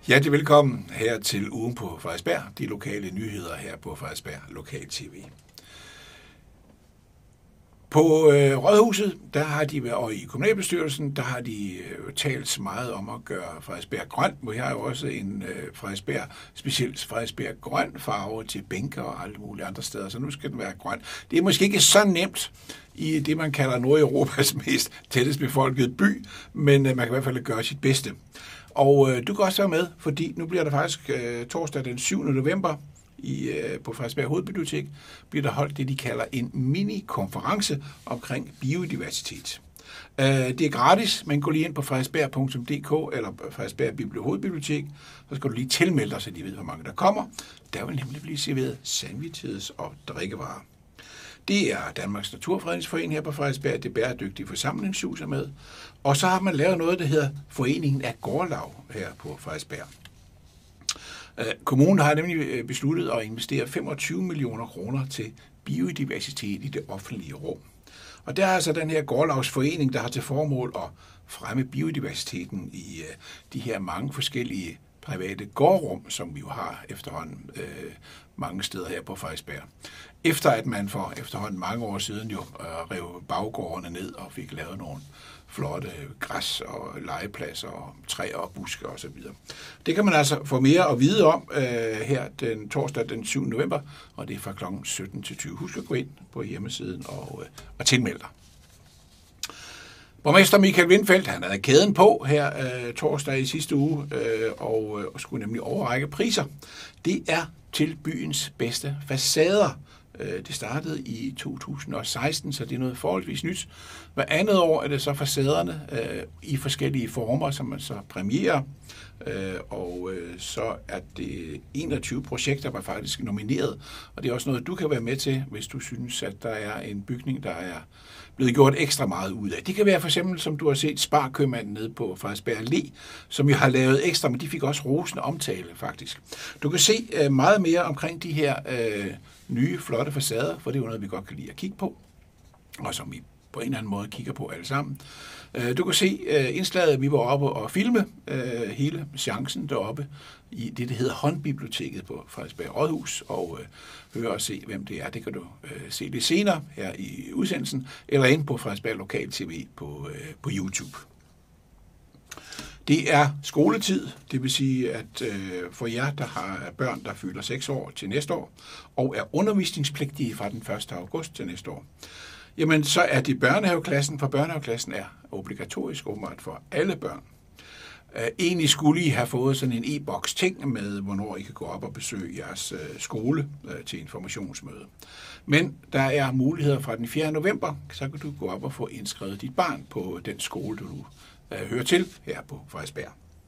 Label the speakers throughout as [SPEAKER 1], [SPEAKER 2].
[SPEAKER 1] Hjertelig velkommen her til Ugen på Frederiksberg, de lokale nyheder her på Frederiksberg Lokal TV. På Rådhuset, der har de, og i kommunalbestyrelsen, der har de talt meget om at gøre Frederiksberg grøn. Vi har jo også en Frederiksberg, specielt Frederiksberg grøn farve til bænker og alle mulige andre steder, så nu skal den være grøn. Det er måske ikke så nemt i det, man kalder Nordeuropas mest tættest befolkede by, men man kan i hvert fald gøre sit bedste. Og du kan også være med, fordi nu bliver der faktisk torsdag den 7. november på Frederiksberg Hovedbibliotek, bliver der holdt det, de kalder en mini-konference omkring biodiversitet. Det er gratis, men gå lige ind på frederiksberg.dk eller Frederiksberg Hovedbibliotek, så skal du lige tilmelde dig, så de ved, hvor mange der kommer. Der vil nemlig blive serveret sandwiches og drikkevarer. Det er Danmarks Naturfredningsforening her på Frederiksberg, det bæredygtige forsamlingshus er med. Og så har man lavet noget, der hedder Foreningen af Gårdlaug her på Frederiksberg. Kommunen har nemlig besluttet at investere 25 millioner kroner til biodiversitet i det offentlige rum. Og der er altså den her gårdlaugsforening, der har til formål at fremme biodiversiteten i de her mange forskellige private gårdrum, som vi jo har efterhånden mange steder her på Frederiksberg. Efter at man for efterhånden mange år siden jo rev baggårdene ned og fik lavet nogle flotte græs og legepladser og træer og buske osv. Det kan man altså få mere at vide om her den torsdag den 7. november, og det er fra kl. 17 til 20. Husk at gå ind på hjemmesiden og tilmelde dig. Borgmester Michael Windfeldt, han havde kæden på her torsdag i sidste uge og skulle nemlig overrække priser. Det er til byens bedste facader. Det startede i 2016, så det er noget forholdsvis nyt. Hver andet år er det så facaderne i forskellige former, som man så præmierer. Så er det 21 projekter, der var faktisk nomineret. Og det er også noget, du kan være med til, hvis du synes, at der er en bygning, der er blevet gjort ekstra meget ud af. Det kan være for eksempel, som du har set, Sparkøbmanden nede på Frederiksberg Allé, som jo har lavet ekstra, men de fik også rosende omtale faktisk. Du kan se meget mere omkring de her nye, flotte facader, for det er jo noget, vi godt kan lide at kigge på, og som vi på en eller anden måde kigger på alle sammen. Du kan se indslaget, vi var oppe og filme hele chancen deroppe i det, der hedder Håndbiblioteket på Frederiksberg Rådhus, og høre og se, hvem det er. Det kan du se lidt senere her i udsendelsen, eller inde på Frederiksberg Lokal TV på YouTube. Det er skoletid, det vil sige, at for jer, der har børn, der fylder 6 år til næste år, og er undervisningspligtige fra den 1. august til næste år, jamen så er det børnehaveklassen, for børnehaveklassen er obligatorisk åbenbart for alle børn. Egentlig skulle I have fået sådan en e-boks ting med, hvornår I kan gå op og besøge jeres skole til informationsmøde. Men der er muligheder fra den 4. november, så kan du gå op og få indskrevet dit barn på den skole, du hører til her på Frederiksberg.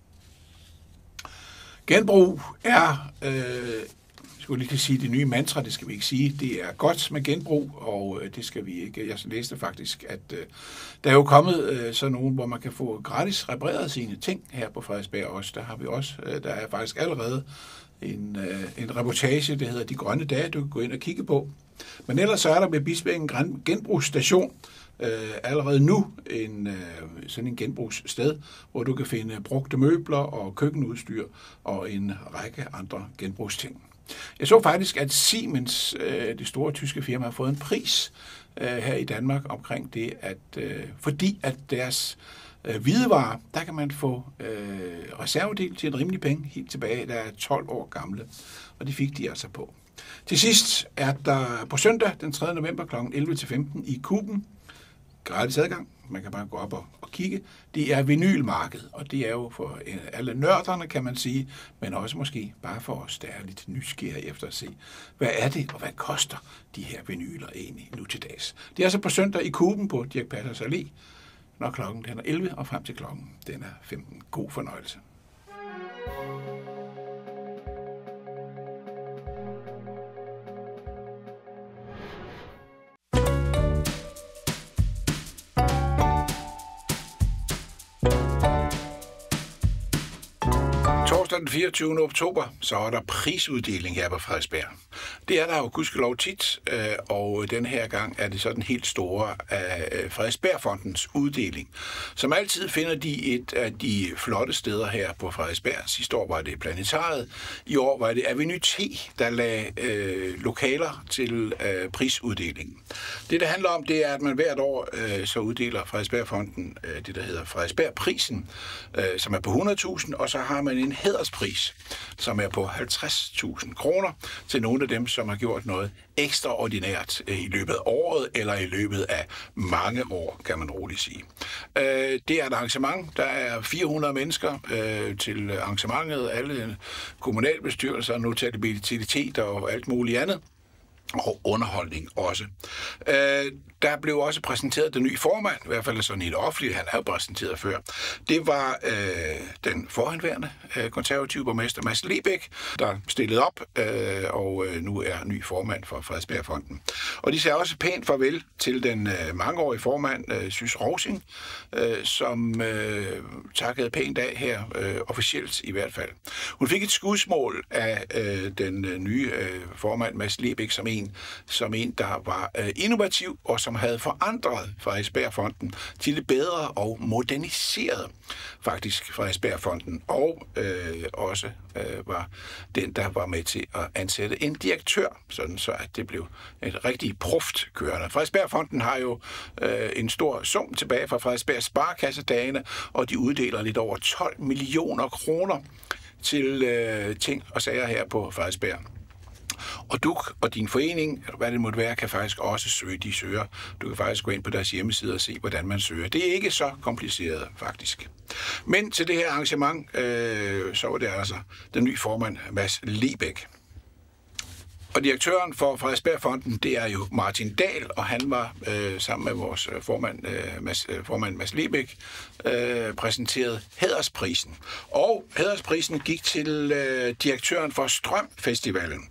[SPEAKER 1] Genbrug er, skulle lige sige det nye mantra, det skal vi ikke sige, det er godt med genbrug, og det skal vi ikke. Jeg læste faktisk, at der er jo kommet sådan nogen, hvor man kan få gratis repareret sine ting her på Frederiksberg også. Der har vi også, der er faktisk allerede en reportage, der hedder De Grønne Dage, du kan gå ind og kigge på. Men ellers så er der ved Bispebjerg en genbrugsstation, allerede nu sådan en genbrugssted, hvor du kan finde brugte møbler og køkkenudstyr og en række andre genbrugsting. Jeg så faktisk, at Siemens, det store tyske firma, har fået en pris her i Danmark omkring det, fordi at deres hvidevarer, der kan man få reservedel til en rimelig penge helt tilbage, der er 12 år gamle, og det fik de altså på. Til sidst er der på søndag den 3. november kl. 11-15 i Kuben gratis adgang. Man kan bare gå op og kigge. Det er vinylmarked, og det er jo for alle nørderne, kan man sige, men også måske bare for os, der er lidt nysgerrige efter at se, hvad er det, og hvad koster de her vinyler egentlig nu til dags. Det er altså på søndag i Kuben på Dirch Passer Allé, når klokken den er 11 og frem til klokken den er 15. God fornøjelse. Den 24. oktober, så er der prisuddeling her på Frederiksberg. Det er der jo gudskelov tit, og den her gang er det så den helt store af Frederiksbergfondens uddeling. Som altid finder de et af de flotte steder her på Frederiksberg. Sidste år var det Planetariet. I år var det Avenue T, der lagde lokaler til prisuddelingen. Det handler om, det er, at man hvert år så uddeler Frederiksbergfonden det, der hedder Frederiksbergprisen, som er på 100.000, og så har man en hæderspris, som er på 50.000 kroner til nogle af dem, som har gjort noget ekstraordinært i løbet af året, eller i løbet af mange år, kan man roligt sige. Det er et arrangement. Der er 400 mennesker til arrangementet, alle kommunalbestyrelser, notabilitet og alt muligt andet. Og underholdning også. Der blev også præsenteret den nye formand, i hvert fald sådan i det offentlige, han er jo præsenteret før. Det var den forhenværende konservative borgmester Mads Lebæk, der stillede op, og nu er ny formand for Frederiksbergfonden. Og de sagde også pænt farvel til den mangeårige formand, Sys Rovsing, som takkede pænt af her, officielt i hvert fald. Hun fik et skudsmål af den nye formand Mads Lebæk som en, der var innovativ og som havde forandret Frederiksbergfonden til det bedre og moderniseret faktisk Frederiksbergfonden, og også var den, der var med til at ansætte en direktør, sådan så at det blev et rigtig proft kørende. Frederiksbergfonden har jo en stor sum tilbage fra Frederiksberg Sparekassedagene, og de uddeler lidt over 12 millioner kroner til ting og sager her på Frederiksberg. Og du og din forening, eller hvad det måtte være, kan faktisk også søge. De søger. Du kan faktisk gå ind på deres hjemmeside og se, hvordan man søger. Det er ikke så kompliceret, faktisk. Men til det her arrangement, så var det altså den nye formand, Mads Lebæk. Og direktøren for Frederiksbergfonden, det er jo Martin Dahl, og han var sammen med vores formand Mads Lebæk præsenteret hædersprisen. Og hædersprisen gik til direktøren for Strøm Festivalen,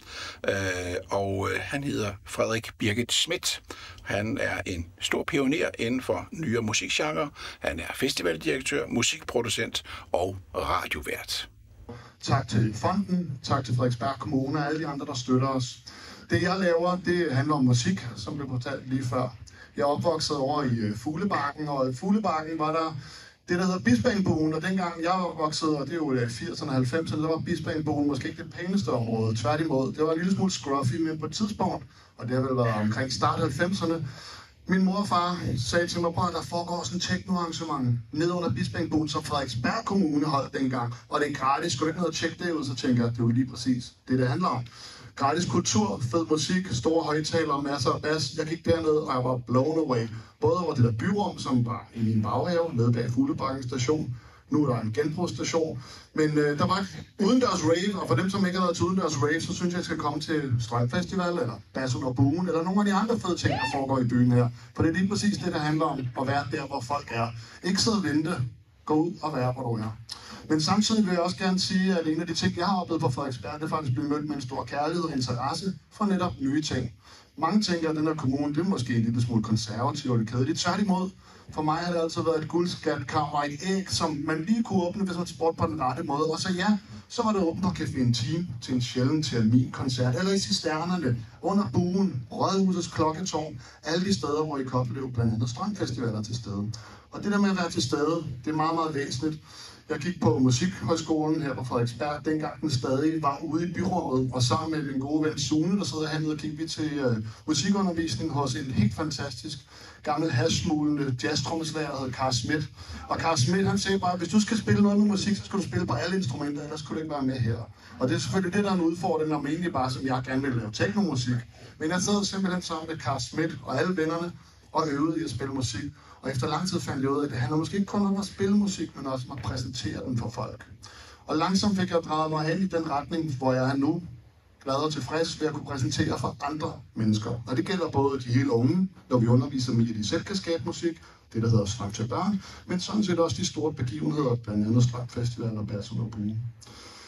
[SPEAKER 1] og han hedder Frederik Birgit Schmidt. Han er en stor pioner inden for nyere musikgenre. Han er festivaldirektør, musikproducent og radiovært.
[SPEAKER 2] Tak til fonden, tak til Frederiksberg Kommune og alle de andre, der støtter os. Det jeg laver, det handler om musik, som blev fortalt lige før. Jeg er opvokset over i Fuglebakken, og i Fuglebakken var der det, der hedder Bispeengbuen, og dengang jeg var opvokset, og det er jo 80'erne og 90'erne, der var Bispeengbuen måske ikke det pæneste område, tværtimod. Det var en lille smule scruffy, men på et tidspunkt, og det har vel været omkring start 90'erne, min mor og far sagde til mig, at der foregår sådan en techno-arrangement ned under Bispeengbuen, som Frederiksberg Kommune holdt dengang. Og det er gratis. Skulle du ikke ned og tjekke det ud, så tænker jeg, det er jo lige præcis det handler om. Gratis kultur, fed musik, store højtalere, masser af bas. Jeg gik derned, og jeg var blown away. Både over det der byrum, som var i min baghave, nede bag Fuglebakken station. Nu er der en genbrugsstation. Men der var udendørs rave, og for dem, som ikke har været til udendørs rave, så synes jeg skal komme til Strøm Festival, eller Bassen og Buen, eller nogle af de andre fede ting, der foregår i byen her. For det er lige præcis det, der handler om at være der, hvor folk er. Ikke sidde og vente. Gå ud og være, hvor du er. Men samtidig vil jeg også gerne sige, at en af de ting, jeg har oplevet på Frederiksberg, det er faktisk blevet mødt med en stor kærlighed og interesse for netop nye ting. Mange tænker, at den her kommune, det er måske en lille smule konservativ og det kedeligt. Tværtimod, for mig har det altid været et guldskatkammer, et æg, som man lige kunne åbne, hvis man spurgte på den rette måde. Og så ja, så var det åbent på Café Intim til en sjælden terminkoncert, eller i Cisternerne, under Buen, Rådhusets Klokketårn, alle de steder, hvor I kan opleve blandt andet strømfestivaler til stede. Og det der med at være til stede, det er meget, meget væsentligt. Jeg gik på Musikhøjskolen her på Frederiksberg, dengang den stadig var ude i byrummet, og sammen med min gode ven Sune, der sidder hernede, gik vi til musikundervisning hos en helt fantastisk gammel hashsmulende jazztrommeslager, der hedder Carl Schmidt. Og Carl Schmidt, han sagde bare, at hvis du skal spille noget med musik, så skal du spille på alle instrumenter, ellers skulle du ikke være med her. Og det er selvfølgelig det, der er en udfordring, om egentlig bare, som jeg gerne vil lave teknomusik. Men jeg sad simpelthen sammen med Carl Schmidt og alle vennerne og øvede i at spille musik. Og efter lang tid fandt jeg ud af, at det handler måske ikke kun om at spille musik, men også om at præsentere den for folk. Og langsomt fik jeg drejet mig hen i den retning, hvor jeg er nu, glad og tilfreds ved at kunne præsentere for andre mennesker. Og det gælder både de helt unge, når vi underviser dem i, at de selv kan skabe musik, det der hedder Strøm til børn, men sådan set også de store begivenheder, blandt andet Strøm Festival og Bassen og Buen.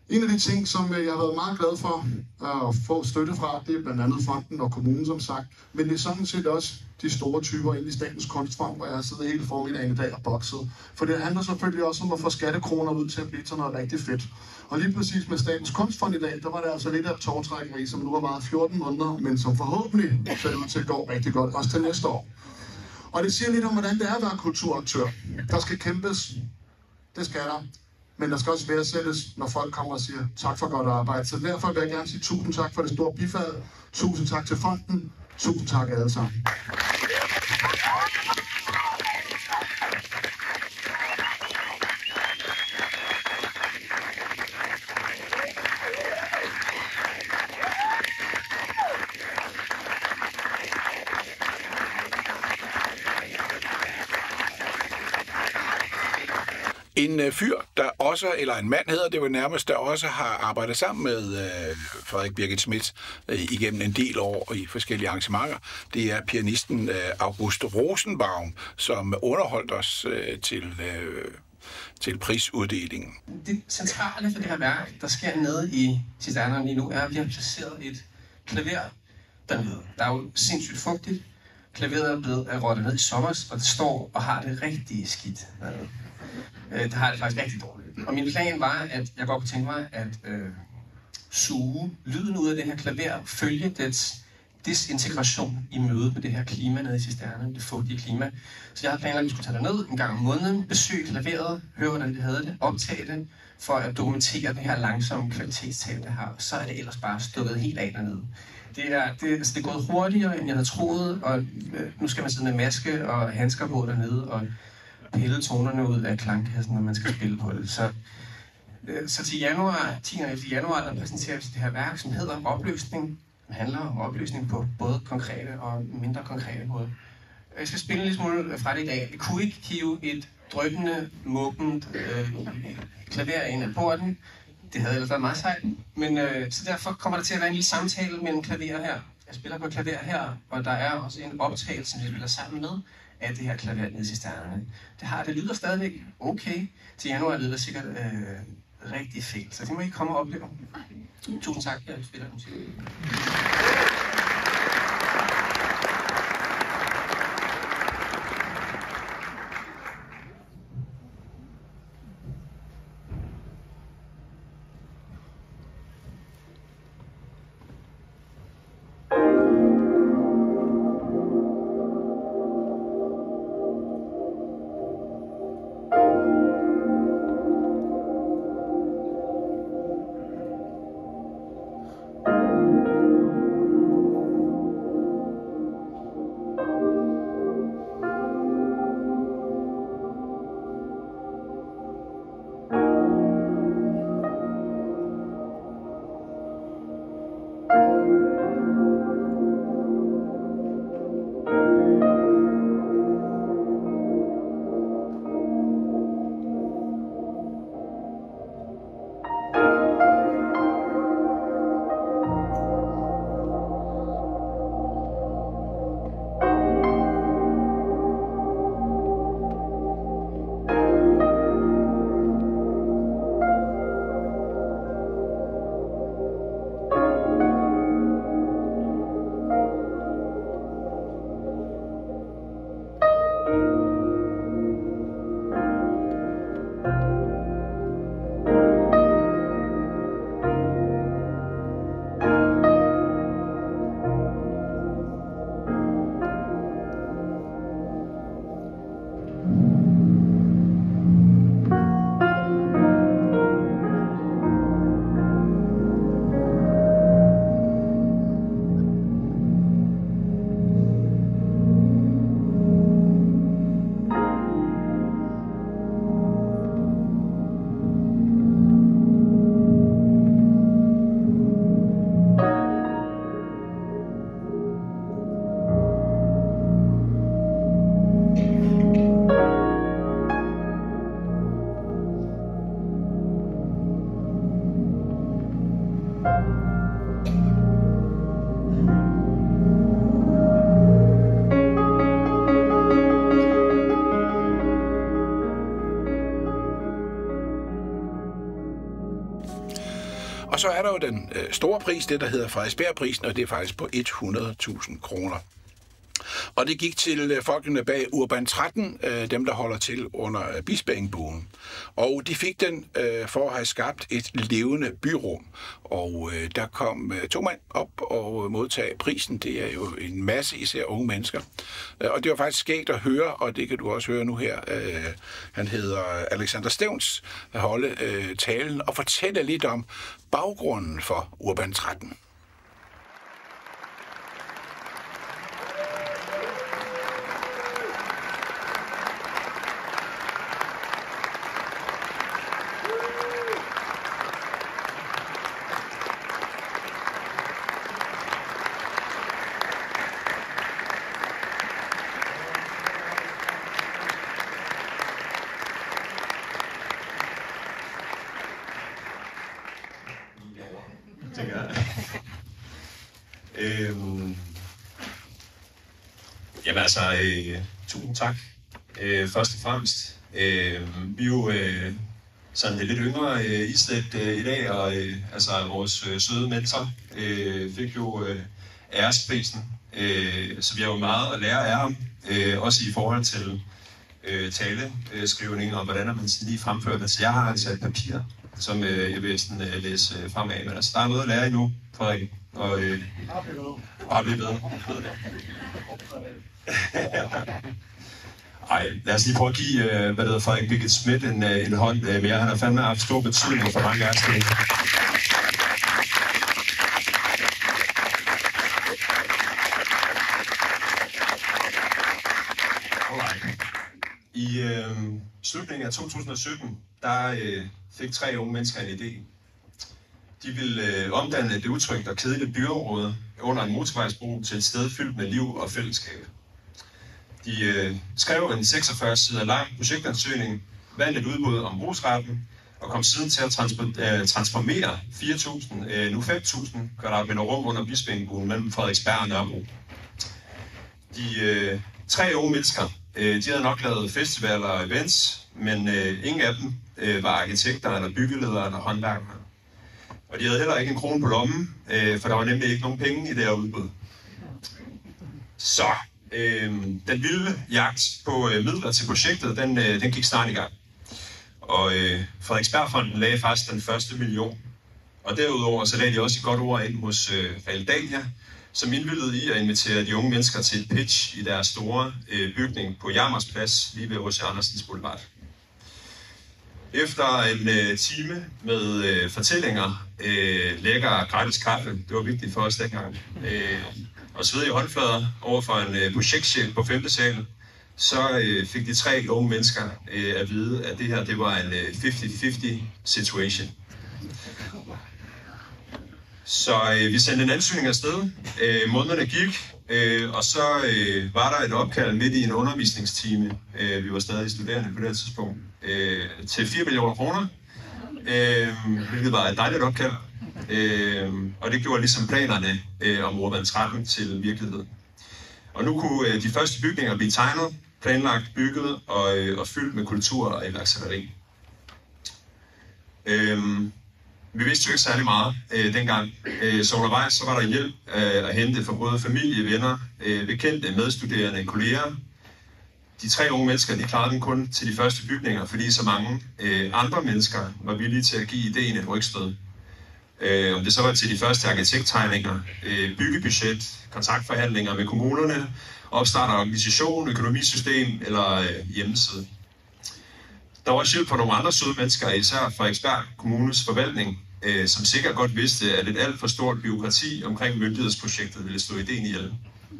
[SPEAKER 2] En af de ting, som jeg har været meget glad for at få støtte fra, det er blandt andet fonden og kommunen, som sagt. Men det er sådan set også de store typer inde i Statens Kunstfond, hvor jeg har siddet hele formiddagen i dag og bokset. For det handler selvfølgelig også om at få skattekroner ud til at blive til noget rigtig fedt. Og lige præcis med Statens Kunstfond i dag, der var det altså lidt af et tårtrækkeri, som nu har varet 14 måneder, men som forhåbentlig ser ud til at gå rigtig godt, også til næste år. Og det siger lidt om, hvordan det er at være kulturaktør. Der skal kæmpes. Det skal der. Men der skal også værdsættes, når folk kommer og siger tak for godt arbejde. Så derfor vil jeg gerne sige tusind tak for det store bifald. Tusind tak til fonden. Tusind tak alle sammen.
[SPEAKER 1] En fyr, der også, eller en mand hedder det jo nærmest, der også har arbejdet sammen med Frederik Birgit Schmidt igennem en del år i forskellige arrangementer, det er pianisten August Rosenbaum, som underholdt os til prisuddelingen.
[SPEAKER 3] Det centrale for det her værk, der sker nede i Cisternerne lige nu, er, at vi har placeret et klaver dernede. Der er jo sindssygt fugtigt. Klaveret er blevet rottet ned i sommer, og det står og har det rigtig skidt. Det har det faktisk rigtig dårligt. Og min plan var, at jeg godt kunne tænke mig at suge lyden ud af det her klaver, følge dets disintegration i mødet med det her klima nede i Cisternerne, det fugtige klima. Så jeg havde planer, at vi skulle tage derned en gang om måneden, besøge klaveret, høre hvordan det havde det, optage det, for at dokumentere det her langsomme kvalitetstab, det har. Så er det ellers bare stukket helt af dernede. Det er gået hurtigere, end jeg havde troet, og nu skal man sidde med maske og handsker på dernede, og pille tonerne ud af klangkassen, når man skal spille på det. Så til januar, 10. januar, der præsenterer vi det her værk, som hedder Opløsning. Det handler om opløsning på både konkrete og mindre konkrete måder. Jeg skal spille en lille smule fra det i dag. Vi kunne ikke hive et dryppende, muggent klaver ind ad porten. Det havde ellers været meget sejt. Men så derfor kommer der til at være en lille samtale mellem klaverer her. Jeg spiller på klaver her, og der er også en optagelse, som vi spiller sammen med, af det her klaver nede i Cisternerne. Det lyder stadigvæk okay. Til januar lyder det sikkert rigtig fedt, så det må I komme og opleve. Tusind tak, jeg spiller musik.
[SPEAKER 1] Og så er der jo den store pris, det der hedder Frederiksbergprisen, og det er faktisk på 100.000 kroner. Og det gik til folkene bag Urban 13, dem der holder til under Bispeengbuen. Og de fik den for at have skabt et levende byrum. Og der kom 2 mand op og modtage prisen. Det er jo en masse, især unge mennesker. Og det var faktisk skægt at høre, og det kan du også høre nu her. Han hedder Alexander Stevns, at holde talen og fortælle lidt om baggrunden for Urban 13.
[SPEAKER 4] Jamen altså, tusind tak. Først og fremmest, vi er jo sådan lidt yngre islet i dag, og altså vores søde mentor fik jo æresprisen, så vi har jo meget at lære af ham, også i forhold til taleskrivning og hvordan man lige fremfører det. Så jeg har altså et papir, som jeg vil sådan, læse fremad, men altså der er noget at lære endnu, Frederik, og bare blive bedre. Ej, lad os lige prøve at give, Frederik Birgit Schmidt en hånd mere. Han har fandme haft stor betydning for mange af os. I slutningen af 2017, der fik 3 unge mennesker en idé. De ville omdanne det utrygt og kedeligt byområde under en motorvejsbro til et sted fyldt med liv og fællesskab. De skrev en 46 sider lang projektansøgning, vandt et udbud om brugsretten og kom siden til at transformere 4.000, nu 5.000 kvadratmeter rum under Bispeengbuen mellem Frederiksberg og Nørrebro. De 3 unge mennesker, de havde nok lavet festivaler og events, men ingen af dem var arkitekter eller byggeledere eller håndværkere. Og de havde heller ikke en krone på lommen, for der var nemlig ikke nogen penge i det her udbud. Så den vilde jagt på midler til projektet, den gik snart i gang. Og Frederiksbergfonden lagde faktisk den første million. Og derudover så lagde de også et godt ord ind hos Realdania, som indvilligede i at invitere de unge mennesker til et pitch i deres store bygning på Jarmers Plads, lige ved H.C. Andersens Boulevard. Efter en time med fortællinger, lækker gratis kaffe, det var vigtigt for os dengang, og svedige håndflader over for en projektchef på 5. sal, så fik de 3 unge mennesker at vide, at det her det var en 50-50 situation. Så vi sendte en ansøgning afsted, månederne gik, og så var der et opkald midt i en undervisningstime, vi var stadig studerende på det tidspunkt, til 4 millioner kroner, hvilket var et dejligt opkald, og det gjorde ligesom planerne om Urban 13 til virkelighed. Og nu kunne de første bygninger blive tegnet, planlagt, bygget og fyldt med kultur og iværksætteri. Vi vidste jo ikke særlig meget dengang, så undervejs så var der hjælp at hente for både familie, venner, bekendte, medstuderende, kolleger. De 3 unge mennesker, de klarede den kun til de første bygninger, fordi så mange andre mennesker var villige til at give ideen et rygstød. Om det så var til de første arkitekttegninger, byggebudget, kontraktforhandlinger med kommunerne, opstart af organisation, økonomisystem eller hjemmeside. Der var også hjælp fra nogle andre søde mennesker, især Frederiksberg Kommunes forvaltning, som sikkert godt vidste, at et alt for stort byråkrati omkring myndighedsprojektet ville stå ideen ihjel.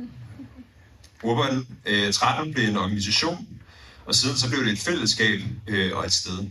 [SPEAKER 4] Urban 13 blev en organisation, og siden så blev det et fællesskab og et sted.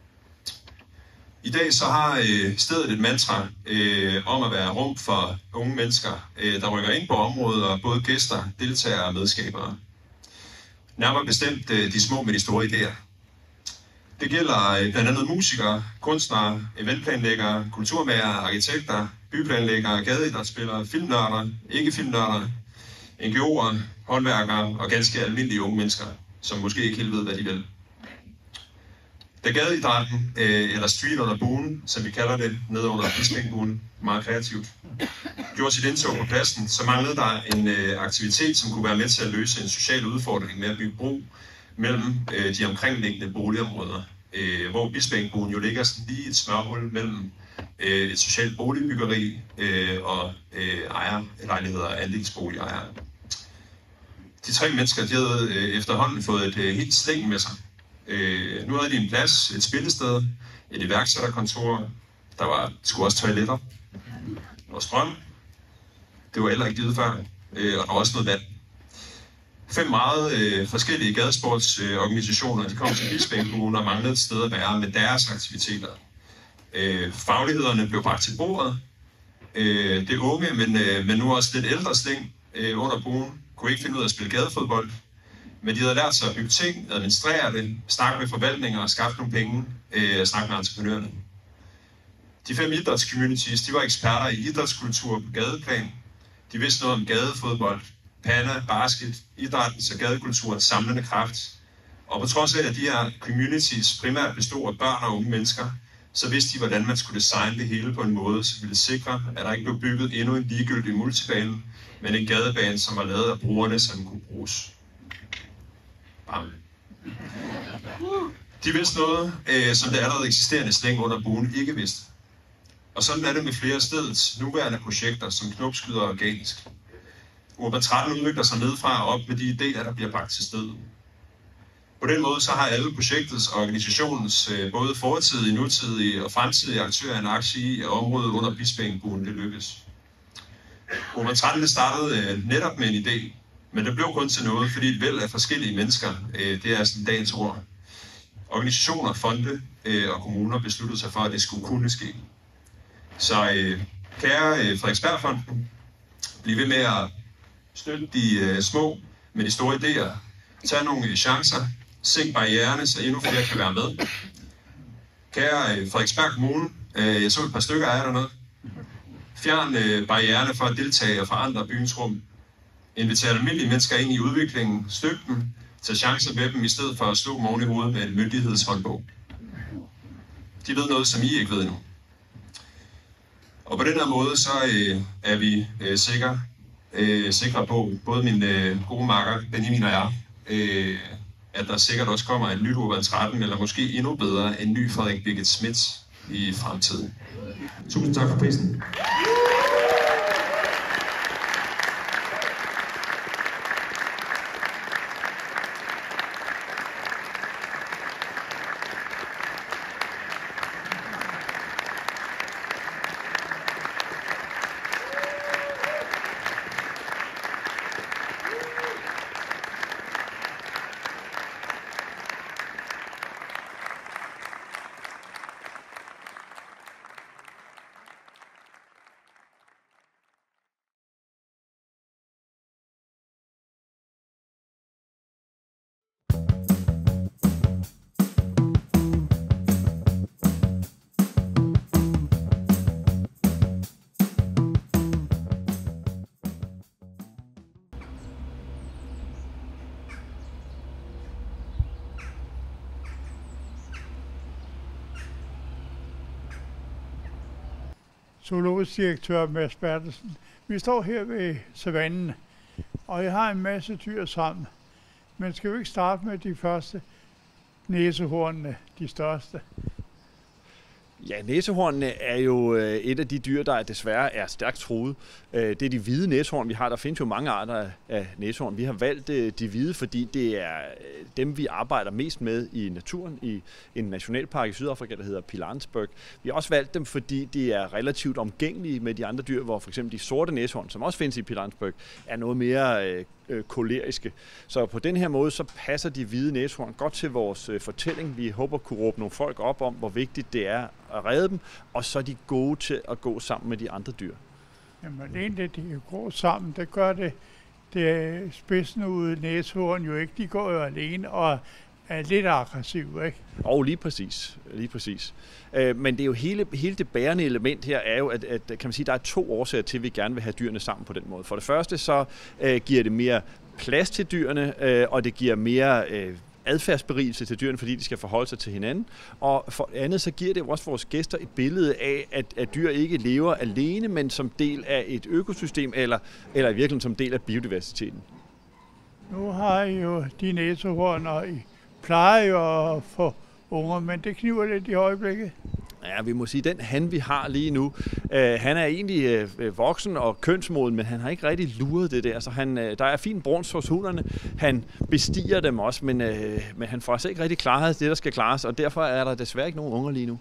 [SPEAKER 4] I dag så har stedet et mantra om at være rum for unge mennesker, der rykker ind på området, og både gæster, deltagere og medskabere. Nærmere bestemt de små med de store idéer. Det gælder blandt andet musikere, kunstnere, eventplanlæggere, kulturmagere, arkitekter, byplanlæggere, gadeidrætsspillere, filmnørder, ikke-filmnørder, NGO'er, håndværkere og ganske almindelige unge mennesker, som måske ikke helt ved, hvad de vil. Da gadeidrætten, eller street under buen, som vi kalder det, nede under Bispeengbuen, meget kreativt, gjorde sit indtog på pladsen, så manglede der en aktivitet, som kunne være med til at løse en social udfordring med at bygge bro mellem de omkringliggende boligområder, hvor Bispeengbuen jo ligger sådan lige et smørhul mellem et socialt boligbyggeri og ejerlejligheder og andelsboligejere. De 3 mennesker, de havde efterhånden fået et helt slæng med sig. Nu havde de en plads, et spillested, et iværksætterkontor, der skulle også toiletter og strøm. Det var heller ikke givet før, og der var også noget vand. 5 meget forskellige gadesportsorganisationer, de kom til Bispeengbuen og manglede et sted at være med deres aktiviteter. Faglighederne blev bragt til bordet. Det unge, men nu også lidt ældre slæng under buen, kunne ikke finde ud af at spille gadefodbold. Men de havde lært sig at bygge ting, administrere det, snakke med forvaltninger og skaffe nogle penge, snakke med entreprenørerne. De 5 idrætscommunities, de var eksperter i idrætskultur på gadeplan. De vidste noget om gadefodbold, panda, basket, idrættens og gadekulturens samlende kraft. Og på trods af, at de her communities primært bestod af børn og unge mennesker, så vidste de, hvordan man skulle designe det hele på en måde, som ville sikre, at der ikke blev bygget endnu en ligegyldig multibane, men en gadebane, som var lavet af brugerne, som kunne bruges. Bam. De vidste noget, som det allerede eksisterende slæng under buen ikke vidste. Og sådan er det med flere af stedets nuværende projekter, som knopskyder organisk. Urban 13 udvikler sig nedefra og op med de idéer, der bliver bragt til stedet. På den måde så har alle projektets og organisationens både fortidige, nutidige og fremtidige aktører en aktie i, at området under Bispeengbuen det lykkes. Urban 13 startede netop med en idé, men det blev kun til noget, fordi et væld af forskellige mennesker, det er sådan dagens ord. Organisationer, fonde og kommuner besluttede sig for, at det skulle kunne ske. Så kære Frederiksbergfonden, bliv ved med at støtte de små, men de store idéer. Tag nogle chancer, sænk barriererne, så endnu flere kan være med. Kære Frederiksberg Kommune, jeg så et par stykker af jer dernede. Fjern barriererne for at deltage og forandre byens rum. Inviter almindelige mennesker ind i udviklingen, støt dem, tag chancer med dem, i stedet for at slå dem oven i hovedet med en myndighedshåndbog. De ved noget, som I ikke ved endnu. Og på den her måde, så er vi sikre på, både min gode makker, Benjamin og jeg, at der sikkert også kommer en nyt Urban 13, eller måske endnu bedre, en ny Frederik Birgit Schmidt i fremtiden. Tusind tak for prisen.
[SPEAKER 5] Zoologisk direktør Mads Bertelsen. Vi står her ved savannen, og jeg har en masse dyr sammen. Men skal vi ikke starte med de første næsehornene, de største?
[SPEAKER 6] Ja, næsehornene er jo et af de dyr, der desværre er stærkt truet. Det er de hvide næsehorn, vi har. Der findes jo mange arter af næsehorn. Vi har valgt de hvide, fordi det er dem, vi arbejder mest med i naturen i en nationalpark i Sydafrika, der hedder Pilanesberg. Vi har også valgt dem, fordi de er relativt omgængelige med de andre dyr, hvor for eksempel de sorte næsehorn, som også findes i Pilanesberg, er noget mere koleriske. Så på den her måde, så passer de hvide næsehorn godt til vores fortælling. Vi håber at kunne råbe nogle folk op om, hvor vigtigt det er at redde dem, og så er de gode til at gå sammen med de andre dyr.
[SPEAKER 5] Jamen egentlig, de går sammen, det gør det spidsnudede næsehorn jo ikke. De går jo alene og er lidt aggressive, ikke?
[SPEAKER 6] Og lige præcis. Men det er jo hele det bærende element her er jo, at kan man sige, der er 2 årsager til, at vi gerne vil have dyrene sammen på den måde. For det første så giver det mere plads til dyrene, og det giver mere adfærdsberigelse til dyrene, fordi de skal forholde sig til hinanden. Og for andet, så giver det også vores gæster et billede af, at dyr ikke lever alene, men som del af et økosystem, eller i virkeligheden som del af biodiversiteten.
[SPEAKER 5] Nu har I jo de næsehorn, og I plejer jo at få unger, men det kniver lidt i øjeblikket.
[SPEAKER 6] Ja, vi må sige, den han, vi har lige nu, han er egentlig voksen og kønsmoden, men han har ikke rigtig luret det der. Så der er fin bruns hos hunderne. Han bestiger dem også, men han får altså ikke rigtig klaret det, der skal klares, og derfor er der desværre ikke nogen unger lige nu.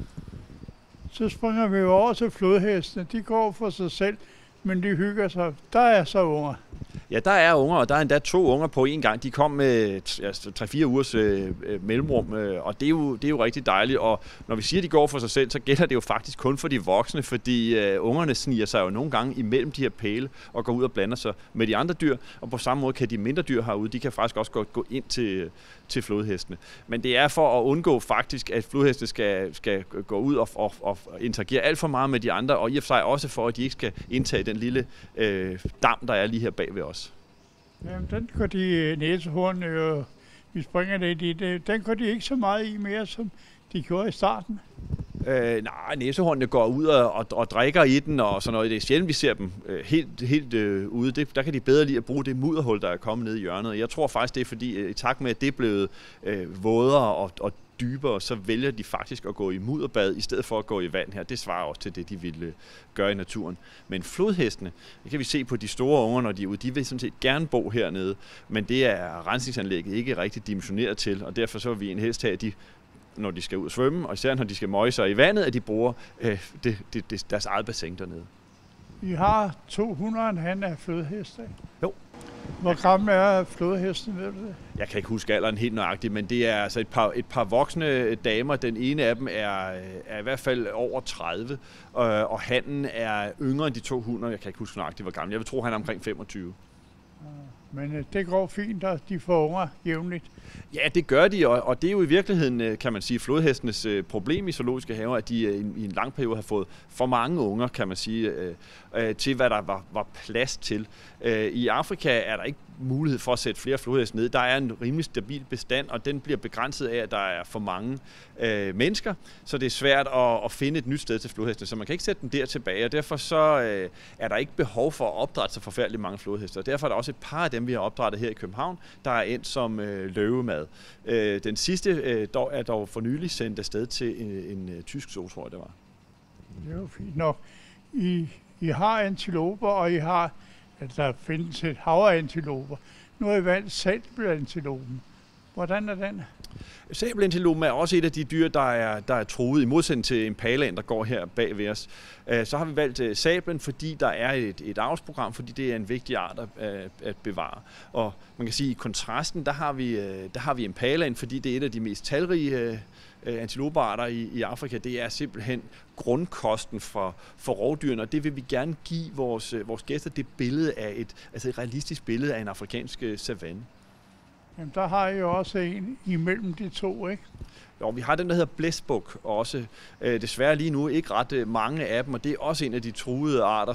[SPEAKER 5] Så springer vi jo over til flodhestene. De går for sig selv, men de hygger sig. Der er så unger.
[SPEAKER 6] Ja, der er unger, og der er endda 2 unger på en gang. De kom med 3-4 ugers mellemrum, og det er jo rigtig dejligt. Og når vi siger, at de går for sig selv, så gælder det jo faktisk kun for de voksne, fordi ungerne sniger sig jo nogle gange imellem de her pæle og går ud og blander sig med de andre dyr. Og på samme måde kan de mindre dyr herude, de kan faktisk også gå ind til flodhestene. Men det er for at undgå faktisk, at flodhestene skal gå ud og interagere alt for meget med de andre, og i og for sig også for, at de ikke skal indtage den lille dam, der er lige her bag ved os.
[SPEAKER 5] Jamen, den går de næsehorn jo, vi springer lidt i det, den går de ikke så meget i mere, som de gjorde i starten.
[SPEAKER 6] Nej, næsehornene går ud og drikker i den og sådan noget. Det er sjældent, vi ser dem helt ude. Der kan de bedre lide at bruge det mudderhul, der er kommet ned i hjørnet. Jeg tror faktisk, det er fordi, i takt med, at det er blevet vådere og dybere, så vælger de faktisk at gå i mudderbad, i stedet for at gå i vand her. Det svarer også til det, de ville gøre i naturen. Men flodhestene, det kan vi se på de store unger, når de er ude, de vil sådan set gerne bo hernede, men det er rensningsanlægget ikke rigtig dimensioneret til, og derfor så vil vi en helst have, at de, når de skal ud og svømme, og især når de skal møje sig i vandet, at de bruger deres eget bassin dernede.
[SPEAKER 5] I har 200 han af flodheste.
[SPEAKER 6] Jo.
[SPEAKER 5] Hvor gammel er flodhesten, ved du det?
[SPEAKER 6] Jeg kan ikke huske alderen helt nøjagtigt, men det er altså et par voksne damer. Den ene af dem er i hvert fald over 30, og hannen er yngre end de 200. Jeg kan ikke huske nøjagtigt, hvor gammel. Jeg vil tro, han er omkring 25.
[SPEAKER 5] Men det går fint, at de får unger jævnligt.
[SPEAKER 6] Ja, det gør de, og det er jo i virkeligheden, kan man sige, flodhestenes problem i zoologiske haver, at de i en lang periode har fået for mange unger, kan man sige, til hvad der var plads til. I Afrika er der ikke mulighed for at sætte flere flodheste ned. Der er en rimelig stabil bestand, og den bliver begrænset af, at der er for mange mennesker, så det er svært at finde et nyt sted til flodheste, så man kan ikke sætte dem der tilbage, og derfor så er der ikke behov for at opdrætte så forfærdeligt mange flodheste, og derfor er der også et par af dem, vi har opdrættet her i København, der er endt som løvemad. Den sidste er dog for nylig sendt afsted til en tysk zoo, tror jeg det var.
[SPEAKER 5] Det er jo fint nok. I har antiloper, og I har, at der findes et hav af antiloper. Nu har I valgt sabelantilopen. Hvordan er den?
[SPEAKER 6] Sabelantilopen er også et af de dyr, der er truet, i modsætning til impalaen, der går her bag ved os. Så har vi valgt sablen, fordi der er et avlsprogram, fordi det er en vigtig art at bevare. Og man kan sige, at i kontrasten, der har vi impalaen, fordi det er et af de mest talrige antilopearter i Afrika. Det er simpelthen grundkosten for rovdyrene, og det vil vi gerne give vores gæster, det billede af et realistisk billede af en afrikansk savanne.
[SPEAKER 5] Jamen, der har I jo også en imellem de to, ikke?
[SPEAKER 6] Jo, vi har den, der hedder blæsbuk også. Desværre lige nu ikke ret mange af dem, og det er også en af de truede arter,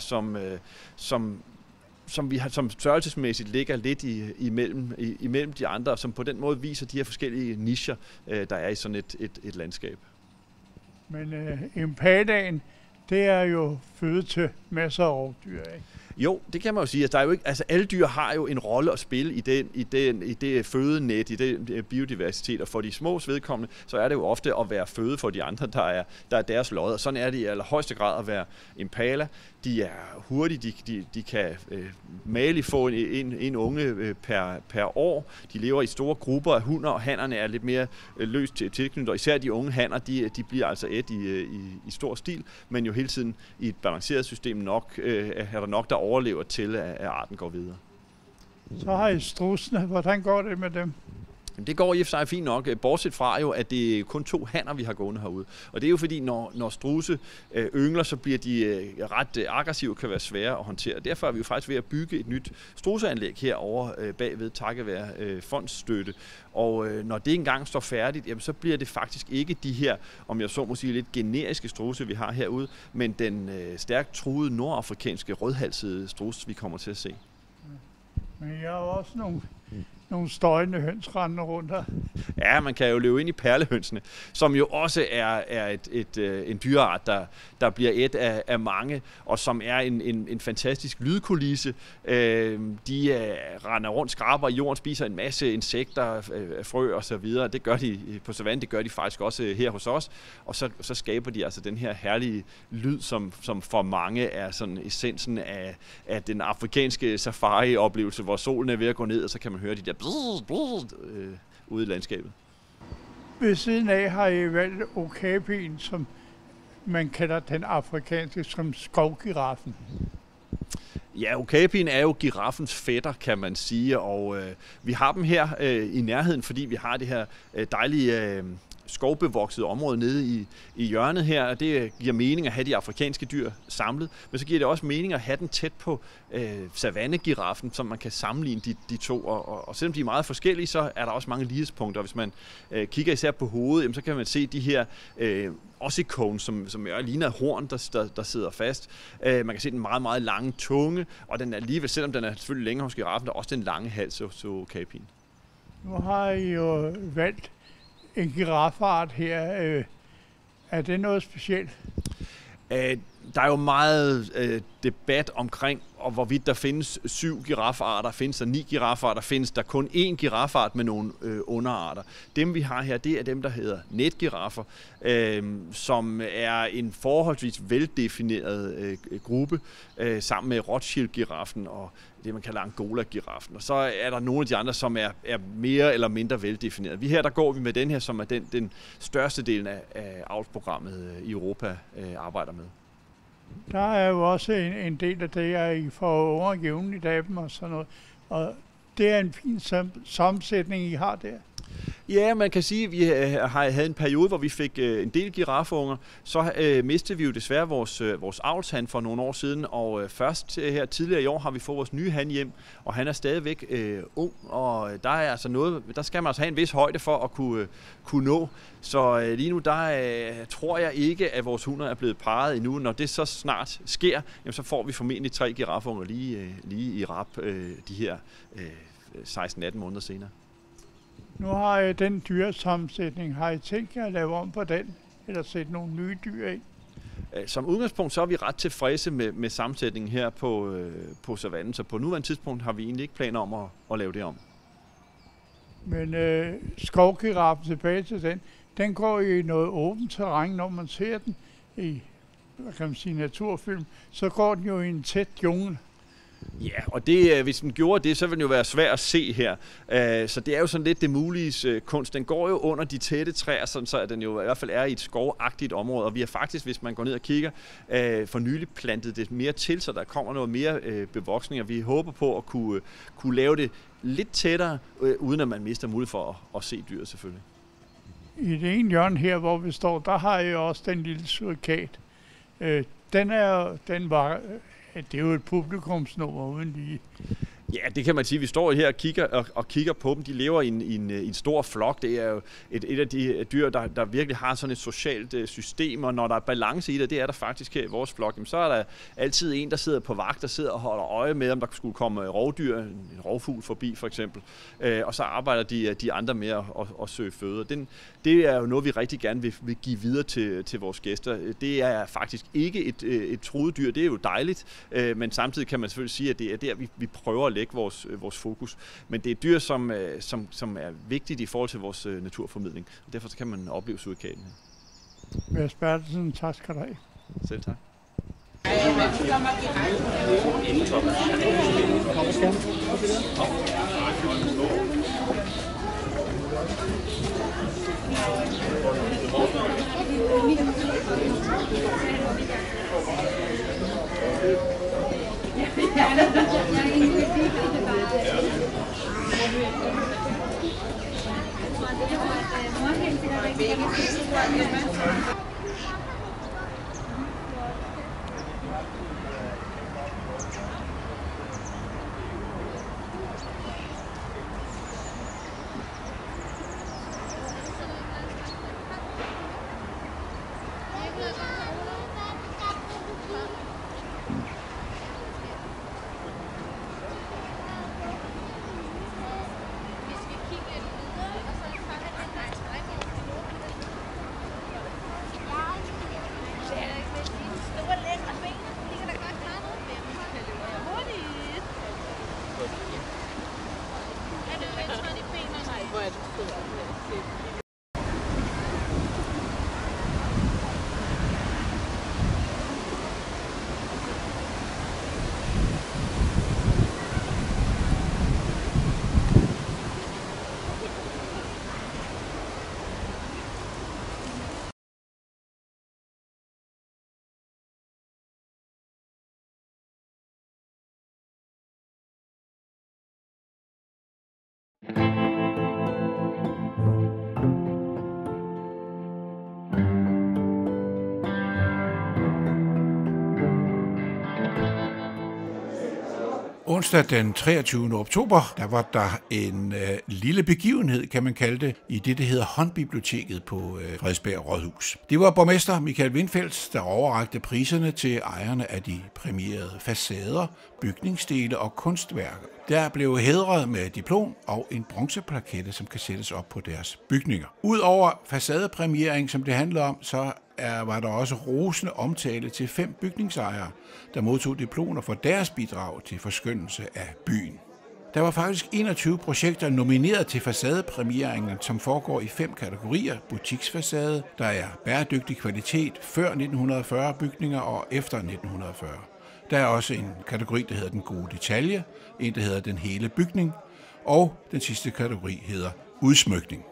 [SPEAKER 6] som vi har, som størrelsesmæssigt ligger lidt imellem de andre, som på den måde viser de her forskellige nicher, der er i sådan et landskab. Men
[SPEAKER 5] impalaen, det er jo føde til masser af rovdyr, ikke?
[SPEAKER 6] Jo, det kan man jo sige. Der er jo ikke, altså alle dyr har jo en rolle at spille i det fødenet, i den biodiversitet, og for de små vedkommende, så er det jo ofte at være føde for de andre, der er deres lod. Og sådan er det i allerhøjeste grad at være impala. De er hurtige, de kan mageligt få en unge per år. De lever i store grupper af hunner, og hannerne er lidt mere løst tilknyttet. Og især de unge hanner, de bliver altså i stor stil, men jo hele tiden i et balanceret system er der nok, der overlever til, at arten går videre.
[SPEAKER 5] Så har I strudsene. Hvordan går det med dem?
[SPEAKER 6] Det går i og for sig fint nok, bortset fra jo, at det er kun 2 hanner, vi har gående herude. Og det er jo fordi, når strudse yngler, så bliver de ret aggressive, kan være svære at håndtere. Derfor er vi jo faktisk ved at bygge et nyt strudseanlæg herovre bagved, takket være fondsstøtte. Og når det engang står færdigt, jamen, så bliver det faktisk ikke de her, om jeg så må sige, lidt generiske strudse, vi har herude, men den stærkt truede nordafrikanske rødhalsede strudse, vi kommer til at se.
[SPEAKER 5] Men jeg har også nogle støjende høns rendende rundt her.
[SPEAKER 6] Ja, man kan jo løbe ind i perlehønsene, som jo også er en dyreart, der bliver et af mange, og som er en fantastisk lydkulisse. De render rundt, skraber i jorden, spiser en masse insekter, frø og så videre. Det gør de på savannen, det gør de faktisk også her hos os. Og så skaber de altså den her herlige lyd, som for mange er sådan essensen af den afrikanske safari-oplevelse, hvor solen er ved at gå ned, og så kan man høre de der ude i landskabet.
[SPEAKER 5] Ved siden af har I valgt okapien, som man kalder den afrikanske, som skovgiraffen.
[SPEAKER 6] Ja, okapien er jo giraffens fætter, kan man sige, og vi har dem her i nærheden, fordi vi har det her dejlige skovbevoksede område nede i hjørnet her, og det giver mening at have de afrikanske dyr samlet, men så giver det også mening at have den tæt på savannegiraffen, så man kan sammenligne de to, og selvom de er meget forskellige, så er der også mange lighedspunkter. Hvis man kigger især på hovedet, jamen, så kan man se de her ossicone, som ligner et horn, der sidder fast. Man kan se den meget, meget lange tunge, og den er alligevel, selvom den er selvfølgelig længere hos giraffen, der er også den lange hals hos okapien.
[SPEAKER 5] Nu har I jo valgt en girafart her. Er det noget specielt?
[SPEAKER 6] Der er jo meget debat omkring, og hvorvidt der findes 7 girafarter, findes der 9 girafarter, findes der kun 1 girafart med nogle underarter. Dem vi har her, det er dem, der hedder netgiraffer, som er en forholdsvis veldefineret gruppe, sammen med Rothschild-giraffen og det, man kalder Angola-giraffen. Og så er der nogle af de andre, som er mere eller mindre veldefineret. Der går vi med den her, som er den største del af avlsprogrammet i Europa arbejder med.
[SPEAKER 5] Der er jo også en del af det, at I får overgivenligt af dem og sådan noget. Og det er en fin sammensætning, I har der.
[SPEAKER 6] Ja, man kan sige, at vi havde en periode, hvor vi fik en del giraffunger. Så mistede vi jo desværre vores avlshan for nogle år siden, og først her tidligere i år har vi fået vores nye han hjem, og han er stadigvæk ung, og der er altså noget, der skal man altså have en vis højde for at kunne nå. Så lige nu, tror jeg ikke, at vores hunder er blevet parret endnu. Når det så snart sker, jamen, så får vi formentlig 3 giraffunger lige i rap de her 16-18 måneder senere.
[SPEAKER 5] Nu har I den dyresammensætning. Har I tænkt jer at lave om på den, eller sætte nogle nye dyr ind?
[SPEAKER 6] Som udgangspunkt, så er vi ret tilfredse med sammensætningen her på savannen, så på nuværende tidspunkt har vi egentlig ikke planer om at lave det om.
[SPEAKER 5] Men skovgiraffen, tilbage til den går i noget åbent terræn, når man ser den i, hvad kan man sige, naturfilm, så går den jo i en tæt jungle.
[SPEAKER 6] Ja, og det, hvis den gjorde det, så ville den jo være svær at se her. Så det er jo sådan lidt det muliges kunst. Den går jo under de tætte træer, sådan så den jo i hvert fald er i et skovagtigt område. Og vi har faktisk, hvis man går ned og kigger, for nylig plantet det mere til, så der kommer noget mere bevoksning. Og vi håber på at kunne lave det lidt tættere, uden at man mister mulighed for at se dyret selvfølgelig.
[SPEAKER 5] I det ene hjørne her, hvor vi står, der har jeg også den lille surikat. Det er jo et publikumsnummer uden lige.
[SPEAKER 6] Ja, det kan man sige. Vi står her og kigger på dem. De lever i en stor flok. Det er jo et af de dyr, der virkelig har sådan et socialt system, og når der er balance i det er der faktisk her i vores flok, så er der altid en, der sidder på vagt, der sidder og holder øje med, om der skulle komme rovdyr, en rovfugl forbi for eksempel, og så arbejder de andre med at søge føde. Det er jo noget, vi rigtig gerne vil give videre til vores gæster. Det er faktisk ikke et truet dyr. Det er jo dejligt, men samtidig kan man selvfølgelig sige, at det er der, vi prøver at lægge vores fokus. Men det er et dyr, som er vigtigt i forhold til vores naturformidling. Og derfor så kan man opleve surikaten her.
[SPEAKER 5] Mads Bertelsen, tak skal du have.
[SPEAKER 6] Selv tak.
[SPEAKER 1] Onsdag den 23. oktober, der var der en lille begivenhed, kan man kalde det, i det hedder Håndbiblioteket på Frederiksberg Rådhus. Det var borgmester Michael Windfeldt, der overrakte priserne til ejerne af de præmierede facader, bygningsdele og kunstværker. Der blev hædret med diplom og en bronzeplakette, som kan sættes op på deres bygninger. Udover facadepræmiering, som det handler om, så var der også rosende omtale til 5 bygningsejere, der modtog diplomer for deres bidrag til forskønnelse af byen. Der var faktisk 21 projekter nomineret til facadepræmieringen, som foregår i 5 kategorier. Butiksfacade, der er bæredygtig kvalitet før 1940 bygninger og efter 1940. Der er også en kategori, der hedder den gode detalje, en, der hedder den hele bygning, og den sidste kategori hedder udsmykning.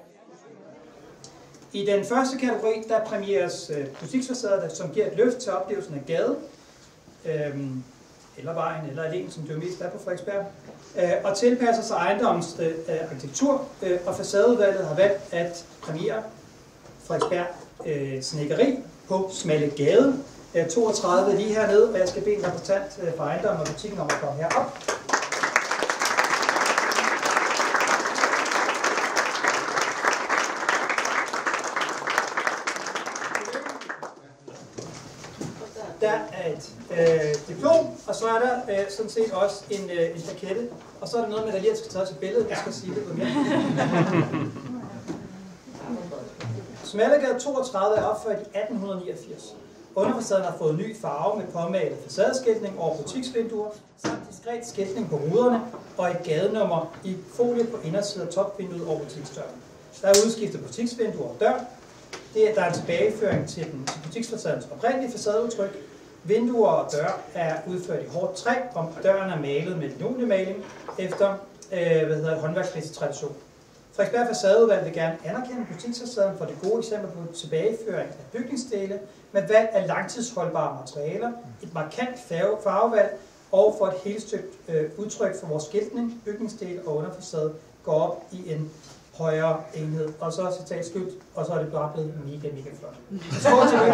[SPEAKER 7] I den første kategori, der præmieres butiksfacader, som giver et løft til oplevelsen af gade, eller vejen, eller alene, som det jo mest er på Frederiksberg, og tilpasser sig ejendommens arkitektur, og facadeudvalget har valgt at præmiere Frederiksberg Snedkeri på Smalle Gade. 32 lige hernede, og jeg skal bede en repræsentant for ejendommen og butikken om at komme herop. Der er et diplom, og så er der sådan set også en plakette, og så er der noget med, der lige skal tages et billede, jeg skal sige det på mere. Smallegade 32 er opført i 1889. Underfacaden har fået ny farve med påmalet facadeskiltning over butiksvinduer, samt diskret skiltning på ruderne og et gadenummer i folie på indersiden af topvinduet over butiksdøren. Der er udskiftet butiksvinduer og dør. Der er en tilbageføring til butiksfacadens oprindelige facadeudtryk. Vinduer og dør er udført i hårdt træ, og døren er malet med linolemaling efter håndværksmæssig tradition. Frederiksberg Facadeudvalg vil gerne anerkende butiksfacaden for det gode eksempel på tilbageføring af bygningsdele med valg af langtidsholdbare materialer, et markant farvevalg og for et helt stykke udtryk for vores skiltning, bygningsdele og underfacade går op i en højere enhed. Og så citat slut, og så er det bare blevet mega flot. Skål tillykke!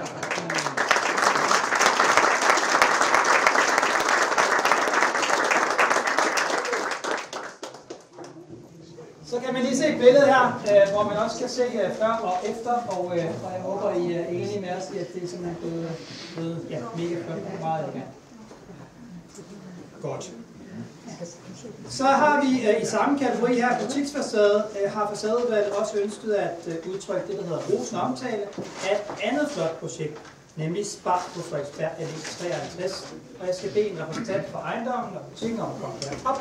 [SPEAKER 7] Så kan man lige se et billede her, hvor man også kan se før og efter, og jeg håber, I er enige med os i, at det er simpelthen blevet mega flot, meget elegant. Godt. Så har vi i samme kategori her, butiksfacade, har facadeudvalget også ønsket at udtrykke det, der hedder rosende omtale af et andet flot projekt, nemlig Spar på Frederiksberg Allé 53. Og jeg skal bede en repræsentant for ejendommen og butikken om at komme herop.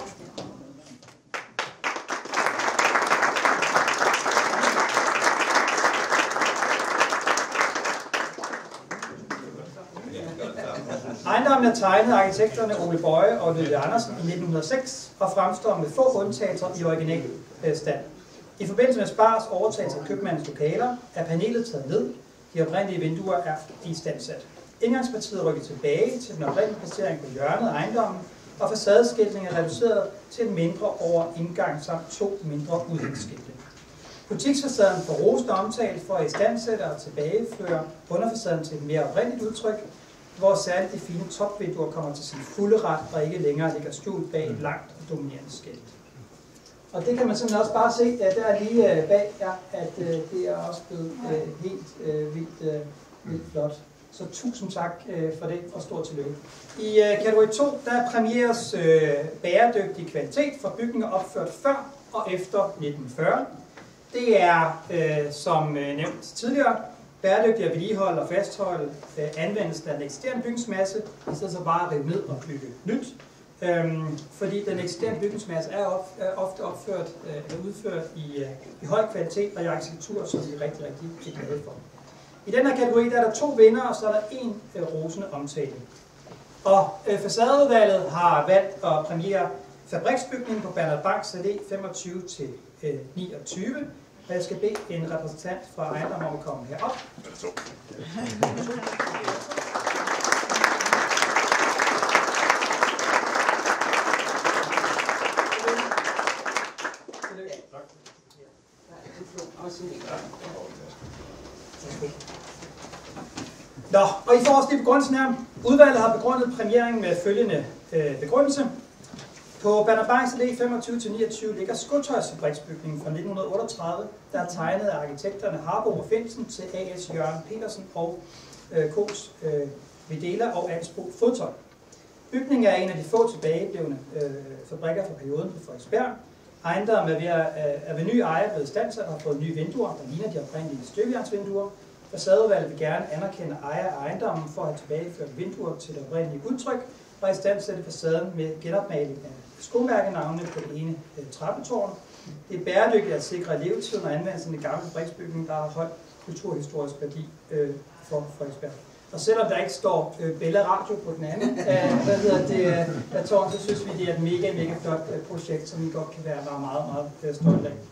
[SPEAKER 7] Ejendommen er tegnet af arkitekterne Ole Bøje og Ludvig Andersen i 1906 og fremstår med få undtagelser i original stand. I forbindelse med Spars overtagelse af købmandens lokaler er panelet taget ned. De oprindelige vinduer er istandsat. Indgangspartiet er rykket tilbage til den oprindelige placering på hjørnet af ejendommen, og facadeskiltningen er reduceret til en mindre over indgang samt 2 mindre udhængsskilte. Butiksfacaden får rosende omtale for at istandsætte og tilbageføre underfacaden til et mere oprindeligt udtryk, hvor særligt de fine topvinduer kommer til sin fulde ret og ikke længere ligger skjult bag et langt og dominerende skilt. Og det kan man simpelthen også bare se, at der er lige bag jer, at det er også blevet helt vildt flot. Så tusind tak for det, og stort tillykke. I kategori 2, der præmieres bæredygtig kvalitet for bygninger opført før og efter 1940. Det er, som nævnt tidligere, bæredygtig at vedligeholde og fastholde anvendelsen af den eksisterende bygningsmasse, i stedet for bare at rive ned og bygge nyt. fordi den eksisterende bygningsmasse er ofte opført eller udført i høj kvalitet og i arkitektur, som vi er rigtig glade for. I den her kategori der er der 2 vinder, og så er der 1 rosende omtale. Og facadeudvalget har valgt at premiere fabriksbygningen på Bernhard Bangs Allé 25-29. Og jeg skal bede en repræsentant fra ejendommen om at komme herop. Nå, og I får også lige begrundelsen her. Udvalget har begrundet premieringen med følgende begrundelse. På Bernhard Bangs Allé 25-29 ligger skotøjsfabriksbygningen fra 1938, der er tegnet af arkitekterne Harbo og Finsen til A.S. Jørgen Petersen og Kos Videla og Ansbro Fodtøj. Bygningen er en af de få tilbageblevne fabrikker fra perioden på Frederiksberg. Ejendommen er ved ny ejer blevet standsat og har fået nye vinduer, der ligner de oprindelige støbejernsvinduer. Facadeudvalget vil gerne anerkende ejer af ejendommen for at have tilbageført vinduer til det oprindelige udtryk og i stand sætte facaden med genopmaling af skomærkenavnene på det ene trappetårn. Det er bæredygtigt at sikre levetiden og anvendelsen af gamle fabriksbygning, der har høj kulturhistorisk værdi for Frederiksberg. Og selvom der ikke står Bella Radio på den anden tårn, så synes vi, det er et mega flot projekt, som vi godt kan være meget stolte af.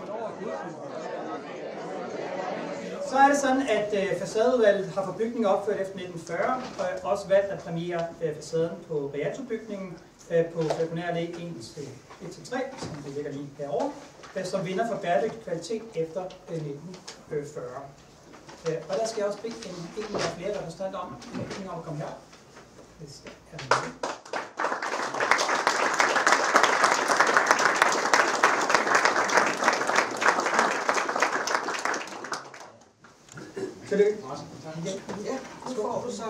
[SPEAKER 7] Så er det sådan, at facadeudvalget har for bygningen opført efter 1940, og også valgt at premiere facaden på Rialto-bygningen på Falconer Allé 1-3, som det ligger lige herovre, som vinder for bæredygtig kvalitet efter 1940. Og der skal jeg også bede en eller flere repræsentanter om at komme her. Tillykke.
[SPEAKER 8] Ja, nu får du så.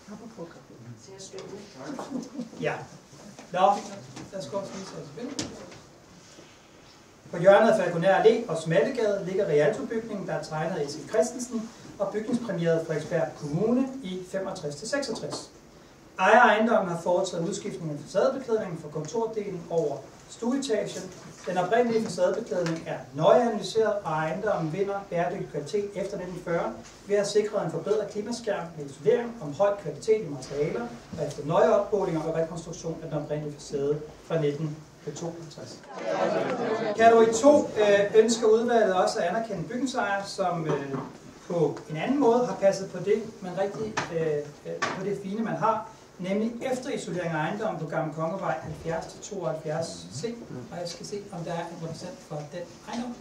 [SPEAKER 7] Ja. Nå, der skal også lige tage spil. På hjørnet af Falconer Allé og Smallegade ligger Rialto-bygningen, der er tegnet af Eskild Christensen og bygningspræmieret Frederiksberg Kommune i 65-66. Ejer ejendommen har foretaget udskiftning af facadebeklædningen for kontordelen over stueetagen. Den oprindelige facadebeklædning er nøje analyseret, og ejendommen vinder bæredygtig kvalitet efter 1940 ved at sikre en forbedret klimaskærm med isolering om høj kvalitet i materialer og efter nøje opmålinger og rekonstruktion af den oprindelige facade fra 1952. Kategori 2 ønsker udvalget også at anerkende bygningsejer, som på en anden måde har passet på det, men rigtig på det fine, man har, nemlig efterisolering af ejendommen på Gammel Kongevej 70-72C. Og jeg skal se, om der er en repræsentant for den ejendom.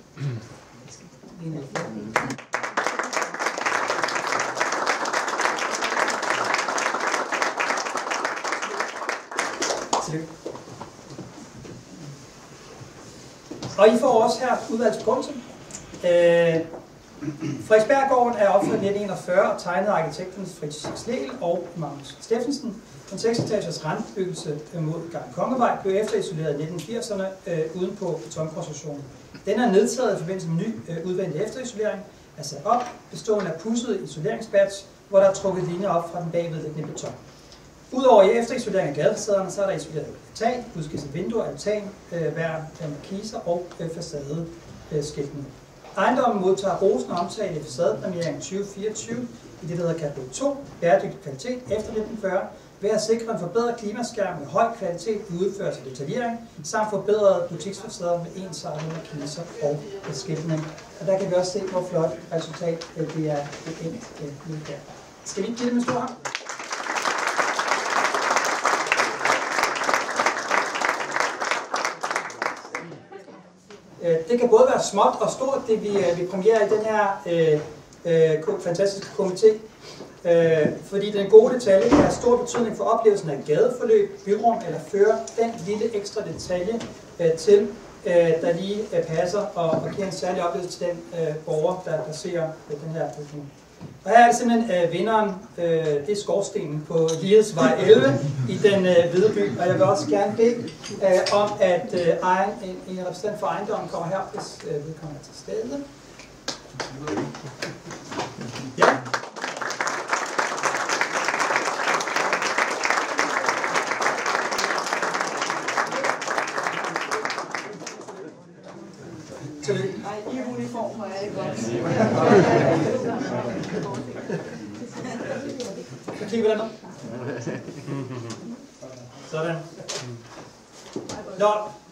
[SPEAKER 7] Og I får også her udvalgsbegrundelse. Frederiksberggården er opført i 1941 og tegnet af arkitekterne Fritz Slegel og Magnus Steffensen. Den 6-etagers randbebyggelse mod Gammel Kongevej blev efterisoleret i 1980'erne uden på betonkonstruktionen. Den er nedtaget i forbindelse med ny udvendig efterisolering, er sat op, bestående af pudset isoleringsbats, hvor der er trukket linjer op fra den bagvedliggende beton. Udover i efterisolering af gadefacaderne, så er der isoleret tag, udskiftet vinduer, altan, værn, markiser og facadeskiltning. Ejendommen modtager rosende omtale i facadepræmiering 2024 i det, der hedder kategori 2, bæredygtig kvalitet efter 1940, ved at sikre en forbedret klimaskærm med høj kvalitet i udførelse af detaljering, samt forbedrede butiksfacader med ensartede markiser og skiltning. Og der kan vi også se, hvor flot resultat det er endt lige her. Skal vi ikke give det med stor hånd? Det kan både være småt og stort, det vi premierer i den her fantastiske komité. Fordi den gode detalje har stor betydning for oplevelsen af gadeforløb, byrum eller fører den lille ekstra detalje til, der lige passer og giver en særlig oplevelse til den borger, der passerer den her bygning. Og her er det simpelthen vinderen, det er skorstenen på Lighedsvej 11 i den hvide by. Og jeg vil også gerne bede om, at en repræsentant for ejendommen kommer her, hvis vedkommende er til stede. Ja. Tillykke.
[SPEAKER 8] Nej, i uniform er det godt.
[SPEAKER 7] Så kigger vi den op. Sådan. Nå,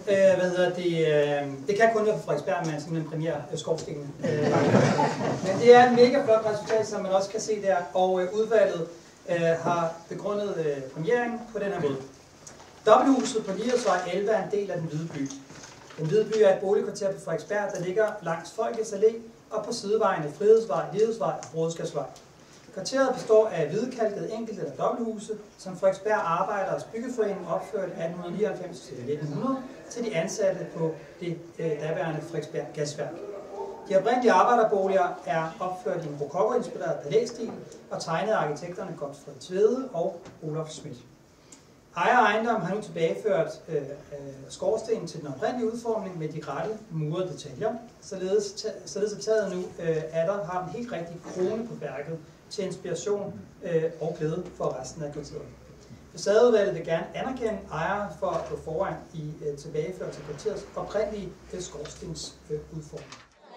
[SPEAKER 7] det kan kun være på Frederiksberg, man simpelthen premierer skorstenen. Men det er en mega flot resultat, som man også kan se der, og udvalget har begrundet premieringen på den her måde. Dobbelthuset på Ligersvej 11 er en del af Den Hvide By. Den Hvide By er et boligkvarter på Frederiksberg, der ligger langs Folkets Allé og på sidevejene Frihedsvej, Lighedsvej og Broderskabsvej. Kvarteret består af hvidkalkede enkelt- eller dobbelthuse, som Frederiksberg Arbejderes Byggeforening opførte 1899-1900 til de ansatte på det daværende Frederiksberg Gasværk. De oprindelige arbejderboliger er opført i en rokoko-inspireret palæstil og tegnet af arkitekterne Godfred Tvede og Olof Schmidt. Ejer ejendommen har nu tilbageført skorstenen til den oprindelige udformning med de rette murede detaljer, således at taget nu har den helt rigtige krone på værket til inspiration og glæde for resten af kvarteret. Facadeudvalget vil gerne anerkende ejere for at gå foran i tilbageførelse af kvarterets oprindelige skorstens udformning.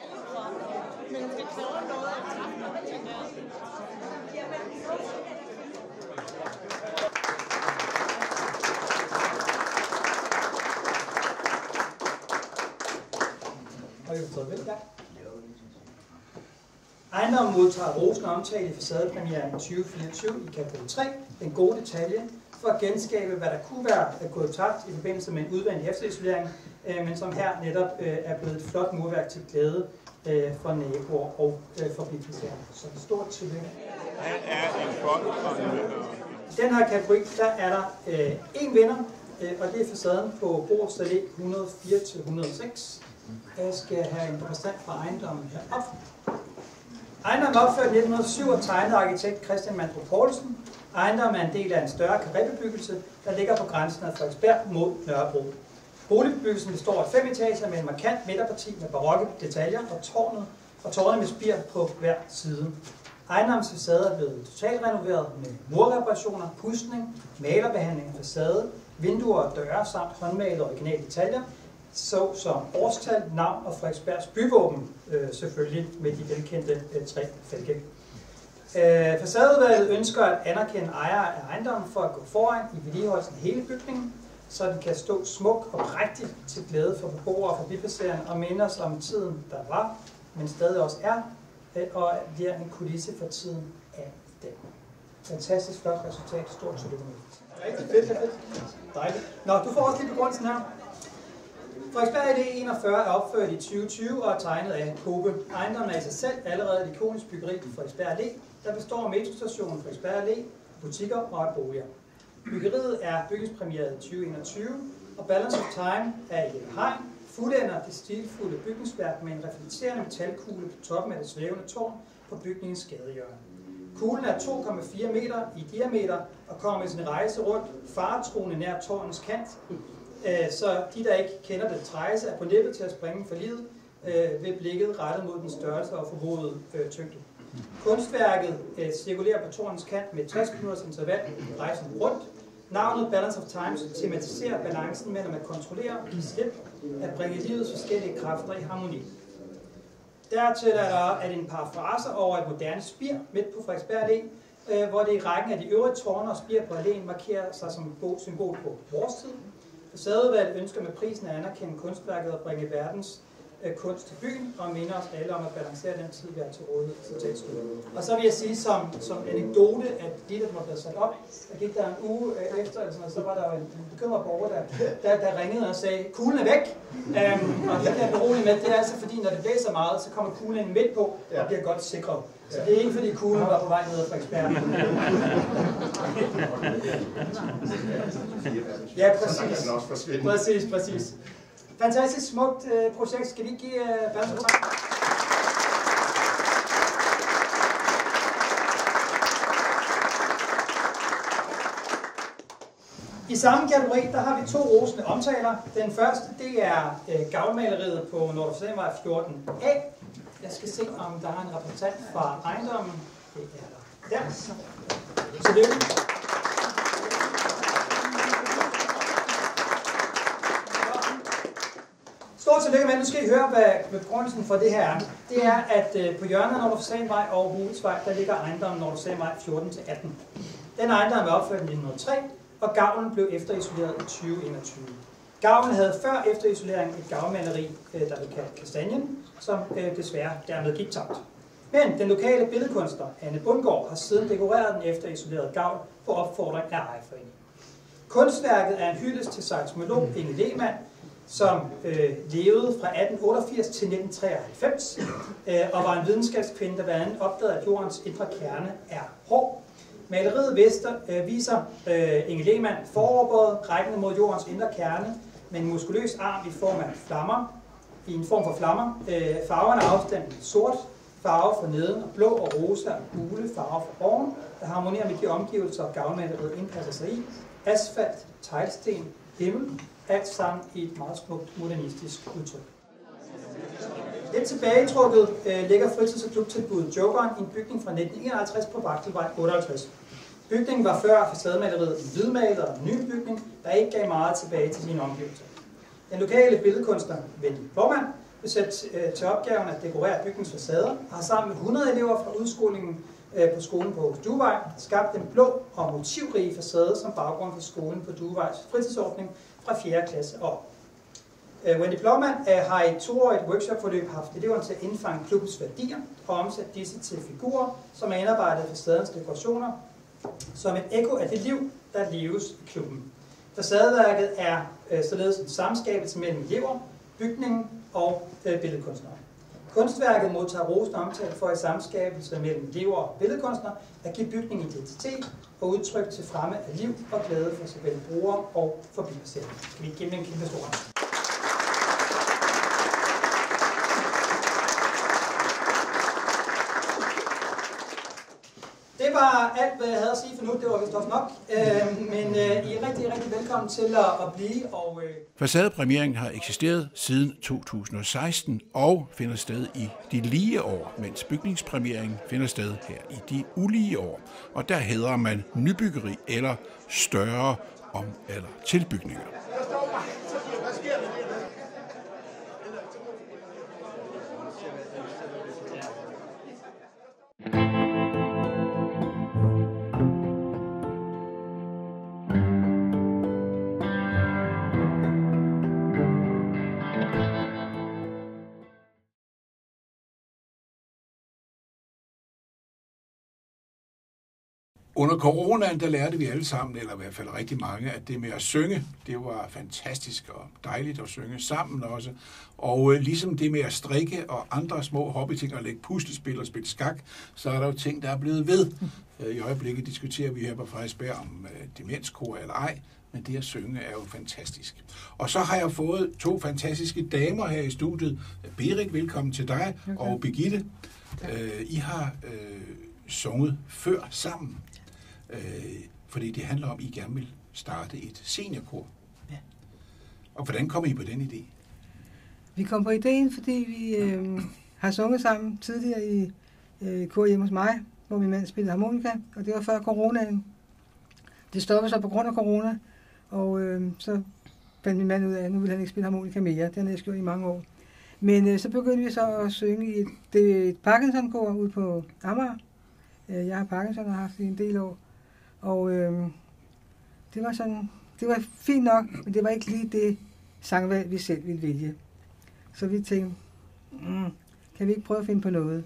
[SPEAKER 7] Ejendommen modtager rosende omtale i facadepremieren 2024 i kapitel 3, den gode detalje, for at genskabe, hvad der kunne være gået tabt i forbindelse med en udvendig efterisolering, men som her netop er blevet et flot murværk til glæde for naboer og forpligtelser. Så et stort tillykke. I den her kategori, der er der en vinder, og det er facaden på Brodersk Allé 104-106. Jeg skal have en repræsentant fra ejendommen herop. Ejendommen er opført i 1907 og tegnet af arkitekt Christian Mandrup Poulsen. Ejendommen er en del af en større karrébebyggelse, der ligger på grænsen af Frederiksberg mod Nørrebro. Boligbebyggelsen består af 5 etager med en markant midterparti med barokke detaljer og tårne med spir på hver side. Ejendommens facade er blevet totalt renoveret med murreparationer, pudsning, malerbehandling af facade, vinduer og døre samt håndmalede originale detaljer, som årstal, navn og Frederiksbergs byvåben, selvfølgelig med de velkendte 3 fælge. Facadeudvalget ønsker at anerkende ejere af ejendommen for at gå foran i vedligeholdelsen af hele bygningen, så den kan stå smuk og prægtigt til glæde for beboere og forbipasserende og minde os om tiden, der var, men stadig også er, og bliver en kulisse for tiden af i dag. Fantastisk flot resultat. Stort tillykke med. Rigtig fedt. Dejligt. Nå, du får også lige begrundelsen her. Frederiksberg Allé 41 er opført i 2020 og er tegnet af Kobe. Ejendommen er i sig selv allerede et ikonisk byggeri på Frederiksberg Allé, der består af metrostationen Frederiksberg Allé, butikker og boliger. Byggeriet er bygningspremieret i 2021, og Balance of Time er i hegn, fuldender det stilfulde bygningsværk med en reflekterende metalkugle på toppen af det svævende tårn på bygningens skadehjørne. Kuglen er 2,4 meter i diameter og kommer med sin rejse rundt faretruende nær tårnens kant, så de, der ikke kender det træse, er på nippet til at springe for livet ved blikket rettet mod den størrelse og formodede tyngde. Kunstværket cirkulerer på tårnens kant med 60 minutters interval rejsen rundt. Navnet Balance of Time tematiserer balancen mellem at kontrollere og give slip, at bringe livets forskellige kræfter i harmoni. Dertil er det en parafrase over et moderne spir midt på Frederiksberg Allé, hvor det i rækken af de øvrige tårne og spir på alléen markerer sig som et symbol på vores tid. Facadeudvalget ønsker med prisen at anerkende kunstværket og bringe verdens kunst til byen, og minder os alle om at balancere den tid, vi har til rådighed. Og så vil jeg sige som anekdote, at lige da den var blevet sat op, der gik der en uge efter, eller sådan, så var der en bekymret borger, der ringede og sagde, kuglen er væk. Og det kan jeg berolige med, det er altså fordi, når det blæser meget, så kommer kuglen ind midt på og bliver godt sikret. Så det er ikke fordi kuglen var på vej ned ad Frederiksberg. Ja, præcis. Fantastisk smukt projekt. Skal vi give Balance of Time? I samme kategori, der har vi 2 rosende omtaler. Den første, det er gavlmaleriet på Nordre Fasanvej 14A. Jeg skal se, om der er en repræsentant fra ejendommen. Det er der. Tillykke. Stort tillykke med, nu skal I høre, hvad begrundelsen for det her er. Det er, at på hjørnet af Nordre Fasanvej og Hovedsvej, der ligger ejendommen Nordre Fasanvej 14-18. Den ejendom er opført i 1903, og gavlen blev efterisoleret i 2021. Gavlen havde før efterisolering et gavlmaleri, der blev kaldt Kastanjen, som desværre dermed gik tabt. Men den lokale billedkunstner, Anne Bundgaard, har siden dekoreret den efterisolerede gavl på opfordring af ejerforeningen. Kunstværket er en hyldest til seismolog Inge Lehmann, som levede fra 1888 til 1993, og var en videnskabskvinde, der blandt andet opdagede, at jordens indre kerne er hård. Maleriet viser Inge Lehmann foroverbøjet, rækkende mod jordens indre kerne, med en muskuløs arm i form af flammer, i en form for flammer. Farverne er afstemt sort, farve for neden og blå og rosa og gule farver for oven, der harmonerer med de omgivelser, gavlmaleriet indpasser sig i. Asfalt, teglsten, himmel, alt sammen i et meget smukt modernistisk udtryk. Lidt tilbagetrukket ligger fritids- og klubtilbuddet Jokeren i en bygning fra 1951 på Vagtelvej 58. Bygningen var før facademaleriet en hvidmalet og en ny bygning, der ikke gav meget tilbage til sine omgivelser. Den lokale billedkunstner Wendy Plovmand blev sat til opgaven at dekorere bygningens facader og har sammen med 100 elever fra udskolingen på skolen på Duevej skabt den blå og motivrige facade som baggrund for skolen på Duevejs fritidsordning fra 4. klasse op. Wendy Plovmand har i et 2-årigt workshopforløb haft eleverne til at indfange klubbens værdier og omsætte disse til figurer, som er indarbejdet i facadens dekorationer, som et ekko af det liv, der leves i klubben. Facadeværket er således en samskabelse mellem elever, bygningen og billedkunstnere. Kunstværket modtager rosen omtalt for i samskabelse mellem elever og billedkunstnere at give bygningen identitet og udtryk til fremme af liv og glæde for såvel brugere og forbipasserende. Skal vi give dem en kæmpe stor hånd? Det var alt, hvad jeg havde at sige for nu. Det var vist også nok. Men I er rigtig, rigtig velkommen til at blive.
[SPEAKER 1] Facadepremieringen har eksisteret siden 2016 og finder sted i de lige år, mens bygningspremieringen finder sted her i de ulige år. Og der hedder man nybyggeri eller større om- eller tilbygninger. Under coronaen, der lærte vi alle sammen, eller i hvert fald rigtig mange, at det med at synge, det var fantastisk og dejligt at synge sammen også. Og ligesom det med at strikke og andre små hobbyting og lægge puslespil og spille skak, så er der jo ting, der er blevet ved. I øjeblikket diskuterer vi her på Frederiksberg om demenskor eller ej, men det at synge er jo fantastisk. Og så har jeg fået 2 fantastiske damer her i studiet. Berit, velkommen til dig, og Birgitte. I har sunget før sammen. Fordi det handler om, at I gerne vil starte et seniorkor. Ja. Og hvordan kom I på den idé?
[SPEAKER 9] Vi kom på ideen, fordi vi har sunget sammen tidligere i kor hjemme hos mig, hvor min mand spillede harmonika, og det var før coronaen. Det stoppede så på grund af corona, og så fandt min mand ud af, at nu ville han ikke spille harmonika mere. Det har jeg gjort i mange år. Men så begyndte vi så at synge i et Parkinson-kor ude på Amager. Jeg har Parkinson og har haft det en del år. Og det var fint nok, men det var ikke lige det sangvalg, vi selv ville vælge. Så vi tænkte, kan vi ikke prøve at finde på noget?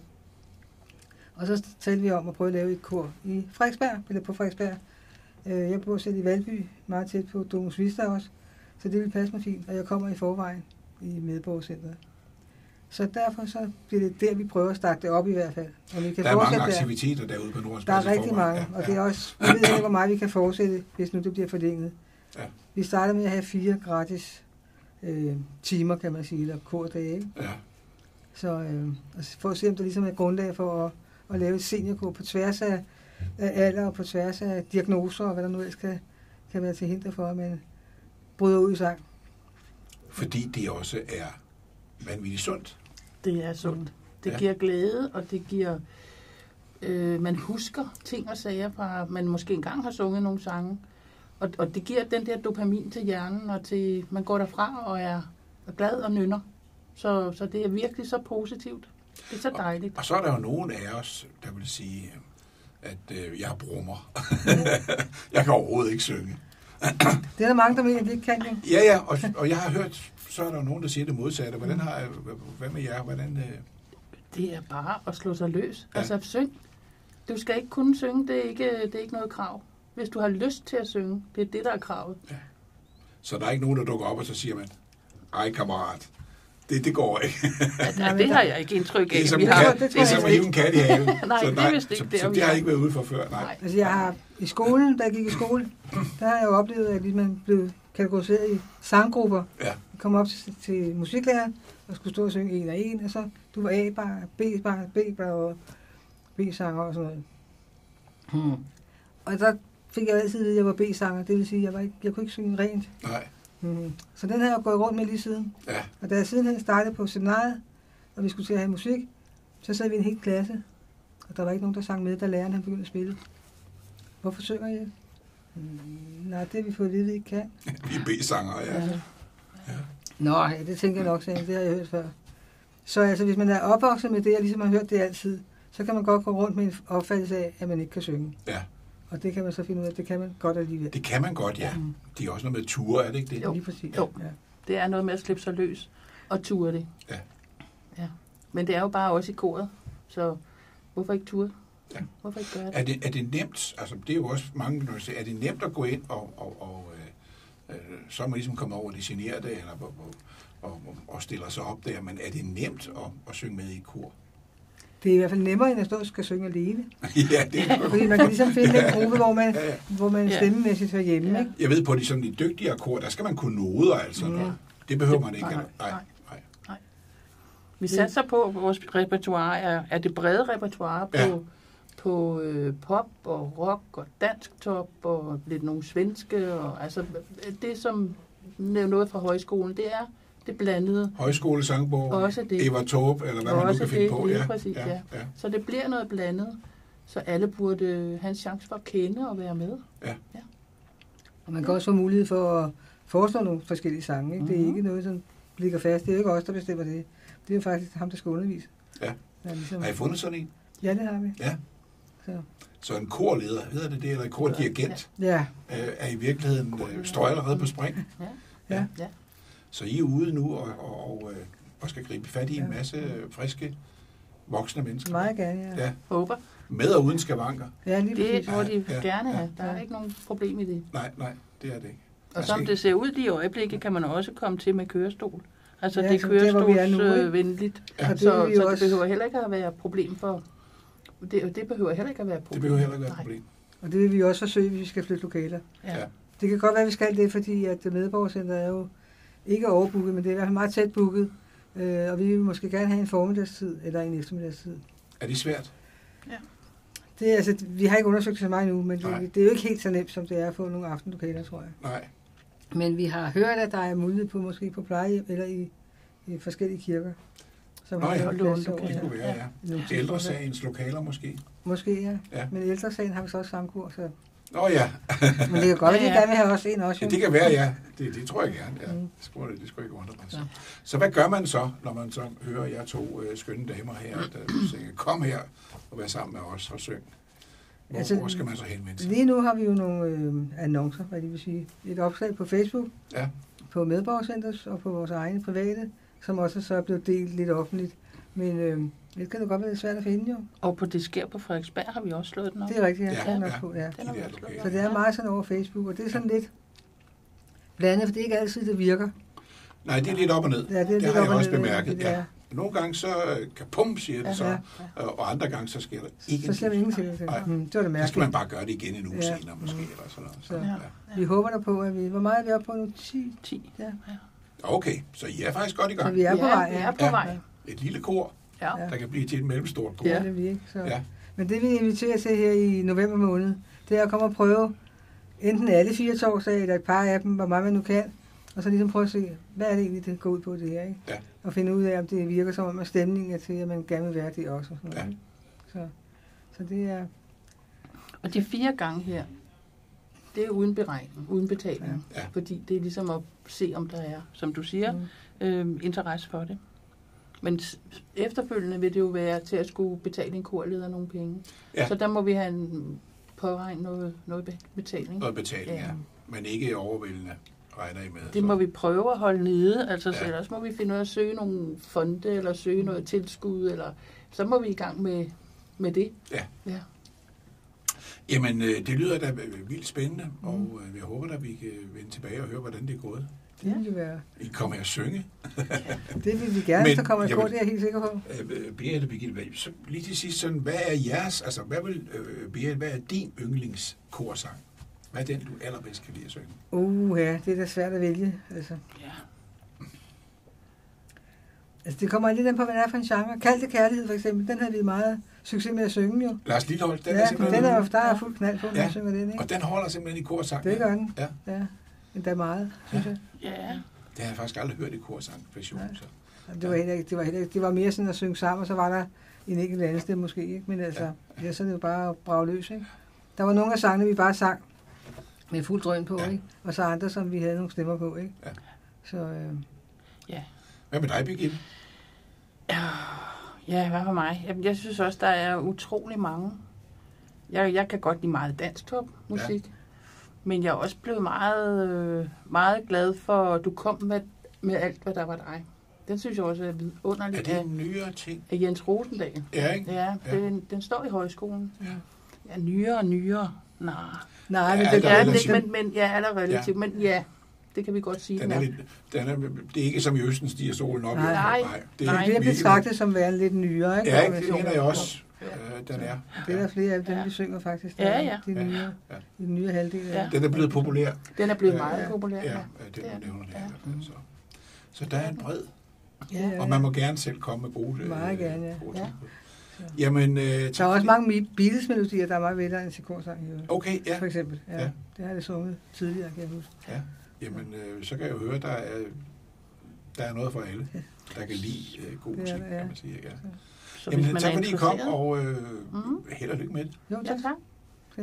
[SPEAKER 9] Og så talte vi om at prøve at lave et kor i Frederiksberg, eller på Frederiksberg. Jeg bor selv i Valby, meget tæt på Domus Vista også, så det ville passe mig fint, og jeg kommer i forvejen i Medborgercenteret. Så derfor så bliver det der, vi prøver at starte det op i hvert fald. Og vi kan
[SPEAKER 1] der er mange aktiviteter derude på Nordens Plads.
[SPEAKER 9] Der er rigtig mange, og det er også, jeg ved ikke, hvor meget vi kan fortsætte, hvis nu det bliver forlænget. Ja. Vi starter med at have 4 gratis timer, kan man sige, eller kordage, ikke? Ja. Så for at se, om der ligesom er grundlag for at lave et seniorkor på tværs af alder og på tværs af diagnoser og hvad der nu ellers kan være til hinder for, at man bryder ud i sang.
[SPEAKER 1] Fordi det også er vanvittigt sundt.
[SPEAKER 10] Det er sundt. Det giver glæde, og det giver... man husker ting og sager fra... Man måske engang har sunget nogle sange. Og det giver den der dopamin til hjernen, og til man går derfra og er glad og nynner Så det er virkelig så positivt. Det er så dejligt.
[SPEAKER 1] Og så er der jo nogen af os, der vil sige, at jeg brummer. Jeg kan overhovedet ikke synge.
[SPEAKER 9] Det er der mange, der mener, det ikke kan jo.
[SPEAKER 1] Ja, og jeg har hørt, så er der nogen, der siger det modsatte. Hvad med jer?
[SPEAKER 10] Det er bare at slå sig løs.
[SPEAKER 1] Ja.
[SPEAKER 10] Altså, syng. Du skal ikke kunne synge, det er ikke noget krav. Hvis du har lyst til at synge, det er det, der er kravet.
[SPEAKER 1] Ja. Så der er ikke nogen, der dukker op, og så siger man, ej kammerat, det går ikke.
[SPEAKER 10] Det har jeg ikke indtryk af.
[SPEAKER 1] Det er som at hive en kat i haven.
[SPEAKER 10] Nej, det er vist ikke.
[SPEAKER 1] Så det har jeg ikke været ude for før. Nej.
[SPEAKER 9] Altså jeg har i skolen, da jeg gik i skole, der har jeg jo oplevet, at man blev kategoriseret i sanggrupper.
[SPEAKER 1] Ja.
[SPEAKER 9] Jeg kom op til musiklæreren og skulle stå og synge en og en, og så du var A-bar, B-bar, B-bar og B-sanger og sådan noget. Og der fik jeg altid at vide, at jeg var B-sanger, det vil sige, at jeg kunne ikke synge rent.
[SPEAKER 1] Nej.
[SPEAKER 9] Så den har jeg gået rundt med lige siden.
[SPEAKER 1] Ja.
[SPEAKER 9] Og da jeg sidenhen startede på seminariet, og vi skulle til at have musik, så sad vi i en hel klasse, og der var ikke nogen, der sang med, da læreren han begyndte at spille. Hvorfor synger I? Nej, det har vi fået at vide, vi ikke kan.
[SPEAKER 1] Vi er B-sangere, ja.
[SPEAKER 9] Nå, ja, det tænker jeg nok, sagde det har jeg hørt før. Så altså, hvis man er opvokset med det, og ligesom har hørt det altid, så kan man godt gå rundt med en opfattelse af, at man ikke kan synge.
[SPEAKER 1] Ja.
[SPEAKER 9] Og det kan man så finde ud af, det kan man godt alligevel.
[SPEAKER 1] Det kan man godt, ja. Det er også noget med ture, er det ikke det?
[SPEAKER 10] Jo.
[SPEAKER 9] Lige præcis.
[SPEAKER 10] Jo.
[SPEAKER 9] Ja.
[SPEAKER 10] Det er noget med at slippe sig løs og ture det.
[SPEAKER 1] Ja.
[SPEAKER 10] Men det er jo bare også i koret, så hvorfor ikke ture?
[SPEAKER 1] Ja.
[SPEAKER 10] Hvorfor ikke gøre det?
[SPEAKER 1] Er det nemt, altså det er jo også mange, når siger, er det nemt at gå ind så er man ligesom kommet over det generede, eller og stiller sig op der, men er det nemt at synge med i kor?
[SPEAKER 9] Det er i hvert fald nemmere, end at stå og skal synge alene.
[SPEAKER 1] Ja, det er
[SPEAKER 9] fordi man kan ligesom finde en gruppe, hvor man stemmemæssigt hører hjemme.
[SPEAKER 1] Ja.
[SPEAKER 9] Ikke?
[SPEAKER 1] Jeg ved på de dygtigere kor, der skal man kunne noder, altså. Det behøver man ikke. Nej.
[SPEAKER 10] Vi satser på, at vores repertoire er det brede repertoire på pop og rock og dansk top og lidt nogle svenske. Og, altså det, som noget fra højskolen, det er det blandede.
[SPEAKER 1] Højskolesangbogen,
[SPEAKER 10] også det.
[SPEAKER 1] Eva Torp, eller hvad man nu kan finde på.
[SPEAKER 10] Ja, præcis, ja. Så det bliver noget blandet, så alle burde have en chance for at kende og være med.
[SPEAKER 1] Ja.
[SPEAKER 9] Og man kan også få mulighed for at foreslå nogle forskellige sange. Ikke? Det er ikke noget, som ligger fast. Det er jo ikke os, der bestemmer det. Det er jo faktisk ham, der skal undervise.
[SPEAKER 1] Ja.
[SPEAKER 9] Ligesom...
[SPEAKER 1] Har I fundet sådan en?
[SPEAKER 9] Ja, det har vi.
[SPEAKER 1] Ja. Så en korleder, hedder det, eller en kordirigent, er i virkeligheden, står allerede på spring.
[SPEAKER 9] Ja.
[SPEAKER 1] Så I er ude nu og skal gribe fat i en masse friske, voksne mennesker.
[SPEAKER 9] Meget gerne, ja.
[SPEAKER 10] Håber.
[SPEAKER 1] Med og uden skavanker.
[SPEAKER 9] Ja, lige præcis.
[SPEAKER 10] Det må de gerne have. Der er ikke nogen problem i det.
[SPEAKER 1] Nej, det er det ikke.
[SPEAKER 10] Og som det ser ud i øjeblikket, kan man også komme til med kørestol. Altså
[SPEAKER 9] ja,
[SPEAKER 10] det er kørestolsvenligt.
[SPEAKER 9] Ja.
[SPEAKER 10] Så det behøver heller ikke at være et problem for... Det behøver heller ikke at være et problem.
[SPEAKER 1] Det behøver heller ikke at være et problem.
[SPEAKER 9] Og det vil vi også forsøge, hvis vi skal flytte lokaler.
[SPEAKER 10] Ja.
[SPEAKER 9] Det kan godt være, at vi skal det, fordi at medborgercenteret er jo ikke overbooket, men det er i hvert fald meget tæt booket. Og vi vil måske gerne have en formiddagstid eller en eftermiddagstid.
[SPEAKER 1] Er det svært?
[SPEAKER 10] Ja.
[SPEAKER 9] Det er, altså, vi har ikke undersøgt så meget nu, men det er jo ikke helt så nemt, som det er at få nogle aftenlokaler, tror jeg.
[SPEAKER 1] Nej.
[SPEAKER 9] Men vi har hørt, at der er mulighed på måske på plejehjem eller i forskellige kirker.
[SPEAKER 1] Nå ja, det kunne være, ja. Ældresagens lokaler måske.
[SPEAKER 9] Måske, ja. Men ældresagen har vi så også sangkurs, så...
[SPEAKER 1] Nå ja.
[SPEAKER 9] Men det kan godt være, at de gerne vil have også en også.
[SPEAKER 1] Ja, det kan være, ja. Det tror jeg gerne, ja. Det skulle ikke undre mig. Så hvad gør man så, når man så hører jer to skønne damer her, der siger, kom her og vær sammen med os og syng? Hvor skal man så henvende sig?
[SPEAKER 9] Lige nu har vi jo nogle annoncer, hvad det vil sige. Et opslag på Facebook, på Medborgercenters og på vores egne private, som også så er blevet delt lidt offentligt. Men det kan det godt være lidt svært at finde, jo.
[SPEAKER 10] Og på Det sker på Frederiksberg har vi også slået den op.
[SPEAKER 9] Det er rigtigt, ja. Så det er meget sådan over Facebook, og det er sådan lidt blandet, for det er ikke altid, det virker.
[SPEAKER 1] Nej, det er lidt op og ned.
[SPEAKER 9] Ja, det
[SPEAKER 1] har jeg også bemærket, ja. Nogle gange så kapum, siger det så, og andre gange så sker der ikke.
[SPEAKER 9] Så sker der ingenting. Det var det mærkeligt.
[SPEAKER 1] Så skal man bare gøre det igen en uge senere, måske, eller sådan noget.
[SPEAKER 9] Vi håber der på, at hvor meget er vi oppe på nu?
[SPEAKER 10] 10.
[SPEAKER 9] Ja.
[SPEAKER 1] Okay, så I er faktisk godt i gang.
[SPEAKER 9] Så vi er på vej.
[SPEAKER 10] Vi er på vej.
[SPEAKER 1] Et lille kor, der kan blive til et mellemstort kor.
[SPEAKER 9] Ja, det er vi ikke. Så. Men det vi inviterer til her i november måned, det er at komme og prøve enten alle 4 torsdage, eller et par af dem, hvor meget man nu kan, og så ligesom prøve at se, hvad er det egentlig, det går ud på det her, ikke?
[SPEAKER 1] Ja.
[SPEAKER 9] Og finde ud af, om det virker som om, at stemningen er til, at man gerne vil være det også. Og sådan noget. Så det er...
[SPEAKER 10] Og de 4 gange her, det er uden beregning, uden betaling.
[SPEAKER 1] Ja.
[SPEAKER 10] Fordi det er ligesom at se, om der er, som du siger, interesse for det. Men efterfølgende vil det jo være til at skulle betale en korleder nogle penge.
[SPEAKER 1] Ja.
[SPEAKER 10] Så der må vi have påregne noget betaling.
[SPEAKER 1] Noget betaling, ja. Men ikke overvældende, regner I med.
[SPEAKER 10] Det må vi prøve at holde nede. Altså, så ellers må vi finde ud af at søge nogle fonde, eller søge noget tilskud, eller så må vi i gang med det.
[SPEAKER 1] Ja.
[SPEAKER 10] Ja.
[SPEAKER 1] Jamen, det lyder da vildt spændende, og jeg håber at vi kan vende tilbage og høre, hvordan det er gået.
[SPEAKER 9] Det vil være.
[SPEAKER 1] I kommer at synge.
[SPEAKER 9] Det vil vi gerne, så kommer jeg på, det er jeg helt sikker på.
[SPEAKER 1] Berit og Birgitte, så lige til sidst, sådan, hvad er jeres, altså hvad er din yndlingskorsang? Hvad er den, du allerbedst kan lide at synge?
[SPEAKER 9] Ja, det er da svært at vælge. Altså.
[SPEAKER 10] Ja.
[SPEAKER 9] Altså, det kommer lidt an på, hvad det er for en genre. Kaldte kærlighed, for eksempel, den havde vi meget succes med at synge, jo.
[SPEAKER 1] Lars Lilholt, den
[SPEAKER 9] ja,
[SPEAKER 1] er simpelthen...
[SPEAKER 9] den er jo, der er fuld knald på, når jeg synger den, ikke?
[SPEAKER 1] Og den holder simpelthen i korsang.
[SPEAKER 9] Det gør den.
[SPEAKER 1] Ja.
[SPEAKER 9] Endda meget, synes jeg.
[SPEAKER 10] Ja.
[SPEAKER 1] Det har jeg faktisk aldrig hørt i korsang-version.
[SPEAKER 9] Det var mere sådan at synge sammen, og så var der en enkelt anden sted måske, ikke? Men altså, så er det jo bare at brage løs, ikke? Der var nogle af sangene, vi bare sang med fuld drøn på, ikke? Og så andre, som vi havde nogle stemmer på, ikke?
[SPEAKER 1] Ja.
[SPEAKER 9] Så,
[SPEAKER 10] Ja.
[SPEAKER 1] Hvad med dig, Birgitte?
[SPEAKER 10] Ja, hvad for mig? Jeg synes også, der er utrolig mange. Jeg kan godt lide meget dansktop-musik. Men jeg er også blevet meget, meget glad for, at du kom med alt, hvad der var dig. Den synes jeg også er vidunderligt.
[SPEAKER 1] Er det en nyere ting?
[SPEAKER 10] Af Jens Rosendal.
[SPEAKER 1] Ja, ikke?
[SPEAKER 10] Ja, den står i højskolen. Ja, nyere. Nej,
[SPEAKER 9] men
[SPEAKER 10] relativt. Men ja, det kan vi godt sige.
[SPEAKER 1] Det er ikke som i Østen stiger solen op.
[SPEAKER 10] Nej.
[SPEAKER 9] Det er betragtet som værende lidt nyere, ikke?
[SPEAKER 1] Ja, ikke? Det mener jeg også. Den er.
[SPEAKER 9] Det er der flere af dem, vi synger faktisk.
[SPEAKER 10] Ja.
[SPEAKER 9] De nye halvdel.
[SPEAKER 10] Ja.
[SPEAKER 1] Den er blevet populær.
[SPEAKER 10] Den er blevet meget populær.
[SPEAKER 1] Ja, det nævner det. Så der er en bred.
[SPEAKER 9] Ja.
[SPEAKER 1] Og man må gerne selv komme med gode
[SPEAKER 9] meget gerne, ja.
[SPEAKER 1] Jamen,
[SPEAKER 9] der er også mange Beatles-melodier, der er meget bedre end til korsang.
[SPEAKER 1] Okay, ja.
[SPEAKER 9] For eksempel. Ja. Det har jeg sunget tidligere, kan jeg huske.
[SPEAKER 1] Ja. Jamen, så kan jeg jo høre, der er noget for alle, der kan lide god musik, kan man sige. Ja. Jamen, tak fordi I kom, og held og lykke med det.
[SPEAKER 9] Jo, tak. Ja.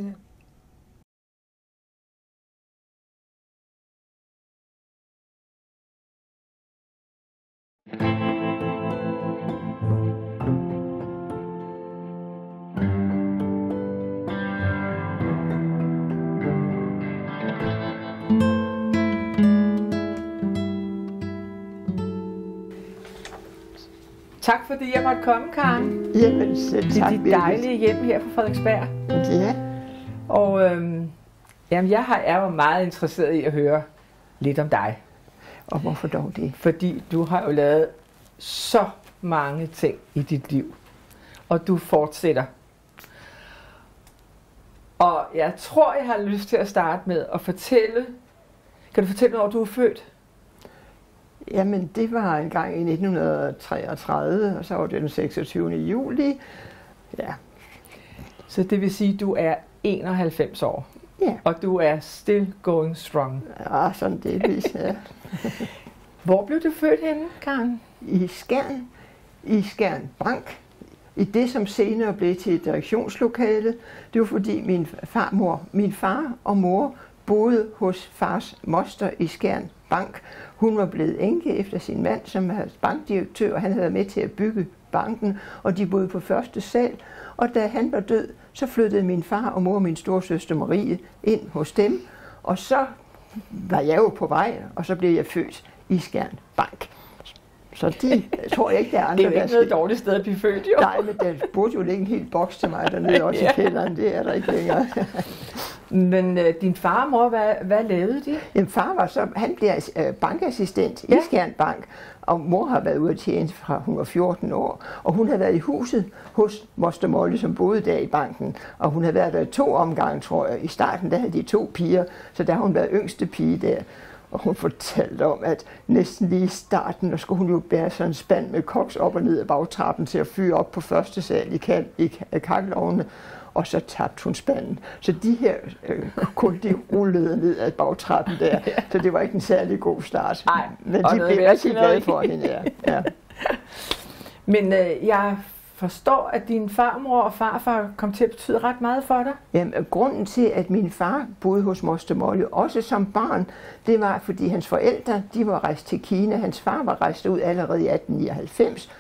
[SPEAKER 11] Tak fordi jeg måtte komme, Karen.
[SPEAKER 12] Jamen, selv tak.
[SPEAKER 11] Til dit dejlige hjem her på Frederiksberg.
[SPEAKER 12] Ja.
[SPEAKER 11] Og jeg er jo meget interesseret i at høre lidt om dig.
[SPEAKER 12] Og hvorfor dog det?
[SPEAKER 11] Fordi du har jo lavet så mange ting i dit liv. Og du fortsætter. Og jeg tror, jeg har lyst til at starte med at fortælle. Kan du fortælle, når du er født?
[SPEAKER 12] Jamen, det var en gang i 1933, og så var det den 26. juli. Ja.
[SPEAKER 11] Så det vil sige, at du er 91 år.
[SPEAKER 12] Ja.
[SPEAKER 11] Og du er still going strong.
[SPEAKER 12] Ja, sådan delvis, ja.
[SPEAKER 11] Hvor blev du født henne, Karen?
[SPEAKER 12] I Skjern. I Skjern Bank. I det, som senere blev til et direktionslokale. Det var fordi min far og mor boede hos fars moster i Skjern Bank. Hun var blevet enke efter sin mand, som var bankdirektør, og han havde været med til at bygge banken, og de boede på første sal. Og da han var død, så flyttede min far og mor og min storesøster Marie ind hos dem, og så var jeg jo på vej, og så blev jeg født i Skjern Bank. Så det tror jeg ikke, der er andre.
[SPEAKER 11] Det er jo ikke noget dårligt sted at blive født, jo.
[SPEAKER 12] Nej, men der burde jo ligge en hel boks til mig dernede også i kælderen. Det er der ikke længere.
[SPEAKER 11] Men din far og mor, hvad lavede de?
[SPEAKER 12] Jamen, han blev bankassistent i Skjern Bank, og mor har været ude at tjene fra hun var 14 år. Og hun havde været i huset hos moster Molly, som boede der i banken. Og hun havde været der 2 omgange, tror jeg. I starten der havde de 2 piger, så der har hun været yngste pige der. Og hun fortalte om, at næsten lige i starten, der skulle hun jo bære sådan en spand med koks op og ned ad bagtrappen til at fyre op på første sal i kakkelovnene. Og så tabte hun spanden. Så de her kun de rullede ned ad bagtrappen der. Så det var ikke en særlig god start.
[SPEAKER 11] Nej,
[SPEAKER 12] men de blev rigtig glade for hende. Ja.
[SPEAKER 11] Men jeg forstår, at din farmor og farfar kom til at betyde ret meget for dig?
[SPEAKER 12] Jamen, grunden til, at min far boede hos moster Molly, også som barn, det var, fordi hans forældre, de var rejst til Kina. Hans far var rejst ud allerede i 1899,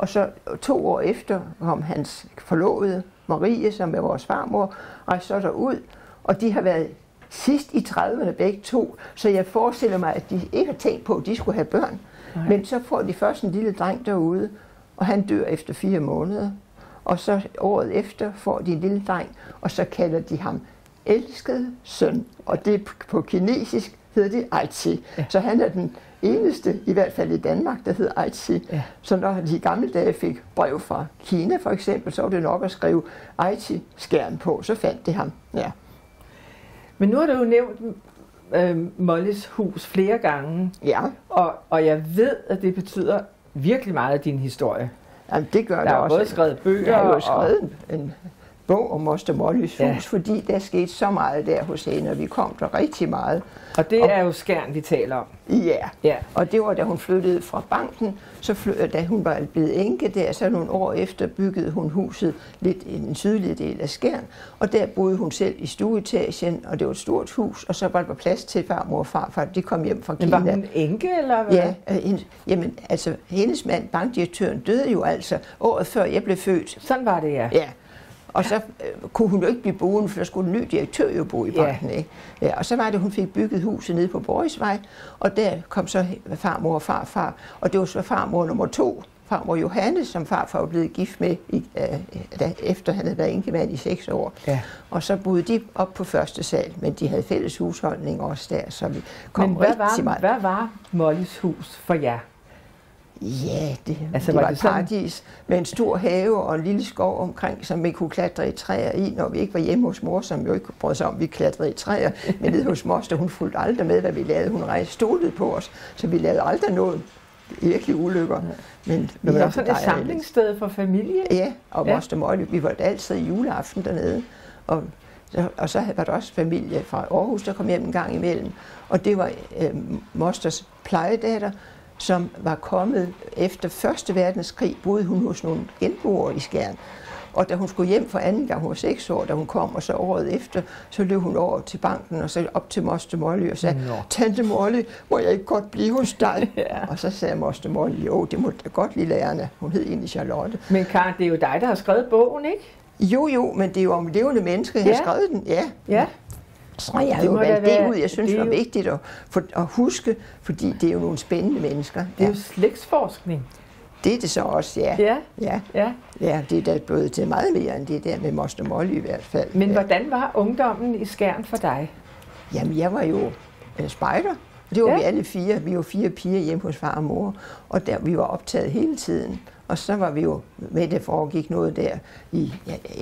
[SPEAKER 12] Og så 2 år efter kom hans forlovede, Marie, som er vores farmor, rejste så derud, og de har været sidst i 30'erne begge to, så jeg forestiller mig, at de ikke har tænkt på, at de skulle have børn. Nej. Men så får de først en lille dreng derude, og han dør efter 4 måneder. Og så året efter får de en lille dreng, og så kalder de ham elskede søn. Og det på kinesisk hedder det Aichi. Ja. Så han er den eneste, i hvert fald i Danmark, der hedder Aichi. Ja. Så når de i gamle dage fik brev fra Kina for eksempel, så var det nok at skrive Aichi-skærn på, så fandt de ham. Ja.
[SPEAKER 11] Men nu har du jo nævnt Mollys hus flere gange.
[SPEAKER 12] Ja.
[SPEAKER 11] Og jeg ved, at det betyder virkelig meget af din historie.
[SPEAKER 12] Jamen, det gør
[SPEAKER 11] der
[SPEAKER 12] det også.
[SPEAKER 11] Der er både skrevet bøger.
[SPEAKER 12] Jeg har jo skrevet en bog om Moster Mollys hus, fordi der skete så meget der hos hende, og vi kom der rigtig meget.
[SPEAKER 11] Og det er jo Skjern, vi taler om.
[SPEAKER 12] Ja, og det var da hun flyttede fra banken, da hun var blevet enke der, så nogle år efter byggede hun huset lidt i den sydlige del af Skjern, og der boede hun selv i stueetagen, og det var et stort hus, og så var der plads til farmor og farfar, de kom hjem fra Kina.
[SPEAKER 11] Men var hun enke, eller hvad?
[SPEAKER 12] Ja, jamen altså hendes mand, bankdirektøren, døde jo altså året før jeg blev født.
[SPEAKER 11] Sådan var det, ja.
[SPEAKER 12] Ja. Og så kunne hun jo ikke blive boende, for der skulle en ny direktør jo bo i banken. Ikke? Ja, og så var det, hun fik bygget huset nede på Borgsvej, og der kom så farmor og farfar, og det var så farmor nummer 2, farmor Johanne, som farfar var blevet gift med, efter han havde været enkemand i 6 år. Ja. Og så boede de op på første sal, men de havde fælles husholdning også der, så vi kom rigtig meget.
[SPEAKER 11] Hvad var Mollys hus for jer?
[SPEAKER 12] Ja, det var et paradis med en stor have og en lille skov omkring, som vi kunne klatre i træer i, når vi ikke var hjemme hos mor, som jo ikke brød sig om, vi klatrede i træer. Men nede hos moster, hun fulgte aldrig med, hvad vi lavede. Hun stolede på os, så vi lavede aldrig noget virkelig ulykker. Men
[SPEAKER 11] det var sådan et samlingssted for familie?
[SPEAKER 12] Ja, og moster Molly, vi var altid juleaften dernede. Og så var der også familie fra Aarhus, der kom hjem en gang imellem. Og det var mosters plejedatter, som var kommet efter 1. verdenskrig, boede hun hos nogle genboere i Skjern. Og da hun skulle hjem for anden gang, hun var 6 år, da hun kom, og så året efter, så løb hun over til banken, og så op til Moster Molly og sagde, Tante Molly, må jeg ikke godt blive hos dig? Ja. Og så sagde Moster Molly, jo, det må da godt, lille Erne. Hun hed egentlig Charlotte.
[SPEAKER 11] Men Karen, det er jo dig, der har skrevet bogen, ikke?
[SPEAKER 12] Jo, men det er jo om levende mennesker, jeg har skrevet den, ja. Så jeg har jo valgt det ud, jeg synes det var vigtigt at huske, fordi det er jo nogle spændende mennesker.
[SPEAKER 11] Det er jo slægtsforskning.
[SPEAKER 12] Det er det så også, ja, det er da blevet til meget mere end det der med Moster Molly i hvert fald.
[SPEAKER 11] Men hvordan var ungdommen i Skjern for dig?
[SPEAKER 12] Jamen, jeg var jo spejder. Det var vi alle 4. Vi var 4 piger hjemme hos far og mor, og vi var optaget hele tiden. Og så var vi jo med, der foregik noget der i,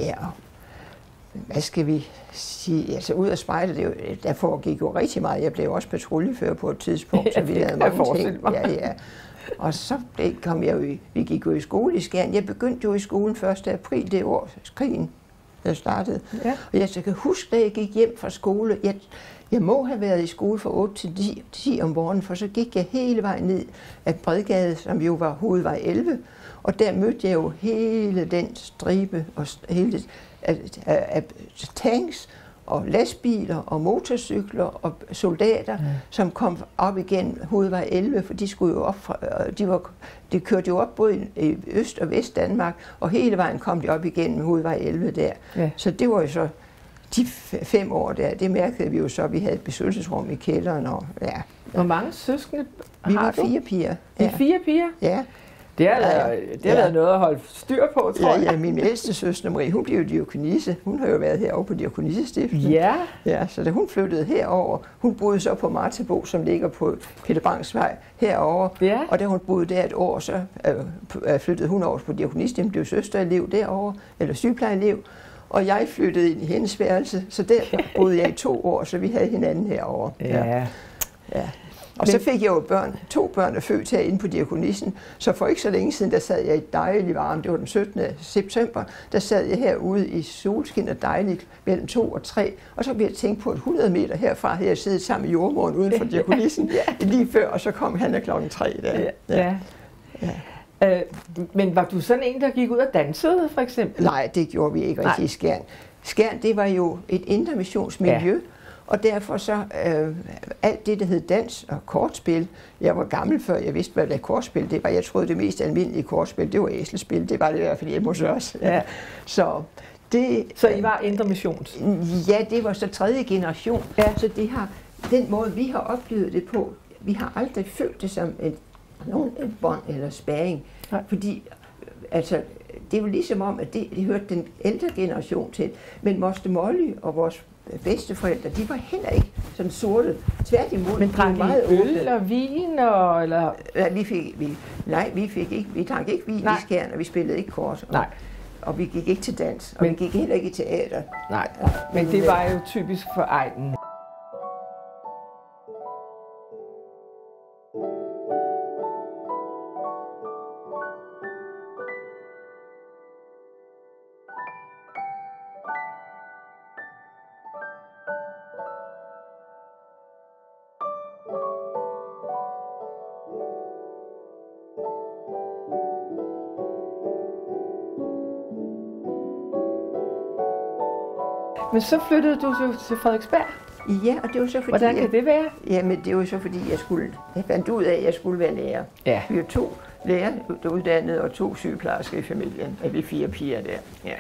[SPEAKER 12] hvad skal vi sige, altså ud af spejlet, der foregik jo rigtig meget. Jeg blev også patruljefører på et tidspunkt, så vi lavede mange ting. Ja. Og så vi gik jo i skole i Skjern. Jeg begyndte jo i skolen 1. april, det år krigen startede. Ja. Og jeg kan huske, da jeg gik hjem fra skole, jeg må have været i skole fra 8 til 10 om morgenen, for så gik jeg hele vejen ned ad Bredgade, som jo var hovedvej 11. Og der mødte jeg jo hele den stribe og hele af tanks og lastbiler og motorcykler og soldater, som kom op igen hovedvej 11, for de skulle jo op fra, de kørte jo op både i Øst- og Vest-Danmark, og hele vejen kom de op igen hovedvej 11 der. Ja. Så det var jo så de 5 år der, det mærkede vi jo så, vi havde et besøgelsesrum i kælderen. Og,
[SPEAKER 11] Hvor mange søskende
[SPEAKER 12] vi var 4 piger.
[SPEAKER 11] Vi 4 piger?
[SPEAKER 12] Ja.
[SPEAKER 11] Det har været noget at holde styr på, tror jeg.
[SPEAKER 12] Ja, min ældste søster Marie, hun blev jo diakonisse. hun har jo været herovre på Diakonissestiftelsen. Ja, så da hun flyttede herover, hun boede så på Martebo, som ligger på Peter Bangs Vej herovre. Ja. Og da hun boede der et år, så flyttede hun over på Diakonissestiftelsen, blev søsterelev derovre, eller sygeplejeelev. Og jeg flyttede ind i hendes værelse, så der boede jeg i 2 år, så vi havde hinanden herovre. Ja. Og så fik jeg jo 2 børn er født herinde på Diakonissen, så for ikke så længe siden, der sad jeg i dejlig varme, det var den 17. september, der sad jeg herude i solskin og dejligt mellem 2 og 3, og så blev jeg tænkt på, at 100 meter herfra havde jeg siddet sammen med jordmoren uden for Diakonissen lige før, og så kom han klokken 3 der.
[SPEAKER 11] Men var du sådan en, der gik ud og dansede, for eksempel?
[SPEAKER 12] Nej, det gjorde vi ikke rigtig i Skjern. Skjern, det var jo et intermissionsmiljø, Og derfor så alt det, der hed dans og kortspil, jeg var gammel før jeg vidste, hvad det kortspil det var. Jeg troede, det mest almindelige kortspil, det var æselspil. Det var det i hvert fald hjemme hos os. Ja. Så
[SPEAKER 11] I var Indre Missions?
[SPEAKER 12] Ja, det var så 3. generation. Ja. Så det har, den måde, vi har oplevet det på, vi har aldrig følt det som et bånd eller spærring. Fordi altså, det er jo ligesom om, at det hørte den ældre generation til. Men Moster Molly og vores bedsteforældre, de var heller ikke sådan sorte. Tværtimod.
[SPEAKER 11] Men drak I øl og vin? Eller?
[SPEAKER 12] Ja, vi drak ikke vin i Skjern, og vi spillede ikke kort.
[SPEAKER 11] Nej.
[SPEAKER 12] Og vi gik ikke til dans, og vi gik heller ikke i teater.
[SPEAKER 11] Nej, men det var jo typisk for egnen. Men så flyttede du til Frederiksberg?
[SPEAKER 12] Ja, og det var så fordi...
[SPEAKER 11] Hvordan kan det være?
[SPEAKER 12] Jamen, det var så fordi, jeg fandt ud af, at jeg skulle være lærer. Ja. Vi var 2 lærere, der uddannede, og 2 sygeplejersker i familien. Af de 4 piger der. Ja.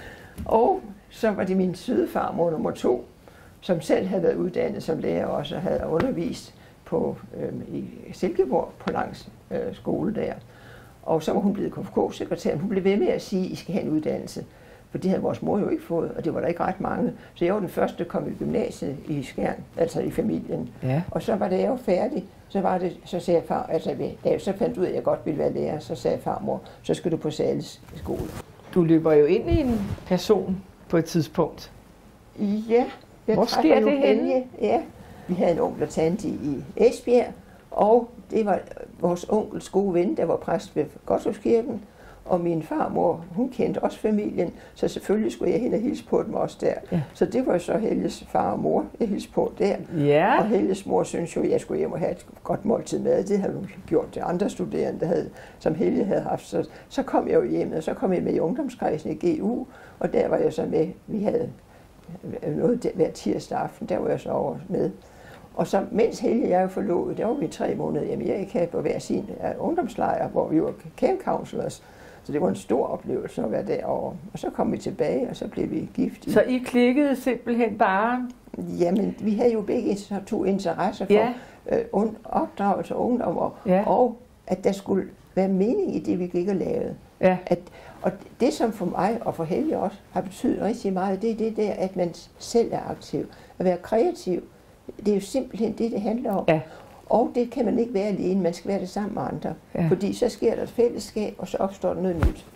[SPEAKER 12] Og så var det min sødefarmor nummer 2, som selv havde været uddannet som lærer også, og havde undervist på, i Silkeborg på Langs skole der. Og så var hun blevet KFK-sekretær. Hun blev ved med at sige, at I skal have en uddannelse. For det havde vores mor jo ikke fået, og det var der ikke ret mange. Så jeg var den første, der kom i gymnasiet i Skjern, altså i familien. Ja. Og så var det jeg jo færdig. Så sagde far, altså da jeg så fandt ud af, at jeg godt ville være lærer, så sagde farmor, så skal du på Sales skole.
[SPEAKER 11] Du løber jo ind i en person på et tidspunkt.
[SPEAKER 12] Ja.
[SPEAKER 11] Hvor sker det henne?
[SPEAKER 12] Ja. Vi havde en onkel og tante i Esbjerg, og det var vores onkels gode ven, der var præst ved Godthåbskirken. Og min farmor, hun kendte også familien, så selvfølgelig skulle jeg hen og hilse på dem også der. Ja. Så det var jo så Helges far og mor, jeg hilste på der. Ja. Og Helges mor synes jo, at jeg skulle hjem og have et godt måltid mad. Det havde hun gjort til andre studerende, som Helge havde haft. Så kom jeg jo hjem, og så kom jeg med i ungdomskredsen i GU, og der var jeg så med. Vi havde noget hver tirsdag aften, der var jeg så over med. Og så mens Helge og jeg forlod, der var vi 3 måneder i Amerika på hver sin ungdomslejr, hvor vi var camp counselors. Så det var en stor oplevelse at være derovre. Og så kom vi tilbage, og så blev vi gift.
[SPEAKER 11] Så I klikkede simpelthen bare?
[SPEAKER 12] Jamen, vi havde jo begge 2 interesser for opdragelse og ungdom, og at der skulle være mening i det, vi gik og lavede. Ja. Og det, som for mig og for Helge også har betydet rigtig meget, det er det der, at man selv er aktiv. At være kreativ, det er jo simpelthen det handler om. Ja. Og det kan man ikke være alene, man skal være det sammen med andre. Ja. Fordi så sker der et fællesskab, og så opstår der noget nyt.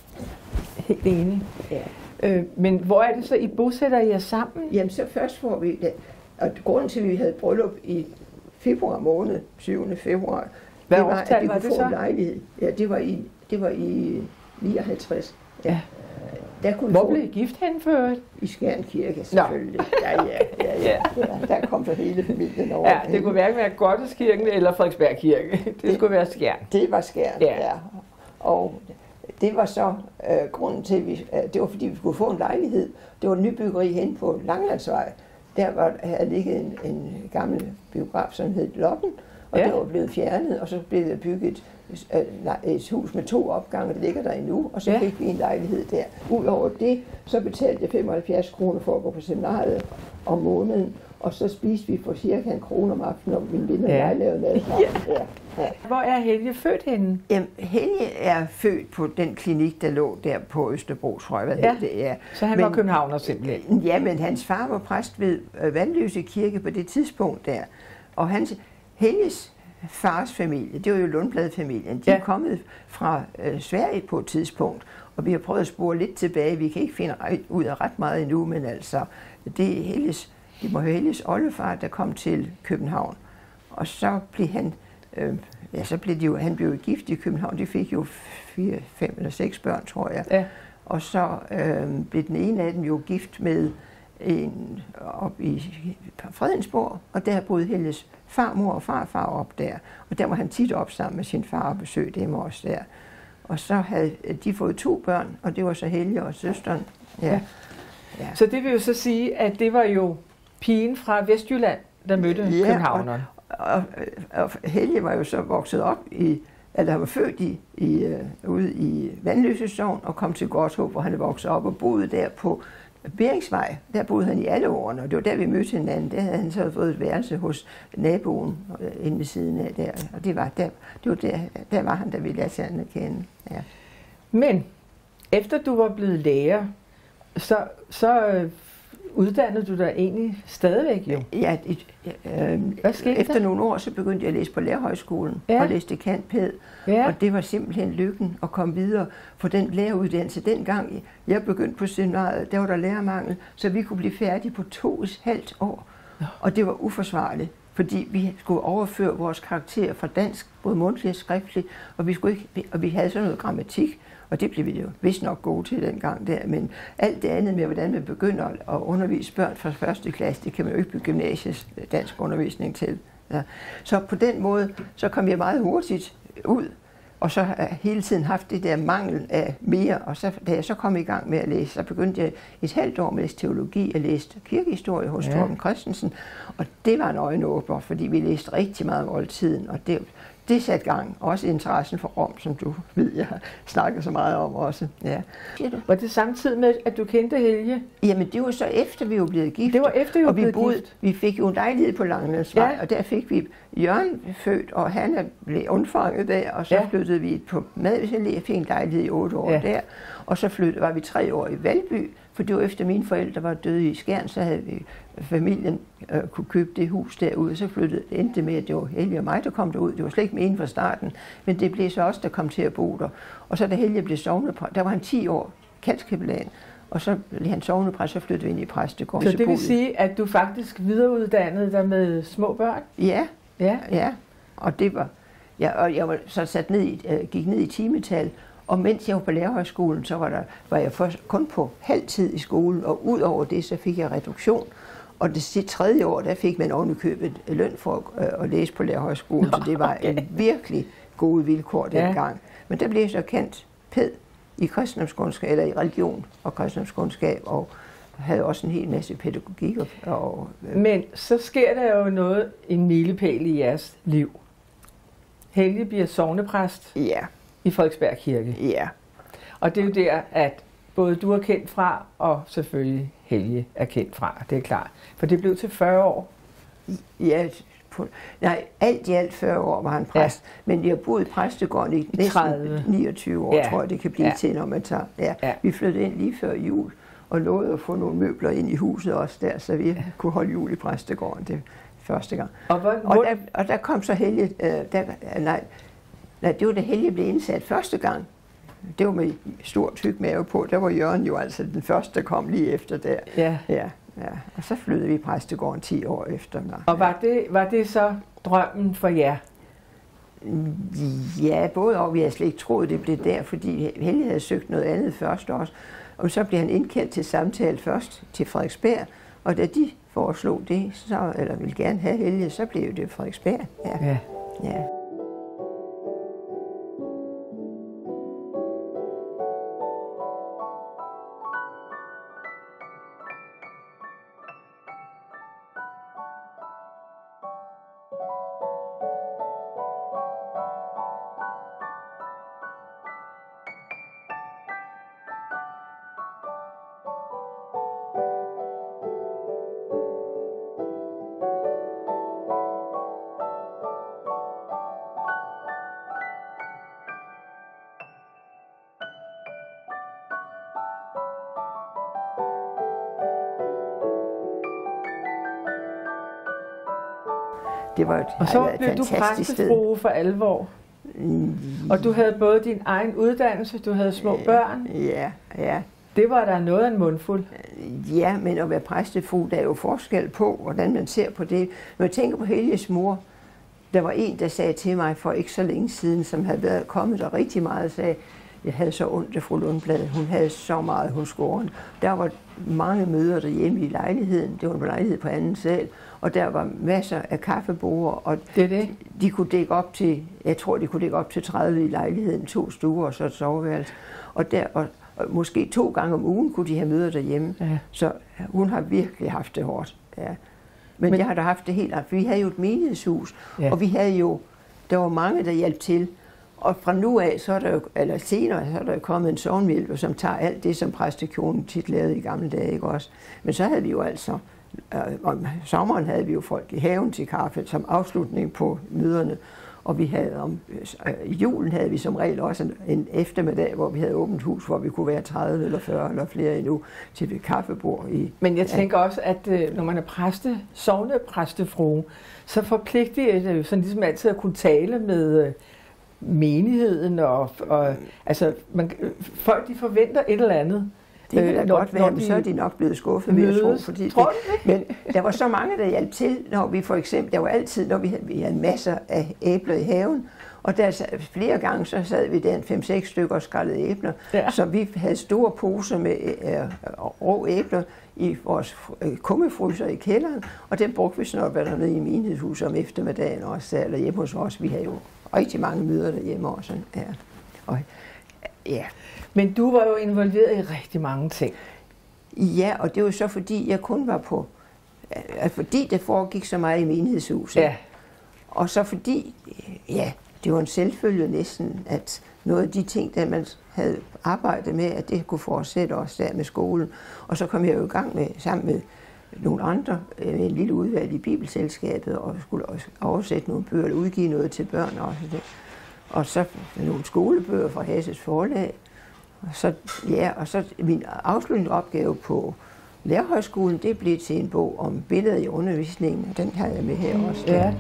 [SPEAKER 11] Helt enig. Ja. Men hvor er det så, I bosætter jer sammen?
[SPEAKER 12] Jamen så først får vi det. Og grunden til, at vi havde bryllup i februar måned, 7. februar,
[SPEAKER 11] hvad
[SPEAKER 12] det var, at vi
[SPEAKER 11] kunne
[SPEAKER 12] få en lejlighed. Ja, det var i 59. Ja.
[SPEAKER 11] Hvor blev I gift henført?
[SPEAKER 12] I Skjern Kirke, selvfølgelig. Ja. Der kom så hele familien over.
[SPEAKER 11] Ja, det kunne hverken være Godthåbskirken eller Frederiksberg Kirke. Det skulle være Skjern.
[SPEAKER 12] Det var Skjern, ja. Og det var så grunden til, det var fordi vi skulle få en lejlighed. Det var en nybyggeri hen på Langlandsvej. Der havde ligget en gammel biograf, som hed Loppen, og det var blevet fjernet, og så blev der bygget et hus med 2 opgange, der ligger der endnu, og så fik vi en lejlighed der. Udover det, så betalte jeg 75 kroner for at gå på seminariet om måneden, og så spiste vi for cirka 1 krone om aftenen, og min venner og jeg lavede mad.
[SPEAKER 11] Hvor er Helge født henne?
[SPEAKER 12] Jamen, Helge er født på den klinik, der lå der på Østerbro, tror jeg, det er.
[SPEAKER 11] Så han var københavner simpelthen?
[SPEAKER 12] Ja, men hans far var præst ved Vandløse Kirke på det tidspunkt der, og Helges fars familie, det var jo Lundblad-familien, de er kommet fra Sverige på et tidspunkt, og vi har prøvet at spore lidt tilbage. Vi kan ikke finde ud af ret meget endnu, men altså, det må høre Helges oldefar, der kom til København. Og så blev han, han blev gift i København, de fik jo 4, 5 eller 6 børn, tror jeg. Ja. Og så blev den ene af dem jo gift med en op i Fredensborg, og der boede Helges farmor og farfar op der. Og der var han tit op sammen med sin far og besøgte dem også der. Og så havde de fået 2 børn, og det var så Helge og søsteren. Ja.
[SPEAKER 11] Så det vil jo så sige, at det var jo pigen fra Vestjylland, der mødte københavneren.
[SPEAKER 12] Og Helge var jo så vokset op han var født ude i Vandløse Sogn og kom til Godthåb, hvor han voksede op og boede der på Beringsvej. Der boede han i alle årene, og det var der, vi mødte hinanden. Der havde han så fået et værelse hos naboen inde ved siden af der. Og det var der var han, der vi lærte hinanden at kende. Ja.
[SPEAKER 11] Men efter du var blevet lærer, så uddannede du dig egentlig stadigvæk jo?
[SPEAKER 12] Ja, efter nogle år, så begyndte jeg at læse på Lærerhøjskolen og læste kant-pæd. Ja. Og det var simpelthen lykken at komme videre på den læreruddannelse. Dengang jeg begyndte på seminariet, der var der lærermangel, så vi kunne blive færdige på 2,5 år. Ja. Og det var uforsvarligt, fordi vi skulle overføre vores karakterer fra dansk, både mundtligt og skriftligt, og vi havde sådan noget grammatik. Og det blev vi jo vist nok gode til dengang der, men alt det andet med, hvordan man begynder at undervise børn fra første klasse, det kan man jo ikke bygge gymnasiets dansk undervisning til. Ja. Så på den måde, så kom jeg meget hurtigt ud, og så har jeg hele tiden haft det der mangel af mere, og så, da jeg så kom i gang med at læse, så begyndte jeg et halvt år med at læse teologi, og læste kirkehistorie hos Torben Christensen, og det var en øjenåbner, fordi vi læste rigtig meget om oldtiden, og det satte gang. Også interessen for Rom, som du ved, jeg har snakket så meget om også. Ja.
[SPEAKER 11] Var det samtidig med, at du kendte Helge?
[SPEAKER 12] Jamen, det var så efter, vi var blevet gift.
[SPEAKER 11] Det var efter, vi var blevet gift.
[SPEAKER 12] Vi fik jo en lejlighed på Langelandsvej, og der fik vi Jørgen født, og han blev undfanget der, og så flyttede vi på Madvidsallé. Jeg fik en lejlighed i 8 år der, og så var vi 3 år i Valby, for det var efter mine forældre var døde i Skjern, så havde vi familien kunne købe det hus derude, så endte det med, at det var Helge og mig, der kom derud. Det var slet ikke meningen fra starten, men det blev så også der kom til at bo der. Og så da Helge blev sognepræst, der var han 10 år, kaldskapellan, og så blev han sognepræst, så flyttede vi ind i præstegården.
[SPEAKER 11] Så det vil sige, at du faktisk videreuddannede dig med små børn?
[SPEAKER 12] Ja. Og det var, og jeg var så gik ned i timetal, og mens jeg var på Lærerhøjskolen, så var jeg først kun på halv tid i skolen, og ud over det, så fik jeg reduktion. Og det 3. år, der fik man ovenikøbet løn for at læse på Lærerhøjskolen, så det var en virkelig gode vilkår dengang. Men der blev jeg så kendt pæd i kristendomskundskab, eller i religion og kristendomskundskab, og havde også en hel masse pædagogik.
[SPEAKER 11] Men så sker der jo noget, en milepæl i jeres liv. Helge bliver sognepræst i Frederiksberg Kirke.
[SPEAKER 12] Ja.
[SPEAKER 11] Og det er jo der, at både du er kendt fra, og selvfølgelig Helge er kendt fra, det er klart. For det blev til 40 år.
[SPEAKER 12] Ja, alt i alt 40 år var han præst, men jeg har boet i præstegården i næsten 29 år, tror jeg, det kan blive til, når man tager. Ja. Vi flyttede ind lige før jul, og lovede at få nogle møbler ind i huset også der, så vi kunne holde jul i præstegården det første gang. Og der kom så Helge, det var da Helge blev indsat første gang. Det var med stor tyk mave på. Der var Jørgen jo altså den første, der kom lige efter der. Ja. Og så flyttede vi i præstegården 10 år efter.
[SPEAKER 11] Og var det så drømmen for jer?
[SPEAKER 12] Ja, både og. Vi havde slet ikke troet, det blev der, fordi Helge havde søgt noget andet først også. Og så blev han indkaldt til samtale først til Frederiksberg. Og da de foreslog det, eller ville gerne have Helge, så blev det Frederiksberg. Ja.
[SPEAKER 11] Og så blev du præstefrue for alvor. Og du havde både din egen uddannelse, du havde små børn.
[SPEAKER 12] Ja.
[SPEAKER 11] Det var der noget af en mundfuld.
[SPEAKER 12] Ja, men at være præstefrue, der er jo forskel på, hvordan man ser på det. Når jeg tænker på Helges mor, der var en, der sagde til mig for ikke så længe siden, som havde været kommet der rigtig meget, sagde, jeg havde så ondt af fru Lundblad. Hun havde så meget hos gården. Der var mange møder derhjemme i lejligheden. Det var en lejlighed på anden sal. Og der var masser af kaffebord. Og de kunne dække op til, jeg tror, de kunne dække op til 30 i lejligheden. 2 stuer og så et soveværelse. Og måske 2 gange om ugen kunne de have møder derhjemme. Ja. Så hun har virkelig haft det hårdt. Ja. Men jeg har da haft det helt af. Vi havde jo et menighedshus, og vi havde jo, der var mange, der hjalp til. Og fra nu af, så er der jo, eller senere, så er der jo kommet en sognhjælper, som tager alt det, som præstekjonen tit lavede i gamle dage, ikke også? Men så havde vi jo altså, om sommeren havde vi jo folk i haven til kaffe, som afslutning på møderne. Og vi havde i julen havde vi som regel også en eftermiddag, hvor vi havde åbent hus, hvor vi kunne være 30 eller 40 eller flere endnu til et kaffebord.
[SPEAKER 11] Men jeg tænker også, at når man er sognepræstefrue, så forpligter det jo sådan ligesom altid at kunne tale med menigheden. Altså, folk de forventer et eller andet.
[SPEAKER 12] Det kan da godt være, men så er de nok blevet skuffet, vil jeg tro. Fordi men der var så mange, der hjalp til, når vi for eksempel, der var altid, når vi havde masser af æbler i haven, og der flere gange, så sad vi der 5-6 stykker og skrællede æbler, så vi havde store poser med rå æbler i vores kummefryser i kælderen, og den brugte vi sådan noget nede i menighedshuset om eftermiddagen også, eller hjemme hos os. Vi havde jo rigtig mange møder derhjemme også. Ja.
[SPEAKER 11] Men du var jo involveret i rigtig mange ting.
[SPEAKER 12] Ja, og det var så fordi, jeg kun var på... Fordi det foregik så meget i menighedshuset.
[SPEAKER 11] Ja.
[SPEAKER 12] Og så fordi, det var en selvfølge næsten, at noget af de ting, der man havde arbejdet med, at det kunne fortsætte også der med skolen. Og så kom jeg jo i gang med, sammen med nogle andre, med en lille udvalg i Bibelselskabet, og skulle også oversætte nogle bøger, eller udgive noget til børn også. Og så nogle skolebøger fra Hasses forlag. Og så min afslutningsopgave på Lærerhøjskolen, det blev til en bog om billeder i undervisningen, og den har jeg med her også.
[SPEAKER 11] Ja.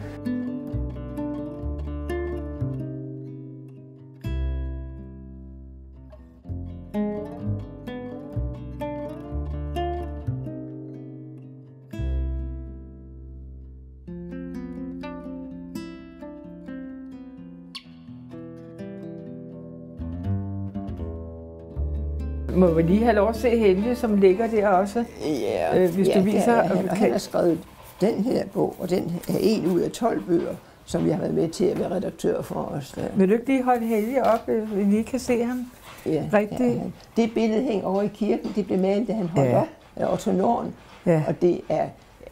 [SPEAKER 11] Må vi lige have lov at se Helge, som ligger der også?
[SPEAKER 12] Ja,
[SPEAKER 11] hvis du viser.
[SPEAKER 12] Han har skrevet den her bog, og den er 1 ud af 12 bøger, som jeg har været med til at være redaktør for os.
[SPEAKER 11] Vil du ikke lige holde Helge op, vi lige kan se ham?
[SPEAKER 12] Ja, det billede hænger over i kirken, det blev malet, da han holdt op af Otto Norn. Ja. Og det er,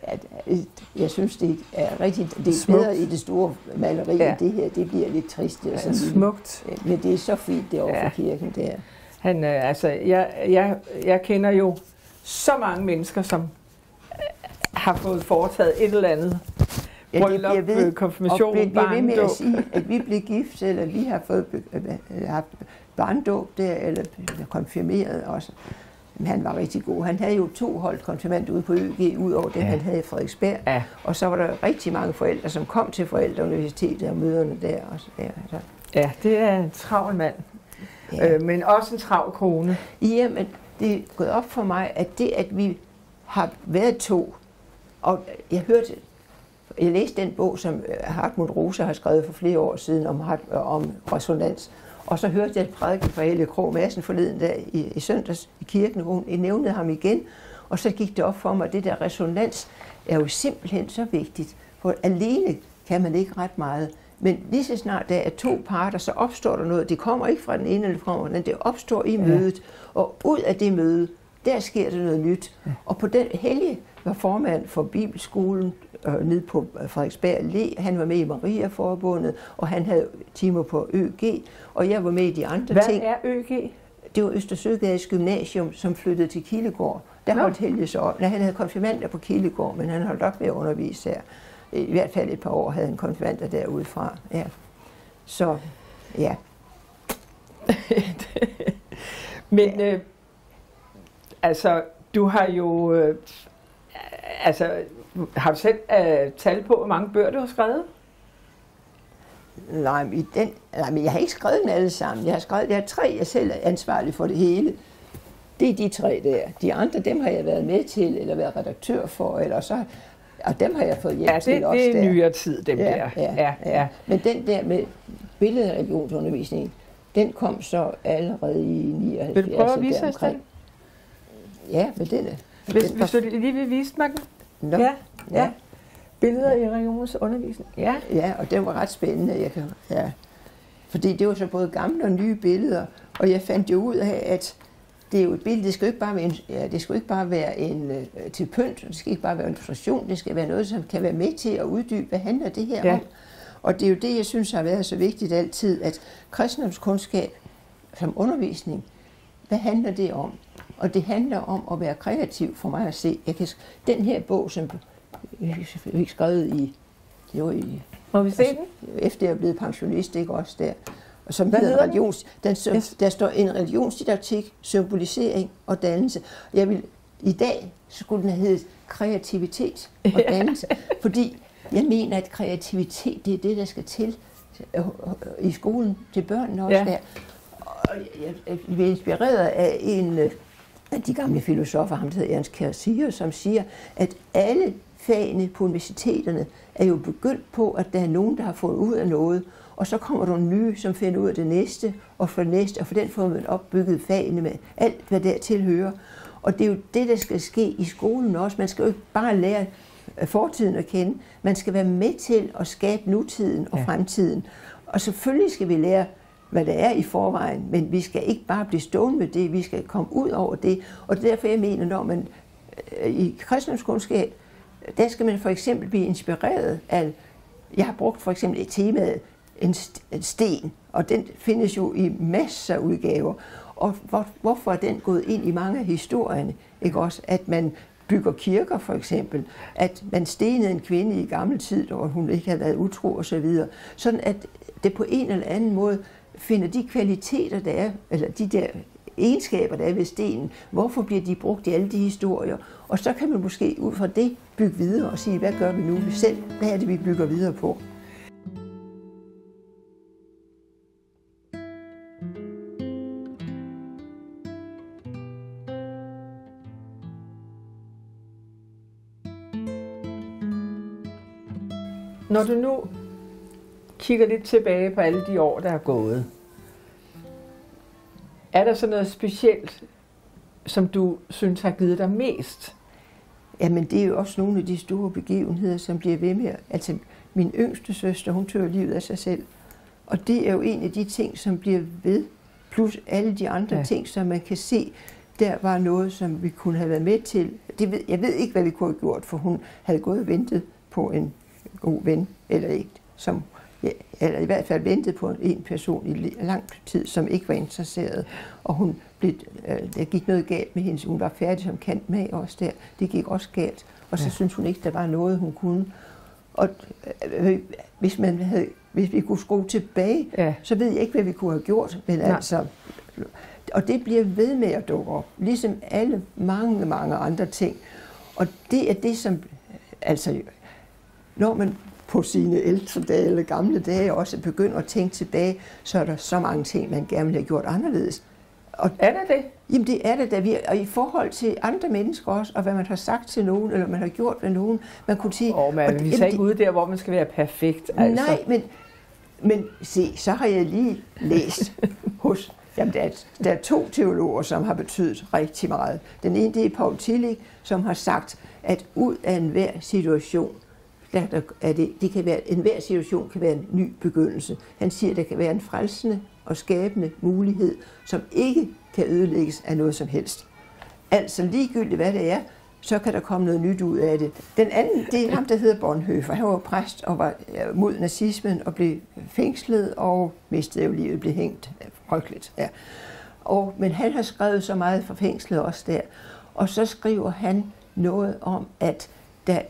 [SPEAKER 12] jeg synes, det er rigtig, det er bedre i det store maleri, det her, det bliver lidt trist.
[SPEAKER 11] Det er smukt.
[SPEAKER 12] Men det er så fint derovre for kirken der.
[SPEAKER 11] Han, jeg kender jo så mange mennesker, som har fået foretaget et eller andet. Bryllup, konfirmation,
[SPEAKER 12] barndåb. Og bliver ved med at sige, at vi blev gift, eller vi har fået haft barndåb der, eller konfirmeret også. Men han var rigtig god. Han havde jo 2 holdt konfirmand ude på ØG, ud over det, han havde i Frederiksberg. Ja. Og så var der rigtig mange forældre, som kom til Forældreuniversitetet og møderne der også.
[SPEAKER 11] Ja, det er en travl mand. Ja. Men også en travl kone.
[SPEAKER 12] Jamen, det er gået op for mig, at det, at vi har været 2, og jeg læste den bog, som Hartmut Rosa har skrevet for flere år siden om resonans, og så hørte jeg et prædiken fra Helge Krog Madsen forleden dag i søndags i kirken, hvor hun nævnede ham igen, og så gik det op for mig, at det der resonans er jo simpelthen så vigtigt, for alene kan man ikke ret meget. Men lige så snart der er 2 parter, så opstår der noget. Det kommer ikke fra den ene eller fra den anden, det opstår i mødet. Og ud af det møde, der sker der noget nyt. Og på den Helge var formand for Bibelskolen nede på Frederiksberg Allé. Han var med i Maria-forbundet, og han havde timer på ØG, og jeg var med i de andre ting.
[SPEAKER 11] Hvad er ØG?
[SPEAKER 12] Det var Østersøgades Gymnasium, som flyttede til Kildegård. Der holdt Helge så op. Han havde konfirmander på Kildegård, men han holdt op med at undervise her. I hvert fald et par år havde han konfirmander derudefra. Ja. Så, ja.
[SPEAKER 11] Men, altså, du har jo... har du selv tal på, hvor mange bøger du har skrevet?
[SPEAKER 12] Nej, men jeg har ikke skrevet dem alle sammen. Jeg har 3, jeg selv er ansvarlig for det hele. Det er de 3 der. De andre, dem har jeg været med til, eller været redaktør for, eller så... Og dem har jeg fået hjælp til også der.
[SPEAKER 11] Ja, det er nyere tid, dem der.
[SPEAKER 12] Ja. Men den der med billedreligionsundervisning, den kom så allerede i 79.
[SPEAKER 11] Vil du prøve at vise os den?
[SPEAKER 12] Ja, men den er...
[SPEAKER 11] Hvis du lige vil vise mig den? Ja. Billeder i religionsundervisning.
[SPEAKER 12] Ja, og det var ret spændende. Fordi det var så både gamle og nye billeder, og jeg fandt jo ud af, at det er jo et billede, det skal jo ikke bare være en til pynt, det skal ikke bare være en illustration, det skal være noget, som kan være med til at uddybe, hvad handler det her om. Og det er jo det, jeg synes har været så vigtigt altid, at kristendomskundskab som undervisning, hvad handler det om? Og det handler om at være kreativ for mig at se. Den her bog, som vi skrevet i...
[SPEAKER 11] Må vi se den?
[SPEAKER 12] Efter jeg er blevet pensionist, ikke også der. Og som hedder der står en religionsdidaktik, symbolisering og dannelse. I dag skulle den have heddet kreativitet og dannelse, fordi jeg mener, at kreativitet, det er det, der skal til i skolen til børnene også der. Og jeg bliver inspireret af en af de gamle filosofer, ham der hedder Ernst Cassirer, som siger, at alle fagene på universiteterne er jo begyndt på, at der er nogen, der har fundet ud af noget, og så kommer der nye, som finder ud af det næste, og for den får man opbygget fagene med alt, hvad der tilhører. Og det er jo det, der skal ske i skolen også. Man skal jo ikke bare lære fortiden at kende. Man skal være med til at skabe nutiden og fremtiden. Og selvfølgelig skal vi lære, hvad der er i forvejen, men vi skal ikke bare blive stående med det, vi skal komme ud over det. Og det er derfor, jeg mener, når man i kristendomskundskab, der skal man for eksempel blive inspireret af, jeg har brugt for eksempel et tema, en sten, og den findes jo i masser af udgaver. Og hvorfor er den gået ind i mange af historierne? Ikke også? At man bygger kirker for eksempel, at man stenede en kvinde i gammel tid, hvor hun ikke havde været utro osv. Sådan at det på en eller anden måde finder de kvaliteter, der er, eller de der egenskaber, der er ved stenen, hvorfor bliver de brugt i alle de historier? Og så kan man måske ud fra det bygge videre og sige, hvad gør vi nu selv? Hvad er det, vi bygger videre på?
[SPEAKER 11] Når du nu kigger lidt tilbage på alle de år, der er gået, er der så noget specielt, som du synes har givet dig mest?
[SPEAKER 12] Jamen, det er jo også nogle af de store begivenheder, som bliver ved med. Altså, min yngste søster, hun tør livet af sig selv. Og det er jo en af de ting, som bliver ved, plus alle de andre ting, som man kan se, der var noget, som vi kunne have været med til. Jeg ved ikke, hvad vi kunne have gjort, for hun havde gået og ventet på en god ven, eller ikke, eller i hvert fald ventet på en person i lang tid, som ikke var interesseret. Og der gik noget galt med hende, hun var færdig som kant med os der. Det gik også galt, og så synes hun ikke, der var noget, hun kunne. Og hvis vi kunne skrue tilbage, så ved jeg ikke, hvad vi kunne have gjort. Men altså, og det bliver ved med at dukke op, ligesom alle mange andre ting. Og det er det, som, altså, når man på sine ældre dage eller gamle dage også begynder at tænke tilbage, så er der så mange ting, man gerne vil have gjort anderledes.
[SPEAKER 11] Og er det det?
[SPEAKER 12] Jamen det er det da. Og i forhold til andre mennesker også, og hvad man har sagt til nogen, eller man har gjort ved nogen, man kunne sige...
[SPEAKER 11] Vi er ikke ude der, hvor man skal være perfekt. Altså.
[SPEAKER 12] Nej, men se, så har jeg lige læst hos... Jamen, der er 2 teologer, som har betydet rigtig meget. Den ene, det er Paul Tillich, som har sagt, at ud af enhver situation, enhver situation kan være en ny begyndelse. Han siger, at der kan være en frelsende og skabende mulighed, som ikke kan ødelægges af noget som helst. Altså ligegyldigt hvad det er, så kan der komme noget nyt ud af det. Den anden, det er ham, der hedder Bonhoeffer. Han var præst og var mod nazismen og blev fængslet og mistede jo livet, blev hængt frygteligt. Ja. Men han har skrevet så meget fra fængslet også der. Og så skriver han noget om, at der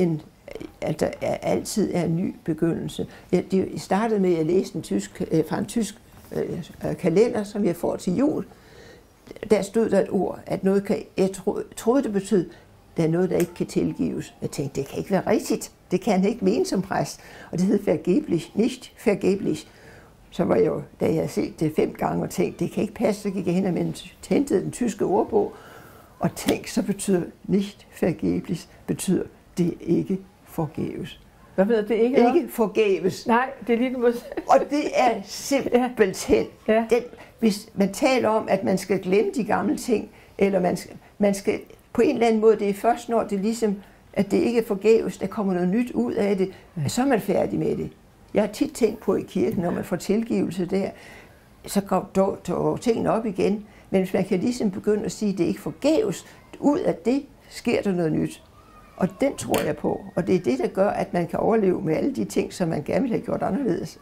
[SPEAKER 12] altid er en ny begyndelse. Det startede med, at jeg læste fra en tysk kalender, som jeg får til jul. Der stod der et ord, at noget kan... Jeg troede, det betød, der er noget, der ikke kan tilgives. Jeg tænkte, det kan ikke være rigtigt. Det kan han ikke mene som præst. Og det hed vergeblich, nicht vergeblich. Så var jeg jo, da jeg havde set det 5 gange og tænkte, det kan ikke passe, så gik jeg hen og hentede den tyske ordbog, og tænkte, så betyder nicht vergeblich, betyder det ikke forgæves.
[SPEAKER 11] Hvad ved det ikke?
[SPEAKER 12] Ikke forgæves.
[SPEAKER 11] Nej, det er lige det modsatte.
[SPEAKER 12] Og det er simpelthen... Ja. Hvis man taler om, at man skal glemme de gamle ting, eller man skal på en eller anden måde, det er først når det ligesom, at det ikke er forgæves, der kommer noget nyt ud af det, så er man færdig med det. Jeg har tit tænkt på i kirken, når man får tilgivelse der, så går tingene op igen. Men hvis man kan ligesom begynde at sige, at det ikke forgæves, ud af det sker der noget nyt. Og den tror jeg på. Og det er det, der gør, at man kan overleve med alle de ting, som man gerne vil have gjort anderledes.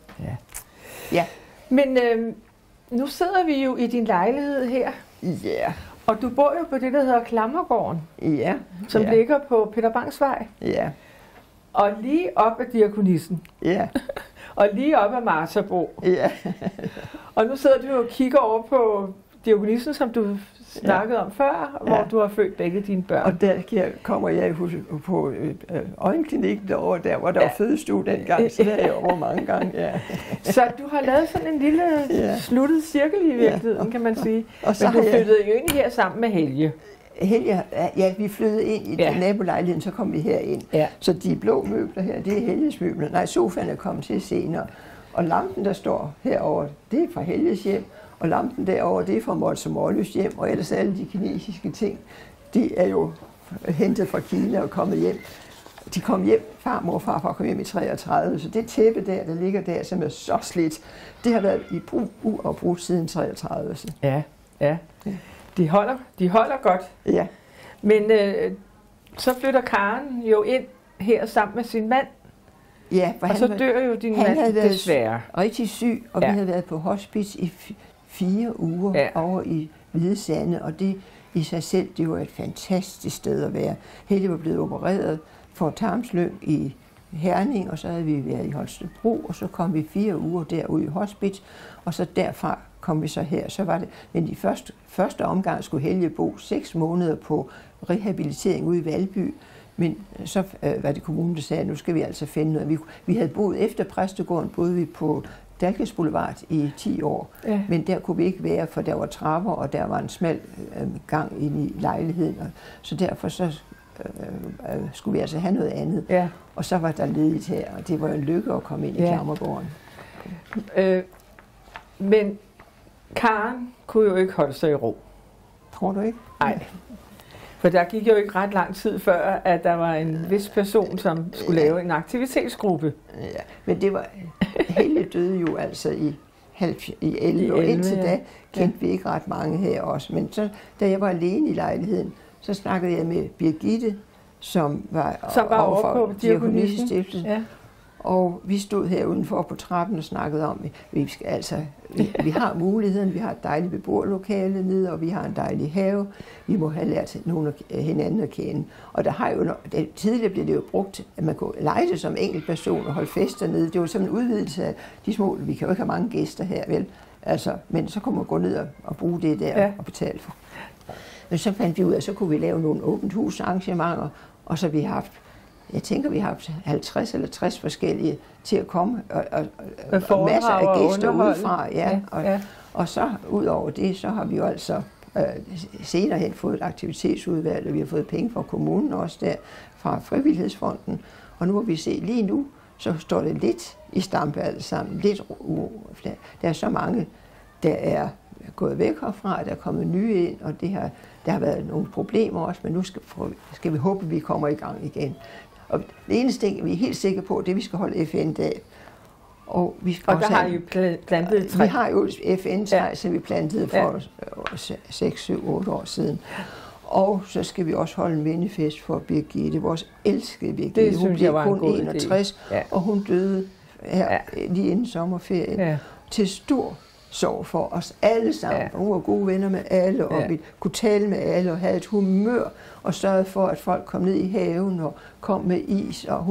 [SPEAKER 12] Ja.
[SPEAKER 11] Men nu sidder vi jo i din lejlighed her.
[SPEAKER 12] Ja.
[SPEAKER 11] Og du bor jo på det, der hedder Klammergården.
[SPEAKER 12] Ja.
[SPEAKER 11] Som ligger på Peter Bangs Vej.
[SPEAKER 12] Ja.
[SPEAKER 11] Og lige op ad Diakonissen.
[SPEAKER 12] Ja.
[SPEAKER 11] Og lige op ad Martabro.
[SPEAKER 12] Ja.
[SPEAKER 11] Og nu sidder du og kigger over på Diakonissen, som du snakkede om før, hvor du har født begge dine børn.
[SPEAKER 12] Og der kommer jeg på øjenklinikken derovre, der hvor der var fødestue dengang, så der er jeg over mange gange. Ja.
[SPEAKER 11] Så du har lavet sådan en lille sluttet cirkel i virkeligheden, kan man sige. Og så men du flyttede jo ind her sammen med Helge.
[SPEAKER 12] Helge, ja, vi flyttede ind i nabolejligheden, så kom vi herind. Ja. Så de blå møbler her, det er Helges møbler. Nej, sofaen er kommet til senere. Og lampen, der står herover, det er fra Helges hjem. Og lampen derovre, det er fra Mols og Mollys hjem. Og ellers alle de kinesiske ting, de er jo hentet fra Kina og kommet hjem. De kom hjem, farmor og farfar kom hjem i 33, så det tæppe der ligger der, som er så slidt, det har været i brug siden 33.
[SPEAKER 11] Ja. De holder godt.
[SPEAKER 12] Ja.
[SPEAKER 11] Men så flytter Karen jo ind her sammen med sin mand.
[SPEAKER 12] Ja,
[SPEAKER 11] og så dør jo din mand desværre.
[SPEAKER 12] Rigtig syg, og vi havde været på hospice i 4 uger over i Hvide Sande, og det i sig selv, det var et fantastisk sted at være. Helge var blevet opereret for tarmslyng i Herning, og så havde vi været i Holstebro, og så kom vi 4 uger derud i hospice, og så derfra kom vi så her. Så var det, men i første omgang skulle Helge bo 6 måneder på rehabilitering ude i Valby, men så var det kommunen, der sagde, at nu skal vi altså finde noget. Vi havde boet efter Præstegården, boede vi på Dalkes Boulevard i 10 år, men der kunne vi ikke være, for der var trapper, og der var en smal gang inde i lejligheden, så derfor så skulle vi altså have noget andet. Ja. Og så var der ledigt her, og det var en lykke at komme ind i Klammergården.
[SPEAKER 11] Men Karen kunne jo ikke holde sig i ro.
[SPEAKER 12] Tror du ikke?
[SPEAKER 11] Nej. For der gik jo ikke ret lang tid før, at der var en vis person, som skulle lave en aktivitetsgruppe.
[SPEAKER 12] Ja, men det var... Helge døde jo altså i 11, og indtil da kendte vi ikke ret mange her også. Men så, da jeg var alene i lejligheden, så snakkede jeg med Birgitte, som var over på Diakonissestiftelsen. Ja. Og vi stod her udenfor på trappen og snakkede om, at vi har muligheden, vi har et dejligt beboerlokale nede, og vi har en dejlig have. Vi må have lært hinanden at kende. Og der har jo, tidligere blev det jo brugt, at man kunne lege det som enkeltperson og holde fester nede. Det var som en udvidelse af de små, vi kan jo ikke have mange gæster her, vel? Altså, men så kunne man gå ned og bruge det der og betale for. Men så fandt vi ud af, at så kunne vi lave nogle åbent hus arrangementer, og så vi har haft, jeg tænker, vi har haft 50 eller 60 forskellige til at komme, og masser af gæster udefra. Og så ud over det, så har vi jo altså senere hen fået et aktivitetsudvalg, og vi har fået penge fra kommunen også der, fra Frivillighedsfonden. Og nu må vi se, lige nu, så står det lidt i stampe alt sammen. Lidt der er så mange, der er gået væk herfra, der er kommet nye ind, og der har været nogle problemer også, men nu skal vi håbe, at vi kommer i gang igen. Og det eneste ting, vi er helt sikre på, det er, at vi skal holde FN-dag. Og
[SPEAKER 11] der har I jo plantet et træ.
[SPEAKER 12] Vi har jo FN-træ, som vi plantede for 6, 7, 8 år siden. Og så skal vi også holde en mindefest for Birgitte, vores elskede Birgitte.
[SPEAKER 11] Det synes jeg var en god
[SPEAKER 12] 61, og hun døde her lige inden sommerferien. Til stor sorg for os alle sammen. Hun var gode venner med alle, og vi kunne tale med alle, og havde et humør, og sørgede for, at folk kom ned i haven og kom med is, og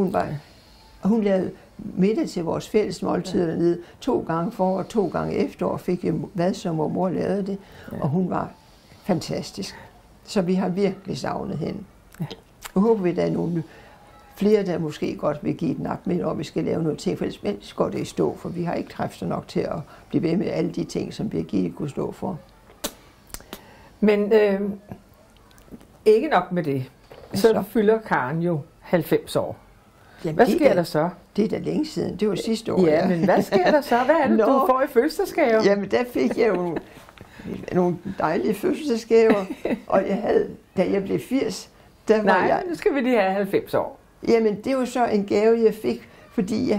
[SPEAKER 12] hun lavede middag til vores fælles måltider dernede 2 gange for og 2 gange efter, og fik jo hvad som mor lavede det, og hun var fantastisk. Så vi har virkelig savnet hende. Jeg håber, vi der er nogle flere, der måske godt vil give et nap med, og vi skal lave noget ting, for ellers går det i stå, for vi har ikke kræfter nok til at blive ved med alle de ting, som Birgitte kunne stå for.
[SPEAKER 11] Men ikke nok med det. Så fylder Karen jo 90 år.
[SPEAKER 12] Jamen,
[SPEAKER 11] hvad sker der så?
[SPEAKER 12] Det er da længe siden. Det var sidste år.
[SPEAKER 11] Ja, men hvad sker der så? Hvad er det, du får i fødselsdagsgave?
[SPEAKER 12] Jamen, der fik jeg jo nogle dejlige fødselsdagsgaver, og da jeg blev 80, der var
[SPEAKER 11] nu skal vi lige have 90 år.
[SPEAKER 12] Jamen, det var så en gave, jeg fik, fordi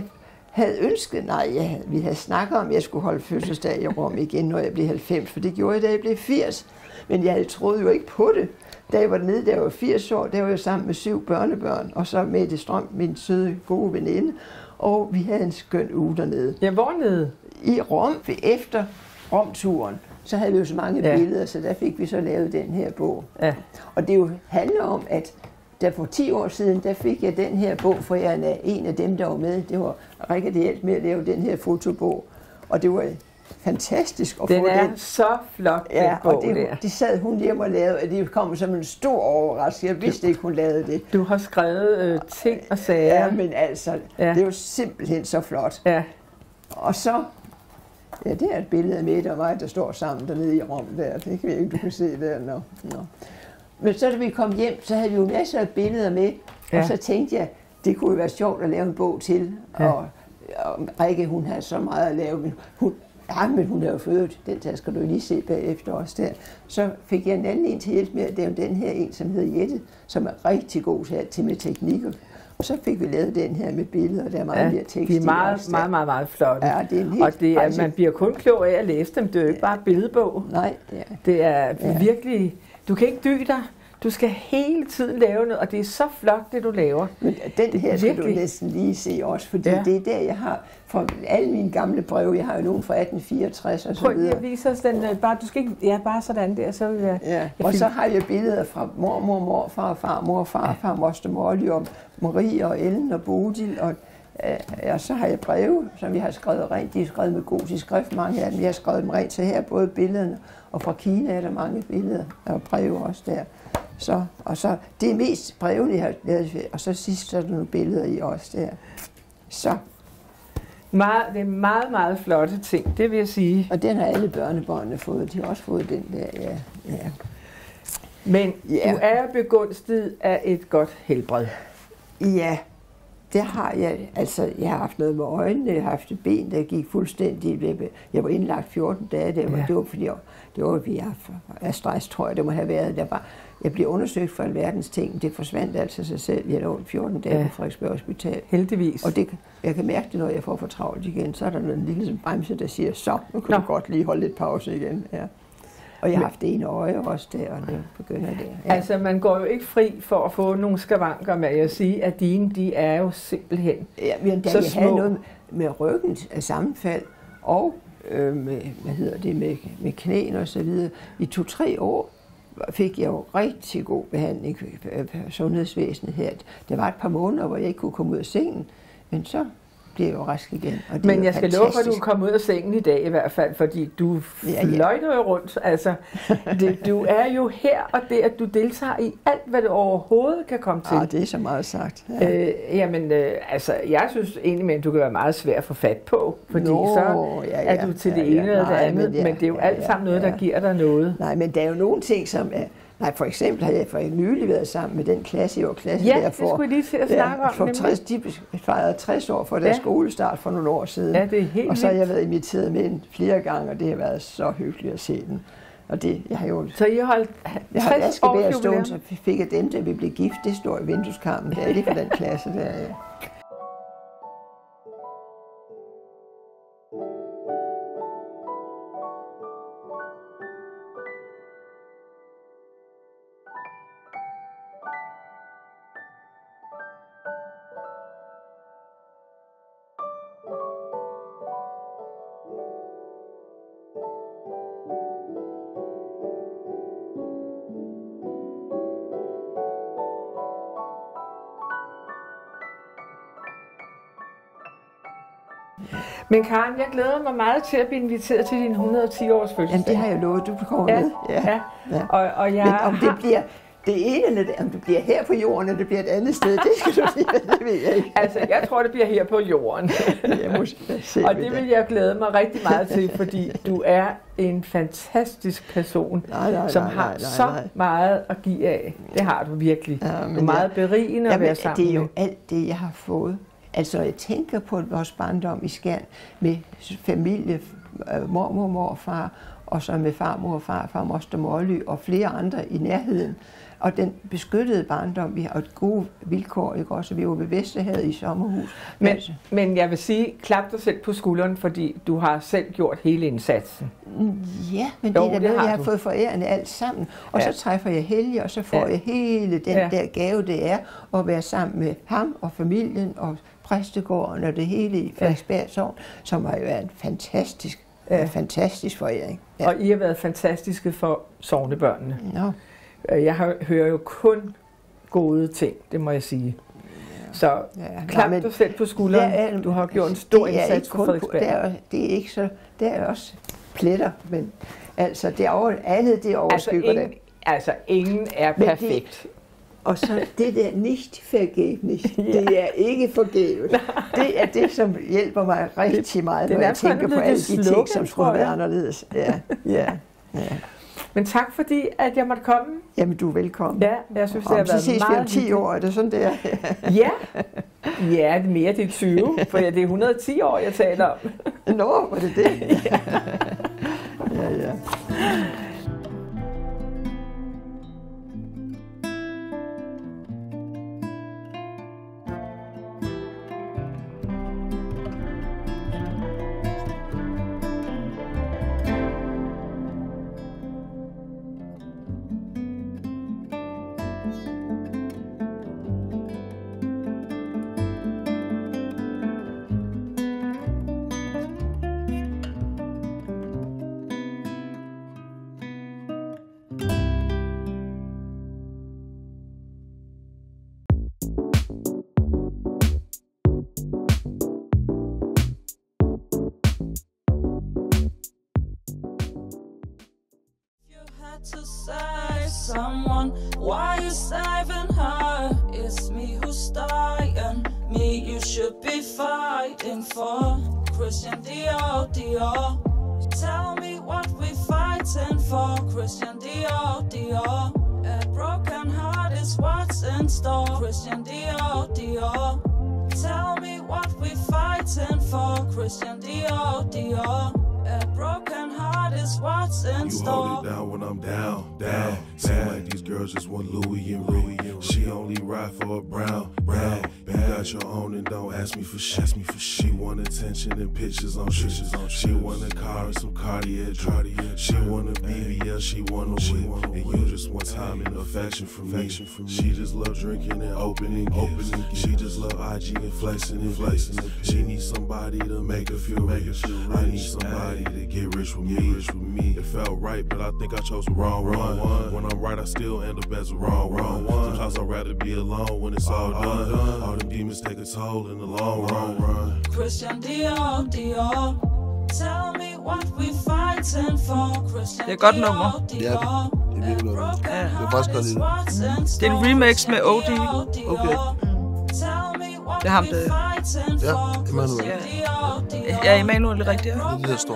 [SPEAKER 12] havde ønsket, vi havde snakket om, at jeg skulle holde fødselsdag i Rom igen, når jeg blev 90, for det gjorde jeg, da jeg blev 80. Men jeg troede jo ikke på det. Da jeg var dernede, da jeg var 80 år, der var jeg sammen med 7 børnebørn, og så Mette Strøm, min søde, gode veninde, og vi havde en skøn uge dernede.
[SPEAKER 11] Ja, hvor nede?
[SPEAKER 12] I Rom, efter Rom-turen. Så havde vi jo så mange billeder, så der fik vi så lavet den her bog.
[SPEAKER 11] Ja.
[SPEAKER 12] Og det jo handler om, at der for 10 år siden, der fik jeg den her bog, for jeg er en af dem, der var med. Det var Rikke, der hjalp med at lave den her fotobog. Og det var fantastisk at få den.
[SPEAKER 11] Den er så flot, den bog
[SPEAKER 12] og det sad hun hjemme og lavede, og det kom som en stor overraskelse. Jeg vidste ikke, hun lavede det.
[SPEAKER 11] Du har skrevet ting og sager.
[SPEAKER 12] Ja, men altså, det er jo simpelthen så flot.
[SPEAKER 11] Ja.
[SPEAKER 12] Og så, det er et billede af Mette og mig, der står sammen dernede i Rom der. Det kan jeg ikke, du kan se der. Nå. Men så da vi kom hjem, så havde vi jo masser af billeder med, og så tænkte jeg, det kunne jo være sjovt at lave en bog til. Ja. Og Rikke, hun havde så meget at lave, men hun er jo født, den der skal du lige se bagefter også der. Så fik jeg en anden en til hjælp med at lave den her en, som hedder Jette, som er rigtig god til med teknikker. Og så fik vi lavet den her med billeder, der er meget mere tekst.
[SPEAKER 11] De er meget flotte.
[SPEAKER 12] Ja, det er en helt,
[SPEAKER 11] og det er, man bliver kun klog af at læse dem. Det er jo ikke bare billedbog.
[SPEAKER 12] Nej,
[SPEAKER 11] det er virkelig. Du kan ikke dy dig. Du skal hele tiden lave noget, og det er så flot, det du laver.
[SPEAKER 12] Men den her skal du næsten lige se også, fordi det er der, jeg har fra alle mine gamle breve. Jeg har jo nogen fra 1864 og så videre.
[SPEAKER 11] Prøv lige at vise os den. Du skal ikke, bare sådan der. Så vil jeg,
[SPEAKER 12] og så har jeg billeder fra mormor, morfar, farmor, farfar, moster Molly og Marie og Ellen og Bodil. Og så har jeg breve, som jeg har skrevet rent. De er skrevet med gotisk skrift, mange af dem. Jeg har skrevet dem rent, så her både billederne, og fra Kina er der mange billeder og breve også der. Så det er mest brevene, jeg har lavet, og så sidst så er der nogle billeder i også der. Så.
[SPEAKER 11] Det er meget flotte ting, det vil jeg sige.
[SPEAKER 12] Og den har alle børnebørnene fået. De har også fået den der, ja.
[SPEAKER 11] Men du er begunstiget af et godt helbred.
[SPEAKER 12] Ja, det har jeg. Altså, jeg har haft noget med øjnene, jeg har haft et ben, der gik fuldstændig. Jeg var indlagt 14 dage, det var fordi det var vi af stress, tror jeg, det må have været. Jeg blev undersøgt for alverdens ting, det forsvandt altså sig selv. Jeg lå 14 dage på Frederiksberg Hospital.
[SPEAKER 11] Heldigvis.
[SPEAKER 12] Og jeg kan mærke det, når jeg får for travlt igen, så er der en lille bremse, der siger, så nu kan du godt lige holde lidt pause igen. Ja. Og jeg har haft det ene øje også der, og det begynder det. Ja.
[SPEAKER 11] Altså, man går jo ikke fri for at få nogle skavanker med at sige, at de er jo simpelthen
[SPEAKER 12] men da jeg havde noget med ryggen af sammenfald, og med knæene og så videre, i 2-3 år fik jeg jo rigtig god behandling af sundhedsvæsenet her. Der var et par måneder, hvor jeg ikke kunne komme ud af sengen, men så blev jeg jo rask igen. Og det
[SPEAKER 11] men jeg skal love for, at du kommer ud af sengen i dag i hvert fald, fordi du fløjter jo rundt. Altså, du er jo her, og det at du deltager i alt, hvad det overhovedet kan komme til.
[SPEAKER 12] Det er så meget sagt.
[SPEAKER 11] Jeg synes egentlig, at du kan være meget svær at få fat på, fordi så er du til det ene eller det andet, men det er jo alt sammen noget, der giver dig noget.
[SPEAKER 12] Nej, men der er jo nogle ting, som er... Nej, for eksempel har jeg for nylig været sammen med den klasse,
[SPEAKER 11] der det skulle jeg lige til at snakke om.
[SPEAKER 12] De fejrede 60 år for deres skolestart for nogle år siden.
[SPEAKER 11] Ja, det er helt
[SPEAKER 12] og så har jeg været inviteret med flere gange, og det har været så hyggeligt at se den. Og det, jeg har jo...
[SPEAKER 11] Så I holdt 60 års jubilæum?
[SPEAKER 12] Så fik jeg dem, da vi blev gift. Det står i vindueskarmen. Det er lige for den klasse der, ja.
[SPEAKER 11] Men Karen, jeg glæder mig meget til at blive inviteret til din 110-års fødselsdag.
[SPEAKER 12] Jamen, det har jeg lovet, du kommer med.
[SPEAKER 11] Ja. Og jeg
[SPEAKER 12] men om det bliver det ene, eller om det bliver her på jorden, eller det bliver et andet sted, det skal du sige, det ved jeg ikke.
[SPEAKER 11] Altså, jeg tror, det bliver her på jorden. Og det vil jeg glæde mig rigtig meget til, fordi du er en fantastisk person, som har så meget at give af. Det har du virkelig. Du er meget berigende at være sammen med.
[SPEAKER 12] Det er jo alt det, jeg har fået. Altså, jeg tænker på vores barndom i Skjern med familie, mormor, morfar og så med farmor og farfar, moster Molly og flere andre i nærheden. Og den beskyttede barndom, vi har et gode vilkår, ikke også? Vi var ved Vesterhavet i sommerhus.
[SPEAKER 11] Men jeg vil sige, klap dig selv på skulderen, fordi du har selv gjort hele indsatsen.
[SPEAKER 12] Ja, men det er da noget, jeg har fået forærende alt sammen. Og så træffer jeg Helge, og så får jeg hele den der gave, det er at være sammen med ham og familien og præstegården og det hele i Frederiksberg Sogn, som har jo været en fantastisk foræring. Ja.
[SPEAKER 11] Og I har været fantastiske for sognebørnene. No. Jeg hører jo kun gode ting, det må jeg sige. Så klap dig selv på skulderen. Du har gjort en stor indsats for Frederiksberg.
[SPEAKER 12] Det er ikke så. Der er også pletter, men altså det overskygger det.
[SPEAKER 11] Altså ingen er perfekt.
[SPEAKER 12] Og så det der nicht vergebnis, det er ikke forgæves. Det er det, som hjælper mig rigtig meget, når jeg tænker på alle de ting, som skulle være anderledes. Ja.
[SPEAKER 11] Men tak fordi, at jeg måtte komme.
[SPEAKER 12] Jamen, du er velkommen.
[SPEAKER 11] Ja, jeg synes, det har været meget hyggeligt.
[SPEAKER 12] Så ses vi om 10 år, er det sådan, det er?
[SPEAKER 11] Ja, det er mere, det er 20, for det er 110 år, jeg taler om.
[SPEAKER 12] Nå, var det det? Ja.
[SPEAKER 13] To save someone, why you saving her? It's me who's dying, me you should be fighting for. Christian Dior, Dior. Tell me what we fighting for. Christian Dior, Dior. A broken heart is what's in store. Christian Dior, Dior. Tell me what we fighting for. Christian Dior, Dior. A broken heart is what's in store.
[SPEAKER 14] You hold it down when I'm down. Seem like these girls just want Louis and Rick. She only ride for a brown. You got your own and don't ask me for shit. She want attention and pictures on shit. She want a car and some Cartier. She want a BBL, she want a whip. And you just want time and affection from me. She just love drinking and opening gifts. She just love IG and flexing. She needs somebody to make her feel rich. I need somebody to get rich with me. It felt right, but I think I chose the wrong one. When I'm right, I still end up as the wrong one. Sometimes I'd rather be alone when it's all done. All the demons take a toll in the long run.
[SPEAKER 13] Christian Dior, Dior. Tell me what we fighting for. Christian
[SPEAKER 15] det er et godt nummer.
[SPEAKER 16] Ja, det er virkelig godt.
[SPEAKER 15] Ja.
[SPEAKER 16] Det er faktisk godt lide det.
[SPEAKER 15] Det er en remix med OD.
[SPEAKER 16] Okay.
[SPEAKER 15] Det er ham, det.
[SPEAKER 16] Ja, Emanuel.
[SPEAKER 15] Ja, Emanuel er rigtigt.
[SPEAKER 16] Det er det, der står.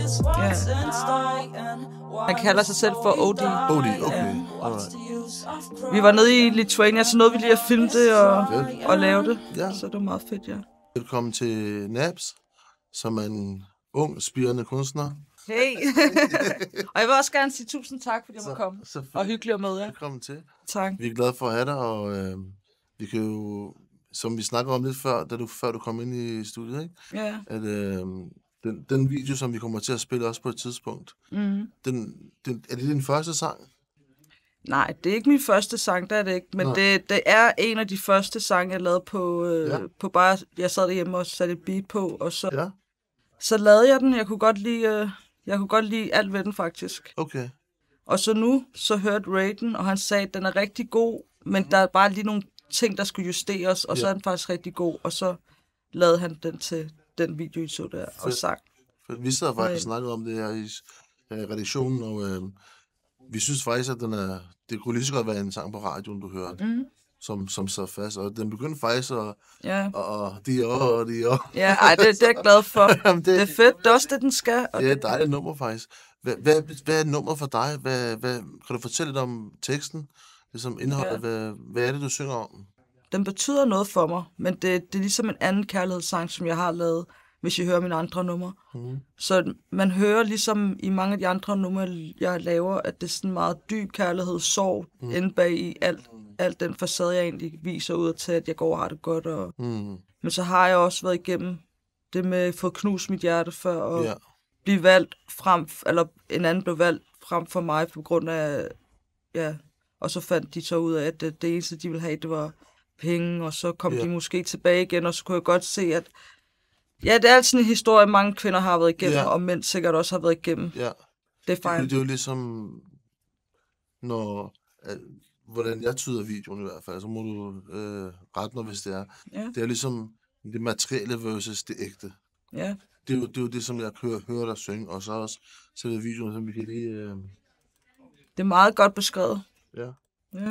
[SPEAKER 15] Ja. Han kalder sig selv for OD.
[SPEAKER 16] OD, okay. Alright.
[SPEAKER 15] Vi var nede i Lithuania, så nåede vi lige at filme det og lave det.
[SPEAKER 16] Ja.
[SPEAKER 15] Så det var meget fedt, ja.
[SPEAKER 16] Velkommen til Nabs, som er en ung, spirende kunstner.
[SPEAKER 15] Hey! Og jeg vil også gerne sige tusind tak, fordi jeg må komme. Og hyggeligt at møde jer.
[SPEAKER 16] Velkommen til.
[SPEAKER 15] Tak.
[SPEAKER 16] Vi er glade for at have dig, og vi kan jo, som vi snakkede om lidt før, før du kom ind i studiet, ikke?
[SPEAKER 15] Ja.
[SPEAKER 16] At den video, som vi kommer til at spille også på et tidspunkt, er det din første sang?
[SPEAKER 15] Nej, det er ikke min første sang, det er det ikke. Men det er en af de første sange, jeg lavede på bare... Jeg sad derhjemme og satte et beat på, og så lavede jeg den. Jeg kunne godt lide alt ved den, faktisk.
[SPEAKER 16] Okay.
[SPEAKER 15] Og så nu, så hørte Ray den, og han sagde, at den er rigtig god, men der er bare lige nogle ting, der skulle justeres, og så er den faktisk rigtig god. Og så lavede han den til den video, I så der, og sang.
[SPEAKER 16] For vi sad faktisk og snakkede om det her i redaktionen, og vi synes faktisk, at det kunne lige så godt være en sang på radioen, du hørte, som så fast. Og den begyndte faktisk at...
[SPEAKER 15] Ja.
[SPEAKER 16] Og de år.
[SPEAKER 15] Ja, ej, det er jeg glad for. Det er fedt. Det er også det, den skal.
[SPEAKER 16] Det er et dejligt nummer, faktisk. Hvad er nummeret for dig? Kan du fortælle lidt om teksten? Det som indholdet. Ja. Hvad er det, du synger om?
[SPEAKER 15] Den betyder noget for mig, men det er ligesom en anden kærlighedssang, som jeg har lavet hvis I hører mine andre numre. Så man hører ligesom i mange af de andre numre, jeg laver, at det er sådan meget dyb kærlighed, sorg, inde bag i alt den facade, jeg egentlig viser ud til, at jeg går og har det godt. Men så har jeg også været igennem det med at få knust mit hjerte før, og blive valgt frem, eller en anden blev valgt frem for mig på grund af, og så fandt de så ud af, at det eneste, de ville have, det var penge, og så kom de måske tilbage igen, og så kunne jeg godt se, at det er altid en historie, mange kvinder har været igennem, og mænd sikkert også har været igennem.
[SPEAKER 16] Ja.
[SPEAKER 15] Det er fejl.
[SPEAKER 16] Det er jo ligesom, hvordan jeg tyder videoen i hvert fald, så må du rette mig, hvis det er. Ja. Det er ligesom det materielle versus det ægte.
[SPEAKER 15] Ja.
[SPEAKER 16] Det er jo det, som jeg hører dig synge, og så også sætte videoen, som vi kan lige...
[SPEAKER 15] Det er meget godt beskrevet.
[SPEAKER 16] Ja.
[SPEAKER 15] Ja.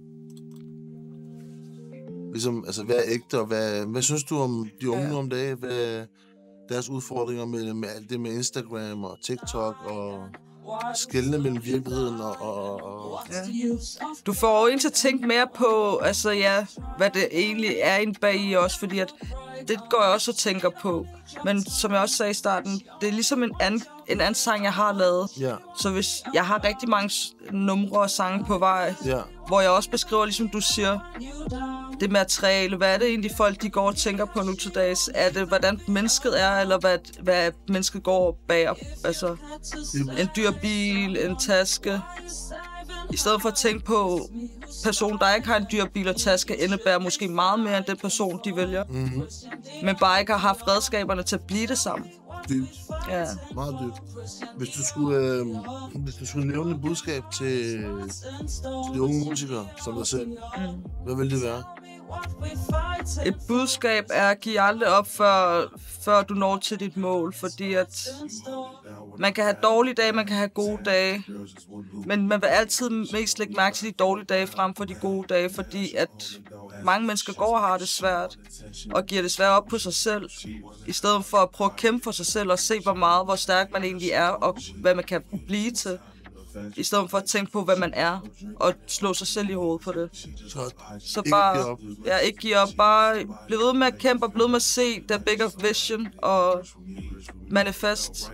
[SPEAKER 16] Ligesom, altså, hvad er ægte, og hvad synes du om de unge nu om dagen? Hvad deres udfordringer med alt det med Instagram og TikTok og skelne mellem virkeligheden og...
[SPEAKER 15] Ja. Du får jo en til at tænke mere på, hvad det egentlig er inde bag i også, fordi at det går jeg også og tænker på. Men som jeg også sagde i starten, det er ligesom en anden sang, jeg har lavet.
[SPEAKER 16] Ja.
[SPEAKER 15] Så hvis jeg har rigtig mange numre og sange på vej, hvor jeg også beskriver, ligesom du siger, det materiale, hvad er det egentlig folk, de går og tænker på nu til dags? Er det, hvordan mennesket er, eller hvad mennesket går bag? Altså, en dyr bil, en taske. I stedet for at tænke på, person, der ikke har en dyr bil og taske, indebærer måske meget mere end den person, de vælger. Men bare ikke har haft redskaberne til at blive det sammen.
[SPEAKER 16] Dybt.
[SPEAKER 15] Ja.
[SPEAKER 16] Meget dybt. Hvis du skulle nævne et budskab til de unge musikere, som dig selv, hvad vil det være?
[SPEAKER 15] Et budskab er at give aldrig op, før du når til dit mål, fordi at man kan have dårlige dage, man kan have gode dage, men man vil altid mest lægge mærke til de dårlige dage frem for de gode dage, fordi at mange mennesker går og har det svært, og giver det svært op på sig selv, i stedet for at prøve at kæmpe for sig selv og se, hvor stærk man egentlig er, og hvad man kan blive til. I stedet for at tænke på, hvad man er, og slå sig selv i hovedet på det. Så bare ikke give op. Bare blive ved med at kæmpe, og blive ved med at se the bigger vision og manifest.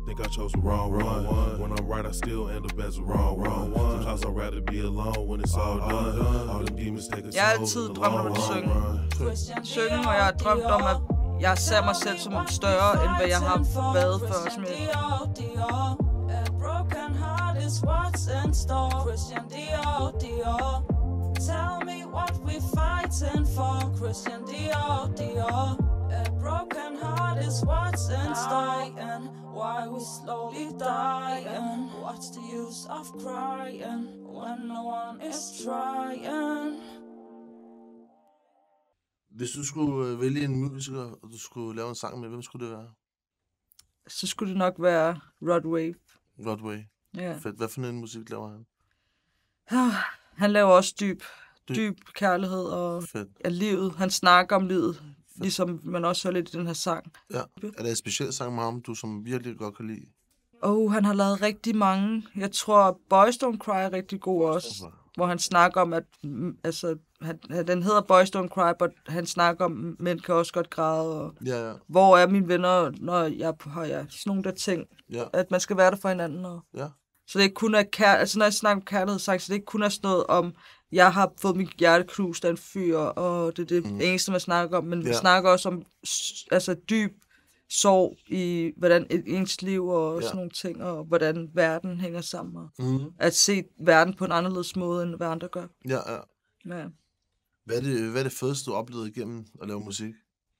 [SPEAKER 15] Jeg har altid drømt om at synge, og jeg har drømt om, at jeg ser mig selv som større, end hvad jeg har været før.
[SPEAKER 13] Broken heart is what's in store. Christian Dior, Dior. Tell me what we're fighting for. Christian Dior, Dior. A broken heart is what's in store. And why we slowly dying. What's the use of crying when no one is trying?
[SPEAKER 16] Hvis du skulle vælge en musiker, og du skulle lave en sang med, hvem skulle det være?
[SPEAKER 15] Så skulle det nok være Rod Wave.
[SPEAKER 16] Rodway.
[SPEAKER 15] Ja.
[SPEAKER 16] Fedt. Hvad for en musik laver han?
[SPEAKER 15] Han laver også dyb kærlighed og livet. Han snakker om livet, ligesom man også hører lidt i den her sang.
[SPEAKER 16] Ja. Er der en speciel sang med ham, du som virkelig godt kan lide?
[SPEAKER 15] Han har lavet rigtig mange. Jeg tror, Boys Don't Cry er rigtig god også. Hvor han snakker om, at den hedder Boys Don't Cry, men han snakker om, at mænd kan også godt græde. Og hvor er mine venner, når jeg har sådan nogle der ting.
[SPEAKER 16] Ja.
[SPEAKER 15] At man skal være der for hinanden. Og...
[SPEAKER 16] Ja.
[SPEAKER 15] Så det ikke kun er når jeg snakker om kærlighedssang, så det ikke kun er sådan noget om, jeg har fået mit hjerte knust af en fyr, og det er det eneste, man snakker om. Men vi snakker også om dyb sorg i, hvordan ens liv og sådan nogle ting, og hvordan verden hænger sammen. Og at se verden på en anderledes måde, end hvad andre gør.
[SPEAKER 16] Ja.
[SPEAKER 15] Hvad
[SPEAKER 16] er det fedeste, du oplevede igennem at lave musik?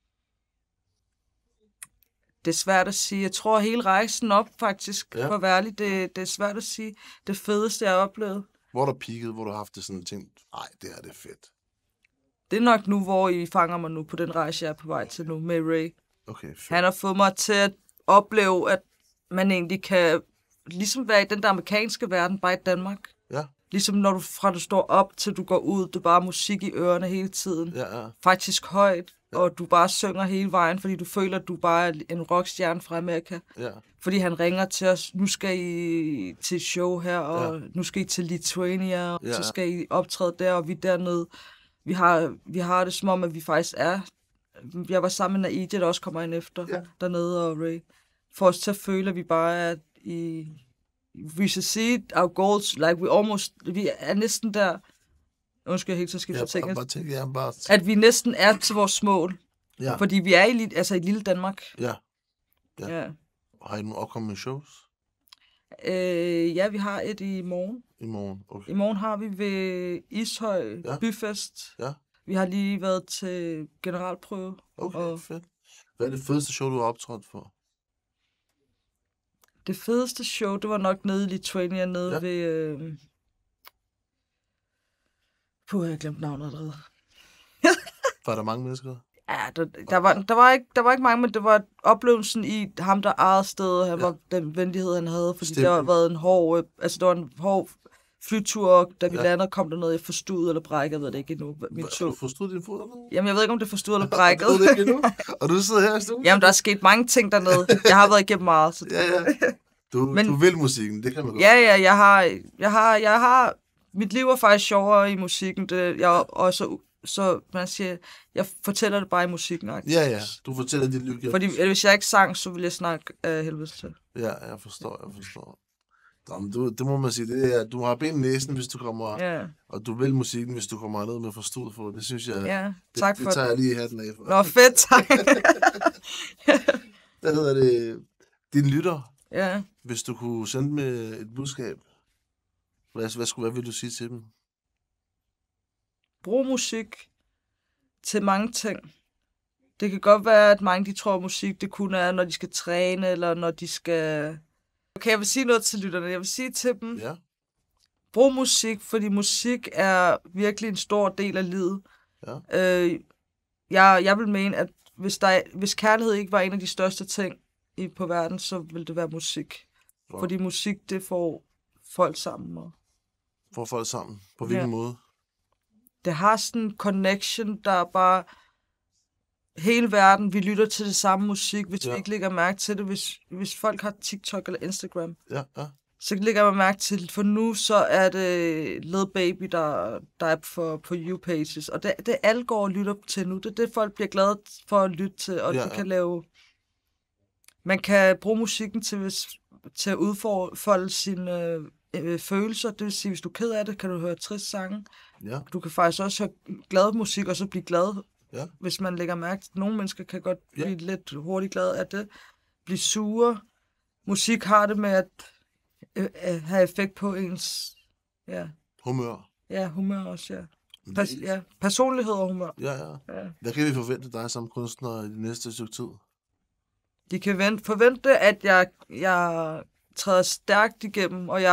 [SPEAKER 15] Det er svært at sige. Jeg tror hele rejsen op, faktisk, for at være ærlig, det er svært at sige. Det fedeste, jeg har oplevet.
[SPEAKER 16] Hvor der peaked, hvor du har haft det sådan ting, nej, det er det fedt.
[SPEAKER 15] Det er nok nu, hvor I fanger mig nu på den rejse, jeg er på vej til nu med Ray.
[SPEAKER 16] Okay, fedt.
[SPEAKER 15] Han har fået mig til at opleve, at man egentlig kan ligesom være i den der amerikanske verden, bare i Danmark.
[SPEAKER 16] Ja.
[SPEAKER 15] Ligesom når du står op, til du går ud, det er bare musik i ørerne hele tiden.
[SPEAKER 16] Ja.
[SPEAKER 15] Faktisk højt, og du bare synger hele vejen, fordi du føler, at du bare er en rockstjerne fra Amerika.
[SPEAKER 16] Ja. Fordi
[SPEAKER 15] han ringer til os, nu skal I til et show her, og nu skal I til Lithuania, og så skal I optræde der, og vi er dernede. Vi har det som om, at vi faktisk er jeg var sammen med Naija, der også kommer ind efter dernede, og Ray. For os til at føle, at vi bare er i... We should see our goals, like vi er næsten der... Undskyld, jeg helt så skal fortænke. At vi næsten er til vores mål. Ja. Fordi vi er i lille Danmark.
[SPEAKER 16] Ja. Har I nogle opkommende shows?
[SPEAKER 15] Ja, vi har et i morgen.
[SPEAKER 16] I morgen, okay.
[SPEAKER 15] I morgen har vi ved Ishøj Byfest.
[SPEAKER 16] Ja.
[SPEAKER 15] Vi har lige været til generalprøve.
[SPEAKER 16] Okay, fedt. Hvad er det fedeste show, du har optrådt for?
[SPEAKER 15] Det fedeste show, det var nok nede i Lithuania, nede ved... Puh, jeg glemt navnet allerede.
[SPEAKER 16] Var der mange mennesker?
[SPEAKER 15] Ja, der var ikke mange, men det var oplevelsen i ham, der ejede stedet. Han var den venlighed, han havde, fordi det har været en hård... Altså, det var en hård flytur, da vi landede, kom der noget, jeg forstod eller brækket, jeg ved det ikke endnu.
[SPEAKER 16] Du forstod din fod eller?
[SPEAKER 15] Jamen, jeg ved ikke, om det forstod eller brækket.
[SPEAKER 16] Du ved det ikke endnu? Og du sidder her i studiet?
[SPEAKER 15] Jamen, der er sket mange ting dernede. Jeg har været igennem meget. Så
[SPEAKER 16] Du vil musikken, det kan man godt.
[SPEAKER 15] Ja, jeg har... Mit liv er faktisk sjovere i musikken. Så man siger, jeg fortæller det bare i musikken.
[SPEAKER 16] Ja, du fortæller dit liv.
[SPEAKER 15] Fordi hvis jeg ikke sang, så ville jeg snakke af helvede til.
[SPEAKER 16] Ja, jeg forstår. Det må man sige, det er, du har ben i næsen, hvis du kommer, og du vil musikken, hvis du kommer ned med forstået for det, synes jeg,
[SPEAKER 15] tak
[SPEAKER 16] det tager jeg lige hatten af for.
[SPEAKER 15] Nå, fedt, tak.
[SPEAKER 16] Hvad hedder det? Din lytter,
[SPEAKER 15] ja.
[SPEAKER 16] Hvis du kunne sende med et budskab, hvad vil du sige til dem?
[SPEAKER 15] Brug musik til mange ting. Det kan godt være, at mange de tror, at musik det kun er, når de skal træne, eller når de skal... Okay, jeg vil sige noget til lytterne. Jeg vil sige til dem, brug musik, fordi musik er virkelig en stor del af livet. Ja. Jeg vil mene, at hvis kærlighed ikke var en af de største ting på verden, så ville det være musik. Wow. Fordi musik, det får folk sammen.
[SPEAKER 16] Får folk sammen? På hvilken måde?
[SPEAKER 15] Det har sådan en connection, der er bare... Hele verden, vi lytter til det samme musik, hvis vi ikke lægger mærke til det. Hvis folk har TikTok eller Instagram, så lægger man mærke til det. For nu så er det Lil Baby, der er på YouPages. Og det alle går og lytter til nu. Det er det, folk bliver glade for at lytte til. Og de kan lave... Man kan bruge musikken til at udfolde sine følelser. Det vil sige, hvis du er ked af det, kan du høre trist sange.
[SPEAKER 16] Ja.
[SPEAKER 15] Du kan faktisk også høre glad musik, og så blive glad. Ja. Hvis man lægger mærke til, at nogle mennesker kan godt blive lidt hurtigt glade af det. Blive sure. Musik har det med at have effekt på ens
[SPEAKER 16] humør.
[SPEAKER 15] Ja, humør også, personlighed og humør.
[SPEAKER 16] Ja. Hvad kan vi forvente dig som kunstner i det næste stykke tid?
[SPEAKER 15] De kan forvente, at jeg træder stærkt igennem, og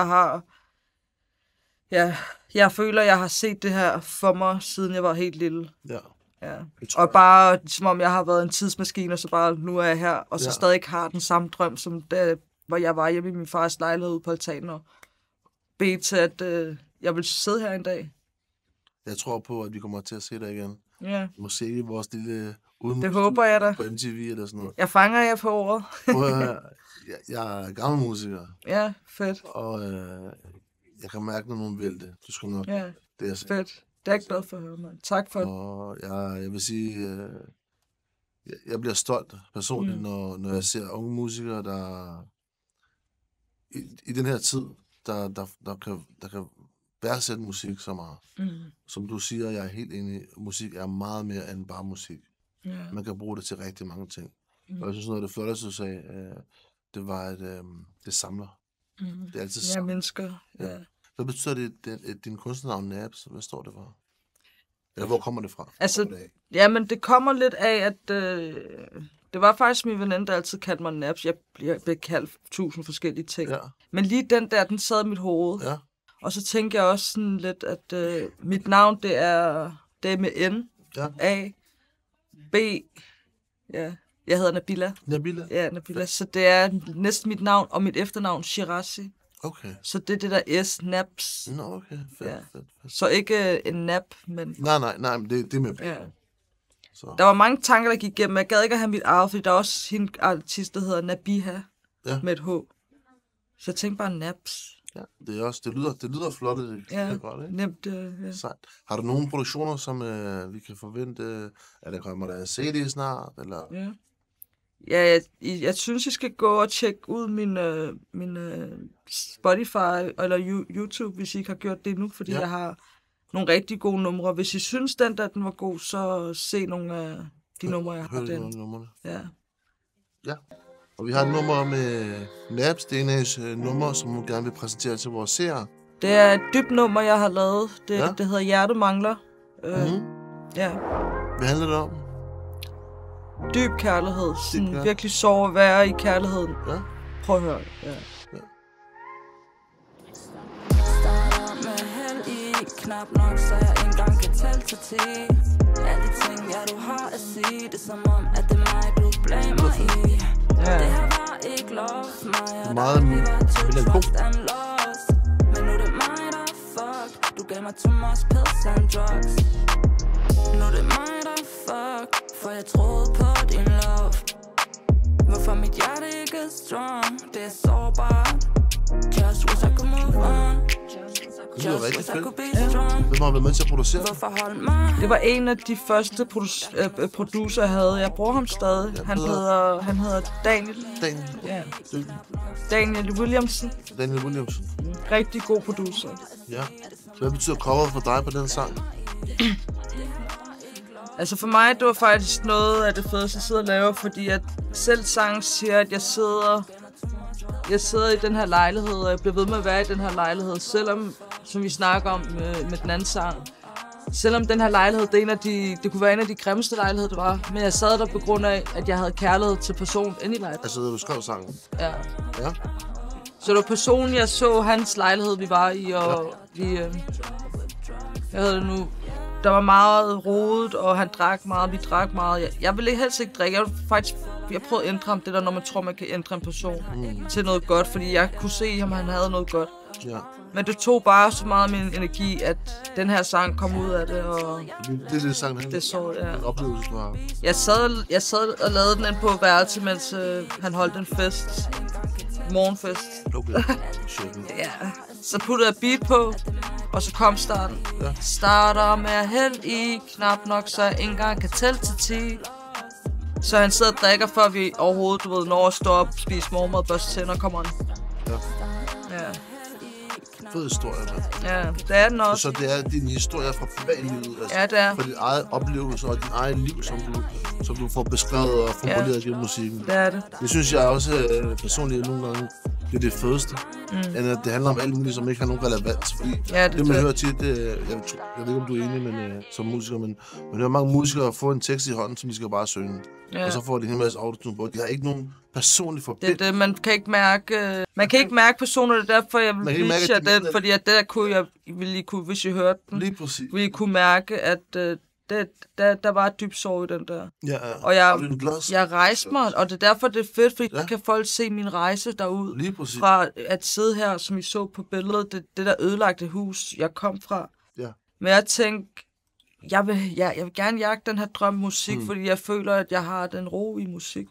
[SPEAKER 15] jeg føler, at jeg har set det her for mig, siden jeg var helt lille. Ja. Og bare som om jeg har været en tidsmaskine, og så bare nu er jeg her, og så stadig har den samme drøm, som da, hvor jeg var hjemme i min fars lejlighed ude på altanen, og bede til, at jeg vil sidde her en dag.
[SPEAKER 16] Jeg tror på, at vi kommer til at se dig igen.
[SPEAKER 15] Ja.
[SPEAKER 16] Måske vores lille
[SPEAKER 15] det håber jeg da.
[SPEAKER 16] På MTV eller sådan noget.
[SPEAKER 15] Jeg fanger jer på ordet.
[SPEAKER 16] Jeg er gammel musiker.
[SPEAKER 15] Ja, fedt.
[SPEAKER 16] Og jeg kan mærke, når nogen vil det. Du skal nok.
[SPEAKER 15] Ja, det er fedt. Det er jeg glad for at høre, man. Tak for det.
[SPEAKER 16] Og jeg vil sige, jeg bliver stolt personligt, når jeg ser unge musikere, der i den her tid, der kan værdsætte musik så meget. Som du siger, jeg er helt enig, musik er meget mere end bare musik. Man kan bruge det til rigtig mange ting. Og jeg synes, noget af det flotteste, du sagde, det var, at det samler. Det er altid samler.
[SPEAKER 15] Mennesker. Ja.
[SPEAKER 16] Hvad betyder det, din kunstnernavn Nabs? Hvad står det for? Eller hvor kommer det fra?
[SPEAKER 15] Altså, jamen, det kommer lidt af, at det var faktisk min veninde, der altid kaldte mig Nabs. Jeg blev kaldt 1000 forskellige ting. Ja. Men lige den der, den sad i mit hoved. Ja. Og så tænkte jeg også sådan lidt, at mit navn, det er med N, A, B, ja. Jeg hedder Nabila.
[SPEAKER 16] Nabila?
[SPEAKER 15] Ja, Nabila. Så det er næsten mit navn, og mit efternavn, Shirazi.
[SPEAKER 16] Okay.
[SPEAKER 15] Så det er det der S, Naps.
[SPEAKER 16] Nå, okay. Fedt.
[SPEAKER 15] Så ikke en nap, men...
[SPEAKER 16] Nej, men det er med.
[SPEAKER 15] Ja. Så. Der var mange tanker, der gik igennem. Jeg gad ikke at have mit eget, fordi der er også en artist, der hedder Nabiha, med et H. Så jeg tænkte bare Naps.
[SPEAKER 16] Ja, det lyder flot. Det
[SPEAKER 15] Ja,
[SPEAKER 16] godt, ikke?
[SPEAKER 15] nemt. Ja.
[SPEAKER 16] Sejt. Har du nogle produktioner, som vi kan forvente? Kommer der en CD snart? Eller?
[SPEAKER 15] Ja. Ja, jeg synes, I skal gå og tjekke ud min Spotify eller YouTube, hvis I ikke har gjort det endnu, fordi jeg har nogle rigtig gode numre. Hvis I synes, den var god, så se nogle af de numre, jeg har den. Ja.
[SPEAKER 16] Ja. Og vi har et nummer med Nabs, det er en af numre, som hun gerne vil præsentere til vores seere.
[SPEAKER 15] Det er et dybt nummer, jeg har lavet. Det hedder Hjerte Mangler. Ja.
[SPEAKER 16] Hvad handler det om?
[SPEAKER 15] Dyb kærlighed. Sådan virkelig sove at være i kærligheden.
[SPEAKER 16] Ja.
[SPEAKER 15] Prøv at høre. Ja.
[SPEAKER 13] Starter med held i, knap nok, så jeg ikke engang kan tælle til 10. Alle de ting, du har at sige, det er som om, at det er mig, du blamer i. Det her var ikke lost mig, og
[SPEAKER 16] meget
[SPEAKER 13] vi var too trust and lost. Men nu er det mig, der er fucked. Du gav mig too much pills and drugs. Nu er det mig, der er fucked, for jeg troede på din love. Hvorfor mit hjerte ikke er strong, det er sårbart. Just wish I could move on.
[SPEAKER 16] Det er rigtig fedt. Hvem har været med til at producere?
[SPEAKER 15] Det var en af de første producer, jeg havde. Jeg bruger ham stadig. Han hedder Daniel. Ja. Daniel Williamson.
[SPEAKER 16] Daniel Williamson.
[SPEAKER 15] Rigtig god producer.
[SPEAKER 16] Ja. Så hvad betyder coveret for dig på den sang?
[SPEAKER 15] Altså for mig, det var faktisk noget af det fedeste at sidde og lave, fordi at selv sangen siger, at jeg sidder i den her lejlighed, og jeg bliver ved med at være i den her lejlighed, selvom, som vi snakker om med den anden sang, selvom den her lejlighed, det kunne være en af de grimmeste lejligheder, det var, men jeg sad der på grund af, at jeg havde kærlighed til personen inde i lejligheden.
[SPEAKER 16] Altså, da du skrev sangen?
[SPEAKER 15] Ja.
[SPEAKER 16] Ja.
[SPEAKER 15] Så det var personen, jeg så hans lejlighed, vi var i, og jeg havde det nu. Der var meget rodet, og han drak meget, vi drak meget. Jeg ville helst ikke drikke. Jeg prøvede at ændre ham, det der, når man tror, man kan ændre en person til noget godt, fordi jeg kunne se ham, han havde noget godt.
[SPEAKER 16] Ja.
[SPEAKER 15] Men det tog bare så meget af min energi, at den her sang kom ud af det, og
[SPEAKER 16] det er det sang,
[SPEAKER 15] det så, ja.
[SPEAKER 16] En oplevelse, du har.
[SPEAKER 15] Jeg sad og lavede den ind på værelse, mens han holdt en fest. Morgenfest.
[SPEAKER 16] Okay.
[SPEAKER 15] Ja. Så puttede jeg beat på, og så kom starten.
[SPEAKER 16] Ja.
[SPEAKER 15] Starter med held i, knap nok, så jeg ikke engang kan tælle til 10. Så han sidder og drikker, før vi overhovedet, når at stå op, spise morgenmad, børste tænder, kommer han. Ja.
[SPEAKER 16] Fed historie, mand.
[SPEAKER 15] Ja, det er den også.
[SPEAKER 16] Så det er din historie fra privatlivet, altså
[SPEAKER 15] ja, det er.
[SPEAKER 16] fra dit eget oplevelse og dit eget liv, som du får beskrevet og formuleret gennem musikken.
[SPEAKER 15] Det er det.
[SPEAKER 16] Det synes jeg også personligt nogle gange, det er det fedeste. End at det handler om alt muligt, som ikke har nogen relevans. Fordi det man hører tit, jeg ved ikke, om du er enig men, som musiker, men man hører mange musikere få en tekst i hånden, som de skal bare synge. Ja. Og så får de en hel masse autotune på. De har ikke nogen personlig forbindelse.
[SPEAKER 15] Det, man kan ikke mærke personer, det er derfor, jeg vil vise jer den, fordi at det ville I kunne, hvis I hørte den,
[SPEAKER 16] lige præcis.
[SPEAKER 15] Ville I kunne mærke, at der var et dybt sorg i den der.
[SPEAKER 16] Ja,
[SPEAKER 15] og jeg rejste mig, og det er derfor, det er fedt, fordi kan folk se min rejse derud.
[SPEAKER 16] Lige præcis.
[SPEAKER 15] Fra at sidde her, som I så på billedet, det der ødelagte hus, jeg kom fra.
[SPEAKER 16] Ja.
[SPEAKER 15] Men jeg tænkte, jeg vil gerne jagte den her drøm musik, fordi jeg føler, at jeg har den ro i musik.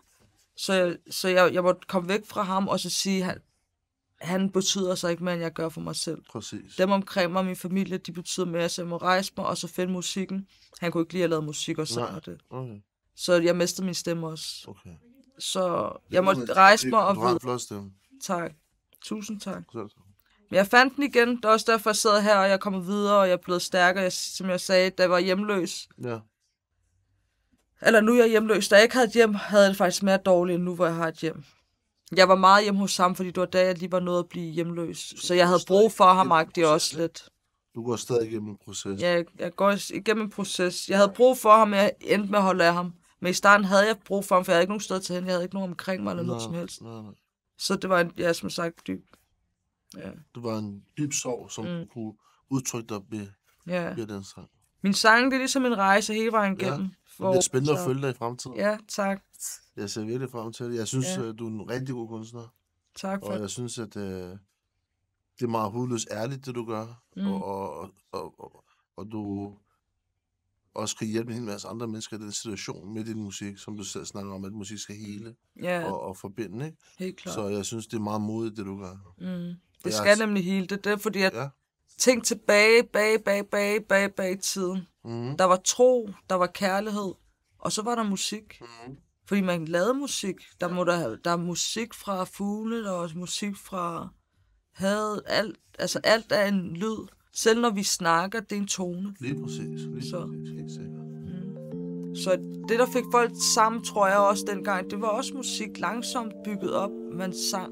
[SPEAKER 15] Så jeg måtte komme væk fra ham og så sige, han betyder så ikke mere, end jeg gør for mig selv.
[SPEAKER 16] Præcis.
[SPEAKER 15] Dem omkring mig, min familie, de betyder mere, så jeg må rejse mig og så finde musikken. Han kunne ikke lide at lave musik og sådan det.
[SPEAKER 16] Okay.
[SPEAKER 15] Så jeg mistede min stemme også.
[SPEAKER 16] Okay.
[SPEAKER 15] Så jeg måtte rejse mig og
[SPEAKER 16] du har en flot stemme.
[SPEAKER 15] Tak. Tusind tak. Men jeg fandt den igen. Det er også derfor, jeg sidder her, og jeg er kommet videre, og jeg er blevet stærkere. Som jeg sagde, da jeg var hjemløs.
[SPEAKER 16] Ja.
[SPEAKER 15] Eller nu er jeg hjemløs. Da jeg ikke havde et hjem, havde jeg det faktisk mere dårligt, end nu, hvor jeg har et hjem. Jeg var meget hjemme hos ham, fordi det var da, jeg lige var nået at blive hjemløs. Så jeg havde brug for ham, agtigt også lidt.
[SPEAKER 16] Du går stadig igennem en proces.
[SPEAKER 15] Ja, jeg går igennem en proces. Jeg havde brug for ham, og jeg endte med at holde af ham. Men i starten havde jeg brug for ham, for jeg havde ikke nogen sted til hende. Jeg havde ikke nogen omkring mig eller noget som helst.
[SPEAKER 16] Nej.
[SPEAKER 15] Så det var en, som sagt, dyb. Ja.
[SPEAKER 16] Det var en dyb sorg, som du kunne udtrykke dig ved den sang.
[SPEAKER 15] Min sang, det er ligesom en rejse hele vejen igennem.
[SPEAKER 16] Det bliver spændende at følge dig i fremtiden.
[SPEAKER 15] Ja, tak.
[SPEAKER 16] Jeg ser virkelig frem til det. Jeg synes, du er en rigtig god kunstner.
[SPEAKER 15] Tak for
[SPEAKER 16] det. Og jeg synes, at det er meget hudløst ærligt, det du gør. Og du også kan hjælpe en hel masse andre mennesker i den situation med din musik, som du selv snakker om, at musik skal hele og forbinde. Ikke?
[SPEAKER 15] Helt klart.
[SPEAKER 16] Så jeg synes, det er meget modigt, det du gør.
[SPEAKER 15] Det skal nemlig hele det. Det er fordi, at tænk tilbage, bag i tiden. Der var tro, der var kærlighed, og så var der musik. Fordi man lavede musik. Der er musik fra fugle, der er også musik fra havet. Alt er en lyd. Selv når vi snakker, det er en tone.
[SPEAKER 16] Lige præcis. Helt sikkert.
[SPEAKER 15] Så det, der fik folk sammen, tror jeg også dengang, det var også musik langsomt bygget op. Man sang.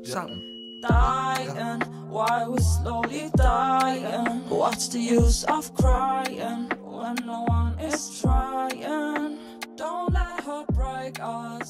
[SPEAKER 13] Dying, why we slowly dying? What's the use of crying when no one is trying? Don't let her break us.